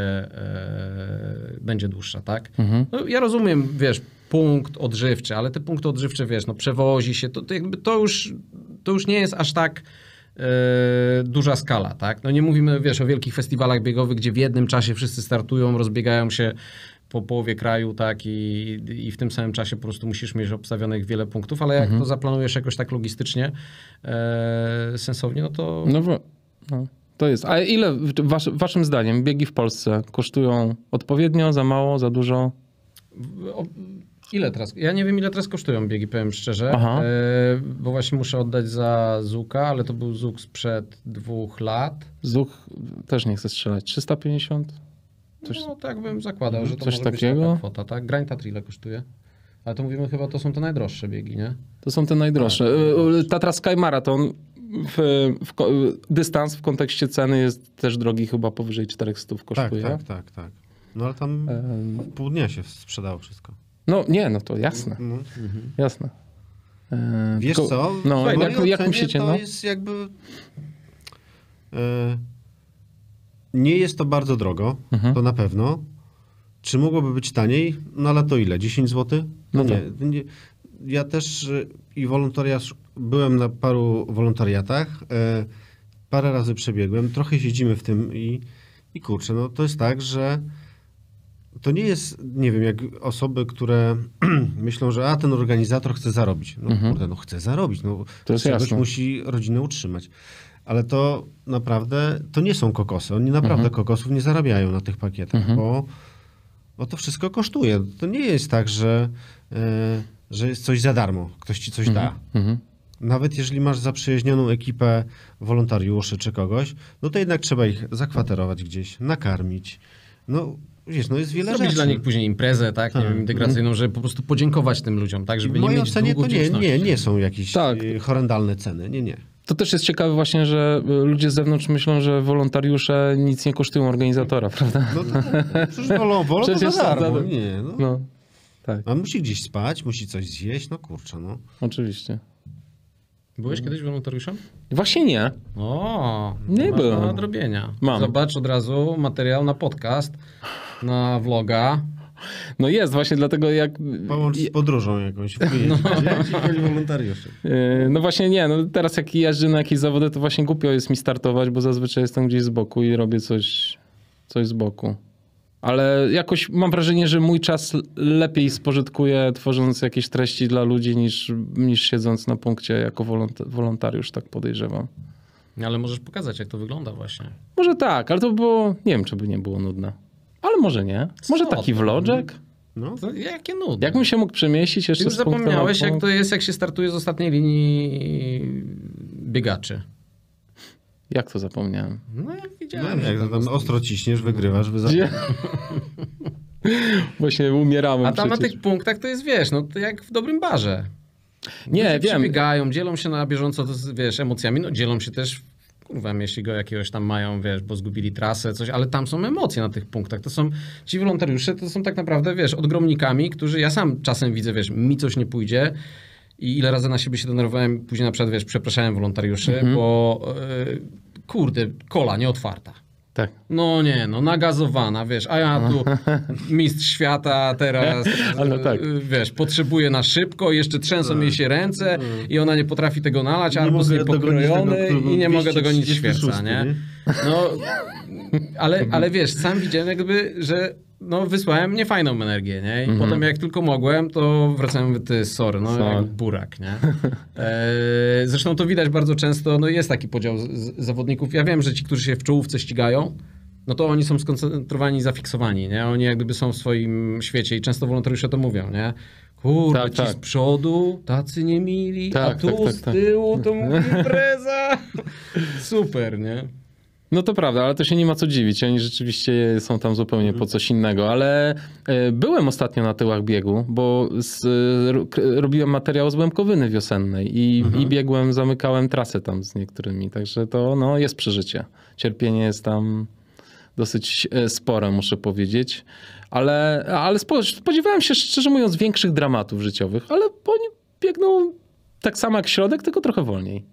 będzie dłuższa, tak? No, ja rozumiem, wiesz, punkt odżywczy, ale te punkty odżywcze, wiesz, no przewozi się, to już nie jest aż tak duża skala, tak? No nie mówimy, wiesz, o wielkich festiwalach biegowych, gdzie w jednym czasie wszyscy startują, rozbiegają się po połowie kraju, tak? I w tym samym czasie po prostu musisz mieć obstawionych wiele punktów, ale jak to zaplanujesz jakoś tak logistycznie, sensownie, no to... No, to jest. A ile waszym zdaniem biegi w Polsce kosztują odpowiednio, za mało, za dużo? Ile teraz? Ja nie wiem, ile teraz kosztują biegi, powiem szczerze, bo właśnie muszę oddać za Zuka, ale to był Zuk sprzed 2 lat. Zuk też nie chcę strzelać. 350? No tak bym zakładał, że to coś może takiego? być taka kwota, tak? Grań Tatry ile kosztuje? Ale to mówimy chyba, to są te najdroższe biegi, nie? To są te najdroższe. Tatra Sky Marathon dystans w kontekście ceny jest też drogi, chyba powyżej 400 kosztuje. Tak. No ale tam w pół dnia się sprzedało wszystko. No nie, no to jasne. Jasne. Wiesz tylko- co? no, W mojej jak ocenie myślicie, to no? jest jakby... Nie jest to bardzo drogo, to na pewno. Czy mogłoby być taniej? No ale to ile? 10 zł? No nie. Ja też i byłem na paru wolontariatach, parę razy przebiegłem, trochę siedzimy w tym i kurczę, no to jest tak, że to nie jest, nie wiem, jak osoby, które myślą, że ten organizator chce zarobić. No kurde, no chce zarobić, no To jest czegoś jasne. musi rodzinę utrzymać. Ale to naprawdę, to nie są kokosy. Oni naprawdę kokosów nie zarabiają na tych pakietach, bo to wszystko kosztuje. To nie jest tak, że jest coś za darmo, ktoś ci coś da. Nawet jeżeli masz zaprzyjaźnioną ekipę wolontariuszy czy kogoś, no to jednak trzeba ich zakwaterować gdzieś, nakarmić. No wiesz, no jest wiele Zrobić rzeczy. dla nich później imprezę, tak, nie wiem, integracyjną, żeby po prostu podziękować tym ludziom, tak, żeby W nie mojej mieć ocenie długu to wdzięczności. nie są jakieś Tak. horrendalne ceny. Nie. To też jest ciekawe właśnie, że ludzie z zewnątrz myślą, że wolontariusze nic nie kosztują organizatora, prawda? No to przecież wolą to Przecież za darmo. za- Nie, no. No, tak, A musi gdzieś spać, musi coś zjeść, no kurczę, no. oczywiście. Byłeś kiedyś wolontariuszem? Właśnie nie. O, Nie masz byłem. do nadrobienia. Mam. Zobacz od razu materiał na podcast, na vloga. No jest, właśnie dlatego jak... Połącz z podróżą jakąś. Gdzie byli wolontariusze? No właśnie nie, no teraz jak jeżdżę na jakieś zawody, to właśnie głupio jest mi startować, bo zazwyczaj jestem gdzieś z boku i robię coś z boku. Ale jakoś mam wrażenie, że mój czas lepiej spożytkuję tworząc jakieś treści dla ludzi niż siedząc na punkcie jako wolontariusz, tak podejrzewam. Ale możesz pokazać, jak to wygląda właśnie. Może tak, ale to było, nie wiem, czy by nie było nudne. Ale może nie. Może Co taki ty? vlogek? No. To jakie nudne. Jakbym się mógł przemieścić Ty jeszcze już z punktu na zapomniałeś, jak punkt? to jest, jak się startuje z ostatniej linii biegaczy. Jak to zapomniałem? No jak No, widziałem. jak to tam ostro ciśniesz, wygrywasz, Gdzie? Właśnie umieramy A tam na przecież. tych punktach to jest, wiesz, no to jak w dobrym barze. Nie, Ludzie wiem. przybiegają, dzielą się na bieżąco, wiesz, emocjami, no dzielą się też, kurwa, jeśli go jakiegoś tam mają, wiesz, bo zgubili trasę, coś, ale tam są emocje na tych punktach. To są, ci wolontariusze to są tak naprawdę, wiesz, odgromnikami, którzy, ja sam czasem widzę, wiesz, mi coś nie pójdzie i ile razy na siebie się denerwowałem, później na przykład, wiesz, przepraszałem wolontariuszy, bo kurde, kola nieotwarta. Tak. No nie, no nagazowana, wiesz, a ja tu mistrz świata teraz, Ale tak. wiesz, potrzebuję na szybko, jeszcze trzęsą jej się ręce i ona nie potrafi tego nalać, albo jest mogę dogonić niepokrojony tego, który i nie był mogę dogonić 236, świerca, nie? nie? No, ale wiesz, sam widziałem jakby, że no wysłałem niefajną energię, nie? I potem jak tylko mogłem, to wracałem, mówię, ty, sorry, no Sorry. jak burak, nie? Zresztą to widać bardzo często, no jest taki podział zawodników. Ja wiem, że ci, którzy się w czołówce ścigają, no to oni są skoncentrowani, zafiksowani, nie? Oni jak gdyby są w swoim świecie i często wolontariusze to mówią, nie? Kurde, Tak, ci tak. z przodu, tacy niemili, Tak, a tu tak, tak, z tak. tyłu to mówi impreza. Super, nie? No to prawda, ale to się nie ma co dziwić. Oni rzeczywiście są tam zupełnie po coś innego. Ale byłem ostatnio na tyłach biegu, bo robiłem materiał z Łemkowyny wiosennej i biegłem, zamykałem trasę tam z niektórymi. Także to no, jest przeżycie. Cierpienie jest tam dosyć spore, muszę powiedzieć. Ale spodziewałem się, szczerze mówiąc, większych dramatów życiowych, ale oni biegną tak samo jak Środek, tylko trochę wolniej.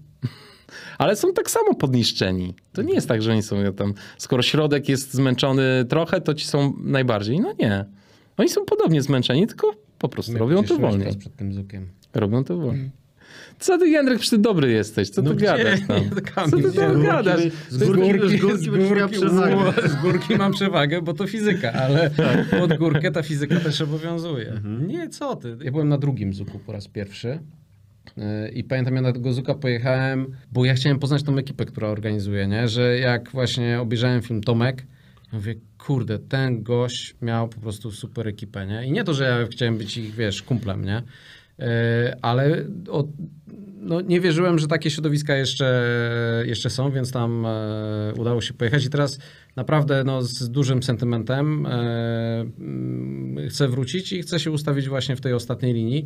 Ale są tak samo podniszczeni. To nie jest tak, że oni są tam... Skoro Środek jest zmęczony trochę, to ci są najbardziej. No nie. Oni są podobnie zmęczeni, tylko po prostu robią to Cieszyłeś wolniej. teraz przed tym zukiem. Robią to wolniej. Co ty, Jędrek, przecież ty dobry jesteś. Co ty gadasz tam? Co ty tam gadasz? Z górki będziesz miał przewagę. Z górki mam przewagę, bo to fizyka, ale pod górkę ta fizyka też obowiązuje. Nie, co ty. Ja byłem na drugim zuku po raz pierwszy. I pamiętam, ja na tego Zuka pojechałem, bo ja chciałem poznać tą ekipę, która organizuje, nie? Że jak właśnie obejrzałem film Tomek, ja mówię, kurde, ten gość miał po prostu super ekipę, nie? I nie to, że ja chciałem być ich, wiesz, kumplem, nie? Ale no, nie wierzyłem, że takie środowiska jeszcze są, więc tam udało się pojechać i teraz naprawdę no, z dużym sentymentem chcę wrócić i chcę się ustawić właśnie w tej ostatniej linii,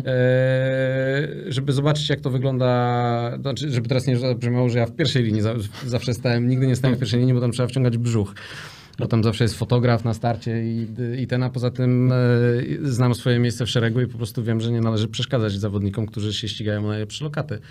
żeby zobaczyć, jak to wygląda, znaczy, żeby teraz nie zabrzmiało, że ja w pierwszej linii zawsze stałem, nigdy nie stałem w pierwszej linii, bo tam trzeba wciągać brzuch. Bo tam zawsze jest fotograf na starcie a poza tym znam swoje miejsce w szeregu i po prostu wiem, że nie należy przeszkadzać zawodnikom, którzy się ścigają o najlepsze lokaty.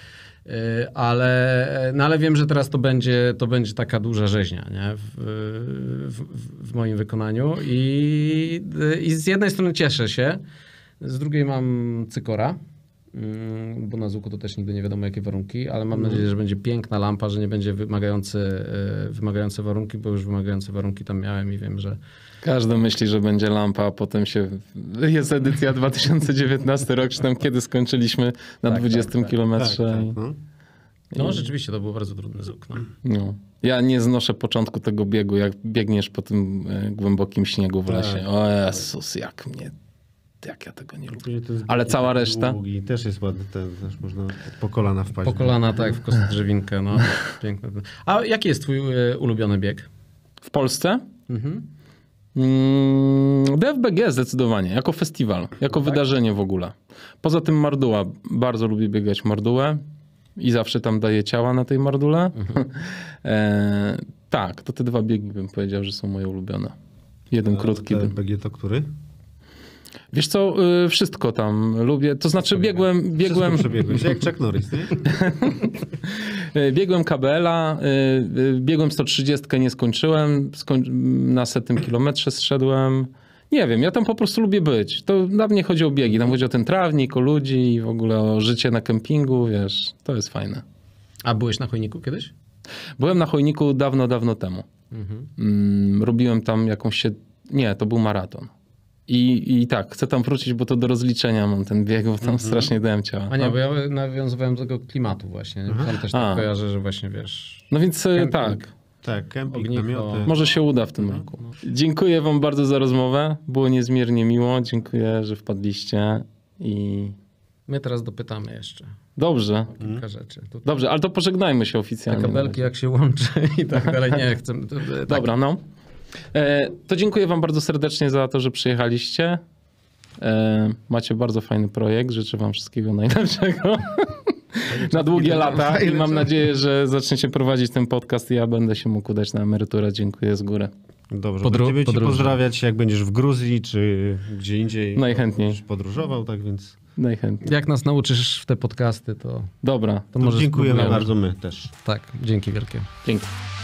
Ale wiem, że teraz to będzie taka duża rzeźnia, nie? W moim wykonaniu i z jednej strony cieszę się, z drugiej mam cykora, bo na Zuku to też nigdy nie wiadomo jakie warunki, ale mam nadzieję, że będzie piękna lampa, że nie będzie wymagające warunki, bo już wymagające warunki tam miałem i wiem, że Każdy myśli, że będzie lampa, a potem jest edycja 2019 rok, czy tam kiedy skończyliśmy na 20 kilometrze. No rzeczywiście to był bardzo trudny Zuk. No. No. Ja nie znoszę początku tego biegu, jak biegniesz po tym głębokim śniegu w lesie. O Jezus, jak ja tego nie lubię. Ale cała reszta? Długi, też jest ładny, też można po kolana wpaść. Po kolana, tak, w kostodrzewinkę. No. Piękne. A jaki jest twój ulubiony bieg? W Polsce? DFBG zdecydowanie, jako festiwal, jako wydarzenie w ogóle. Poza tym Marduła. Bardzo lubię biegać Mardułę i zawsze tam daję ciała na tej Mardule. Tak, to te dwa biegi bym powiedział, że są moje ulubione. Jeden krótki. DFBG to który? Wiesz co, wszystko tam lubię. To znaczy biegłem Przebiegłeś, jak Chuck Norris, nie? biegłem KBL-a, biegłem 130, nie skończyłem, na 100 kilometrze zszedłem. Nie wiem, ja tam po prostu lubię być. To dla mnie chodzi o biegi, tam chodzi o ten trawnik, o ludzi i w ogóle o życie na kempingu, wiesz, to jest fajne. A byłeś na Chojniku kiedyś? Byłem na Chojniku dawno temu. Robiłem tam Nie, to był maraton. I tak, chcę tam wrócić, bo to do rozliczenia mam ten bieg, bo tam strasznie dałem ciała. A nie, bo ja nawiązywałem do tego klimatu właśnie. Nie? Tam też tak kojarzę, że właśnie wiesz... No więc Kemping. tak. Tak, kemping, Ognicho. namioty. Może się uda w tym roku. Dziękuję wam bardzo za rozmowę. Było niezmiernie miło. Dziękuję, że wpadliście i... My teraz dopytamy jeszcze Dobrze. kilka rzeczy. Tutaj Dobrze, ale to pożegnajmy się te oficjalnie. kabelki jak się łączy i tak dalej. Nie, chcę... Tak. Dobra, no. To dziękuję wam bardzo serdecznie za to, że przyjechaliście. Macie bardzo fajny projekt. Życzę wam wszystkiego najlepszego na długie lata i mam nadzieję, że zaczniecie prowadzić ten podcast i ja będę się mógł udać na emeryturę. Dziękuję z góry. Dobrze, będziemy cię pozdrawiać, jak będziesz w Gruzji, czy gdzie indziej. Najchętniej. Będziesz podróżował, tak więc... Najchętniej. Jak nas nauczysz w te podcasty, to Dobra. może Dziękujemy spróbujemy. bardzo, my też. Tak, dzięki wielkie. Dzięki.